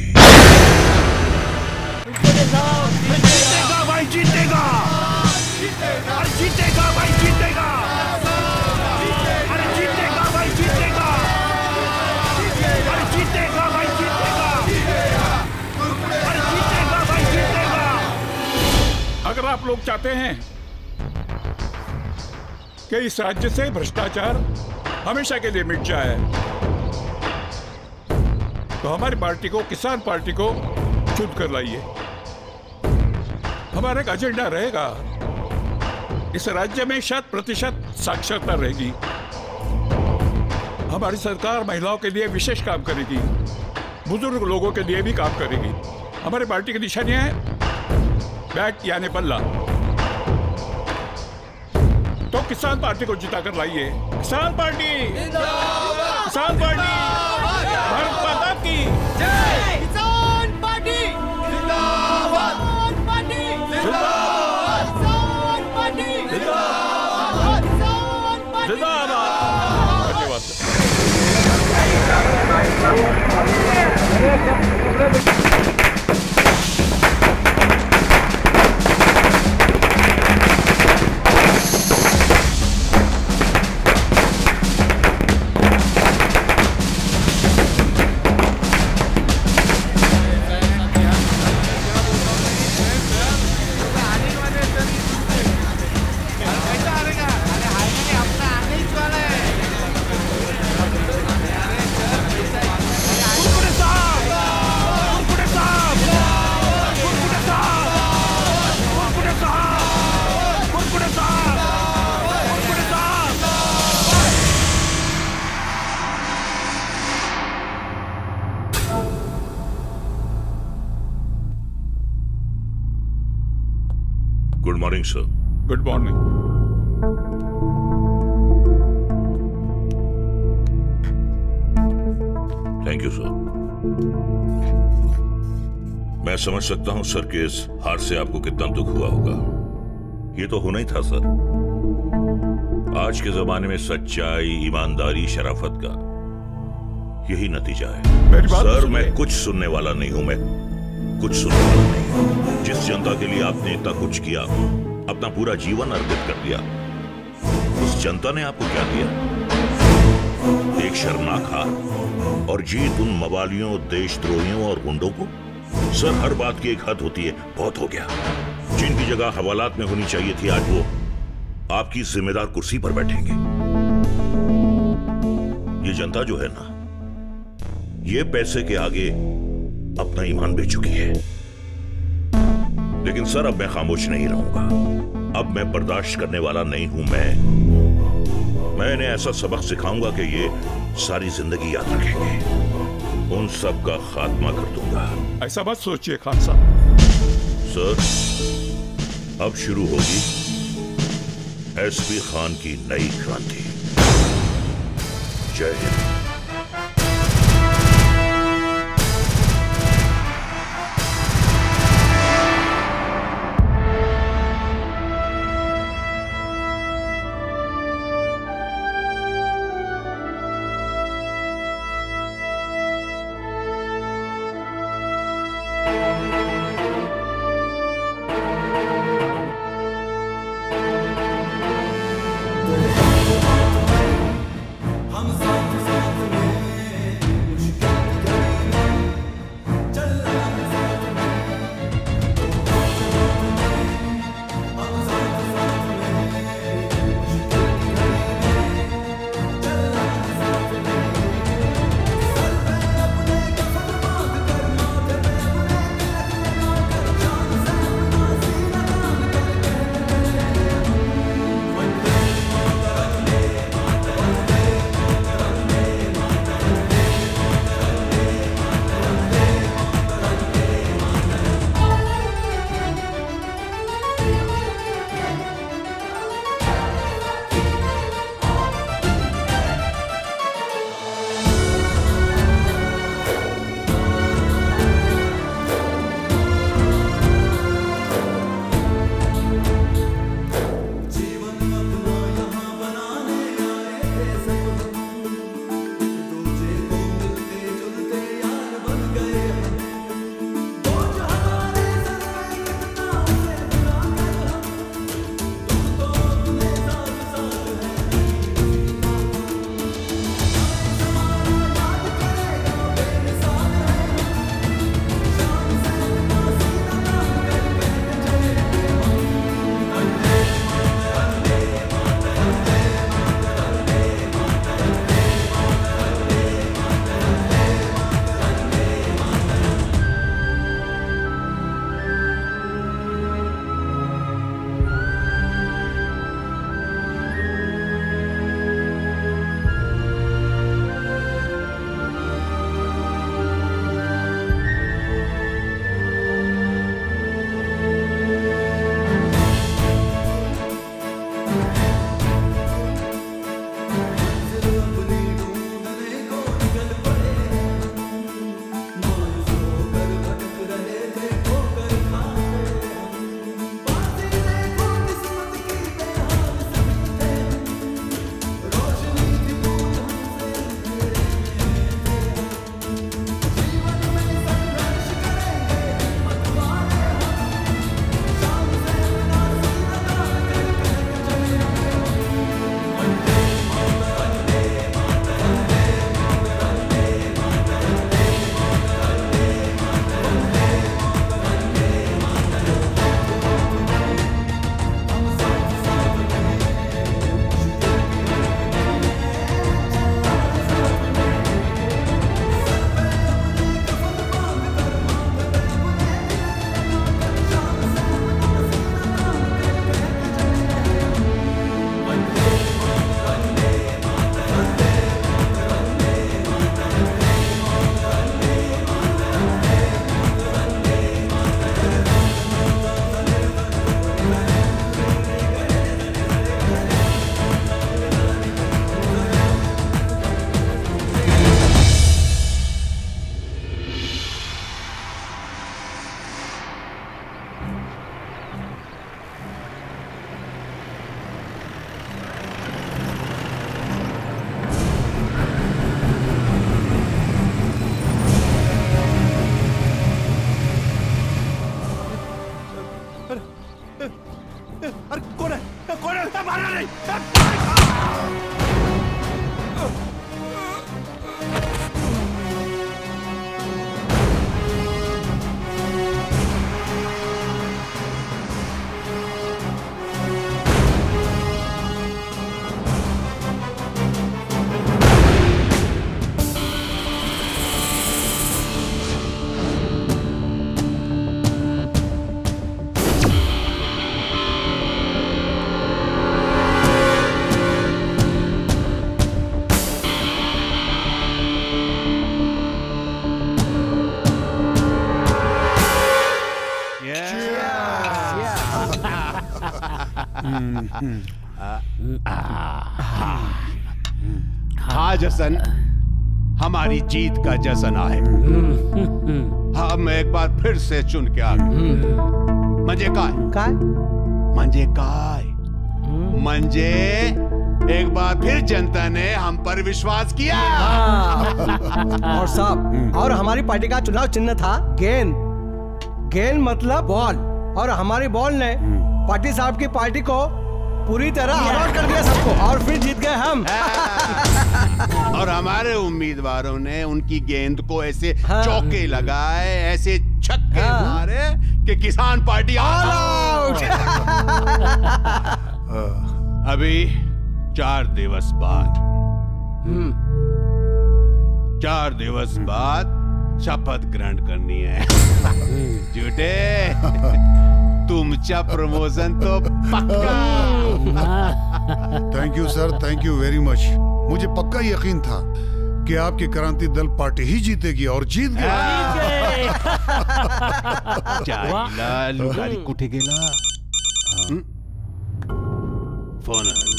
जीतेगा भाई, जीतेगा, अरे जीतेगा भाई, जीतेगा, अरे जीतेगा भाई, जीतेगा, अरे जीतेगा भाई, जीतेगा, अरे जीतेगा भाई, जीतेगा। अगर आप लोग चाहते हैं कि इस राज्य से भ्रष्टाचार हमेशा के लिए मिट जाए, तो हमारी पार्टी को, किसान पार्टी को चुन कर लाइए। हमारा एक एजेंडा रहेगा, इस राज्य में शत प्रतिशत साक्षरता रहेगी। हमारी सरकार महिलाओं के लिए विशेष काम करेगी, बुजुर्ग लोगों के लिए भी काम करेगी। हमारी पार्टी की निशानियां है बैट यानी बल्ला। तो किसान पार्टी को जिता कर लाइए। किसान पार्टी, किसान पार्टी, भारत माता की जय। किसान पार्टी जिंदाबाद, किसान पार्टी जिंदाबाद, किसान पार्टी जिंदाबाद, किसान पार्टी जिंदाबाद। धन्यवाद।
Good morning sir.
Good morning.
Thank you sir. मैं समझ सकता हूं सर कि इस हार से आपको कितना दुख हुआ होगा। ये तो होना ही था सर। आज के जमाने में सच्चाई, ईमानदारी, शराफत का यही नतीजा है। सर मैं कुछ सुनने वाला नहीं हूं, मैं कुछ सुनने वाला नहीं हूं। जिस जनता के लिए आपने इतना कुछ किया, अपना पूरा जीवन अर्पित कर दिया, उस जनता ने आपको क्या दिया? एक शर्मनाक हार और जीत उन मवालियों, देशद्रोहियों और गुंडों को। सर हर बात की एक हद होती है, बहुत हो गया। जिनकी जगह हवालात में होनी चाहिए थी, आज वो आपकी जिम्मेदार कुर्सी पर बैठेंगे। ये जनता जो है ना, ये पैसे के आगे अपना ईमान बेच चुकी है। लेकिन सर, अब मैं खामोश नहीं रहूंगा। अब मैं बर्दाश्त करने वाला नहीं हूं। मैं मैं इन्हें ऐसा सबक सिखाऊंगा कि ये सारी जिंदगी याद रखेंगे। उन सब का खात्मा कर दूंगा।
ऐसा मत सोचिए खान साहब।
सर, अब शुरू होगी एसपी खान की नई क्रांति। जय हिंद।
हम साथ साथ
हाँ जशन, हमारी जीत का जशन आए। हम एक बार फिर से चुन के आ गए। मंजे काय
काय
मंजे काय मंजे एक बार फिर जनता ने हम पर विश्वास किया।
और साहब, और हमारी पार्टी का चुनाव चिन्ह था गेंद। गेंद मतलब बॉल, और हमारी बॉल ने पार्टी साहब की पार्टी को पूरी तरह आउट कर दिया सबको, और फिर जीत गए हम।
और हमारे उम्मीदवारों ने उनकी गेंद को ऐसे चौके लगाए, ऐसे छक्के मारे कि किसान पार्टी ऑल आउट। अभी चार दिवस बाद चार दिवस बाद शपथ ग्रहण करनी है। झूठे तुमचा प्रमोशन तो पक्का।
Thank you sir, thank you very much. मुझे पक्का यकीन था कि आपकी क्रांति दल पार्टी ही जीतेगी, और जीत गए।
जायला लुगारी कुठे गेला? फोन है।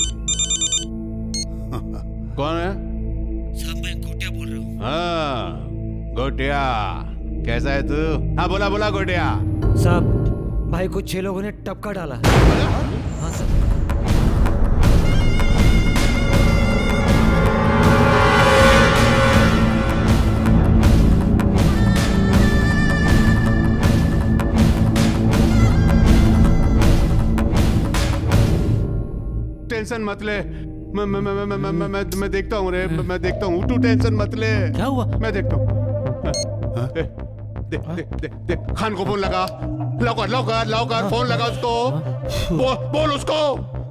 कौन है?
साहब मैं गोटिया बोल रहा हूँ।
हाँ गोटिया, कैसा है तू? हाँ बोला बोला गोटिया।
साहब भाई को छह लोगों ने टपका डाला। हाँ सर।
टेंशन मत ले, मैं मैं मैं मैं मैं मैं मैं मैं देखता हूँ रे, मैं देखता हूँ। तू टेंशन मत ले।
क्या हुआ?
मैं देखता हूँ। देख देख देख देख, खान को फोन लगा। लौकर लौकर लौकर फोन लगा उसको। बोल बोल उसको।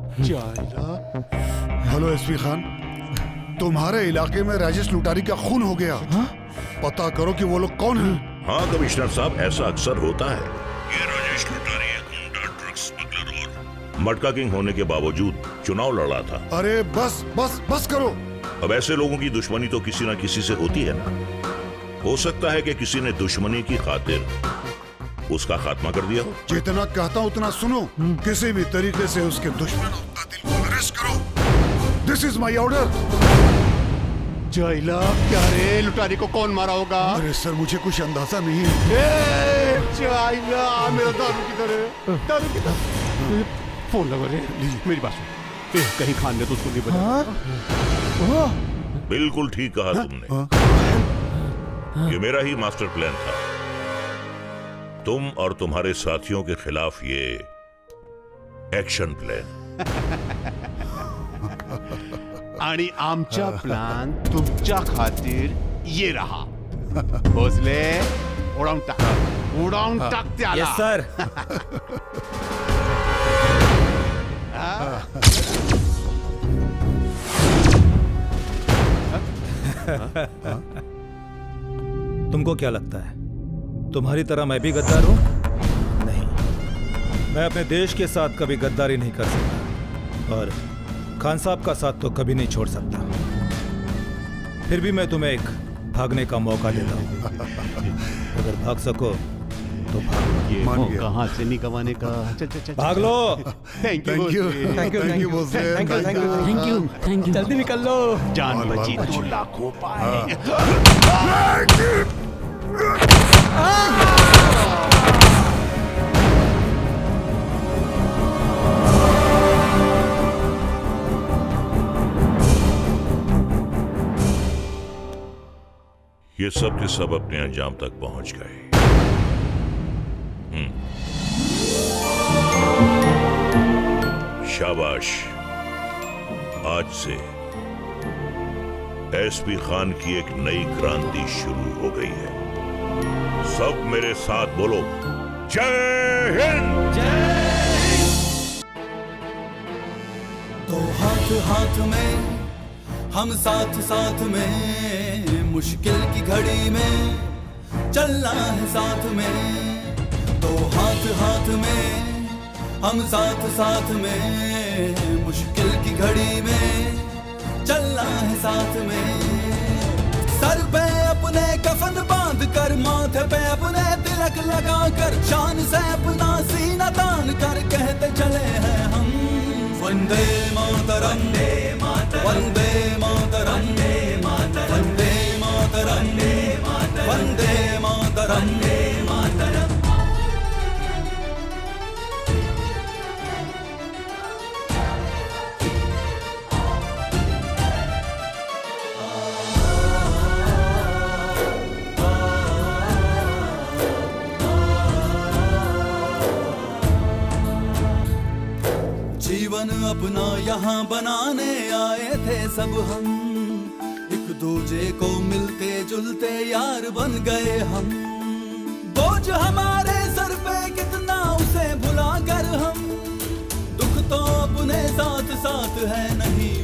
हेलो एसपी खान, तुम्हारे इलाके में राजेश लुटारी का खून हो गया। पता करो कि वो लोग कौन हैं।
हाँ कमिश्नर साहब, ऐसा अक्सर होता है। ये राजेश लुटारी एक गुंडा, ड्रग्स स्मगलर और मटका किंग होने के बावजूद चुनाव लड़ा था।
अरे बस बस बस करो।
अब ऐसे लोगों की दुश्मनी तो किसी न किसी से होती है ना। हो सकता है कि किसी ने दुश्मनी की खातिर उसका खात्मा कर दिया हो।
जितना कहता हूँ उतना सुनो। किसी भी तरीके से उसके दुश्मन और कातिल को अरेस्ट करो। This is my order.
जाइला, क्या रे? लुटारी को कौन मारा होगा?
अरे सर, मुझे कुछ अंदाजा नहीं है।
जाइला, मेरा दारू किधर है? दारू किधर? फोन लगा रे। मेरी बात सुन, कहीं खान ने तो उसको नहीं बताया।
बिल्कुल ठीक कहा तुमने। ये मेरा ही मास्टर प्लान था। तुम और तुम्हारे साथियों के खिलाफ ये एक्शन प्लान।
आणि आमचा प्लान तुमच्या खातीर ये रहा। भोसले, उडाऊन टाक, उडाऊन टाक त्याला।
Yes sir.
तुमको क्या लगता है तुम्हारी तरह मैं भी गद्दार हूं? नहीं, मैं अपने देश के साथ कभी गद्दारी नहीं कर सकता, और खान साहब का साथ तो कभी नहीं छोड़ सकता। फिर भी मैं तुम्हें एक भागने का मौका देता हूं। अगर भाग सको तो भाग।
ये मौका हाथ से नहीं कमाने का। चल चल चल,
भाग लो।
Thank you
thank you
thank you
thank you boss.
Thank you thank you
thank you thank you.
जल्दी निकल लो।
जान बची तो लाखों पाए।
ये सब के सब अपने अंजाम तक पहुंच गए। शाबाश, आज से एसपी खान की एक नई क्रांति शुरू हो गई है। सब मेरे साथ बोलो, जय हिंद।
जय। तो हाथ हाथ में हम साथ साथ में, मुश्किल की घड़ी में चलना है साथ में। तो हाथ हाथ में हम साथ साथ में, मुश्किल की घड़ी में चलना है साथ में। सर पे अपने कफन बांध कर, माथे पे अपने तिलक लगा कर, शान से अपना सीना तान कर कहते चले हैं हम, वंदे मातरम वंदे मातरम वंदे मातरम वंदे मातरम जीवन अपना यहाँ बनाने आए थे सब हम, एक दूजे को मिलते जुलते यार बन गए हम। बोझ हमारे सर पे कितना उसे भुला कर हम, दुख तो अपने साथ साथ है नहीं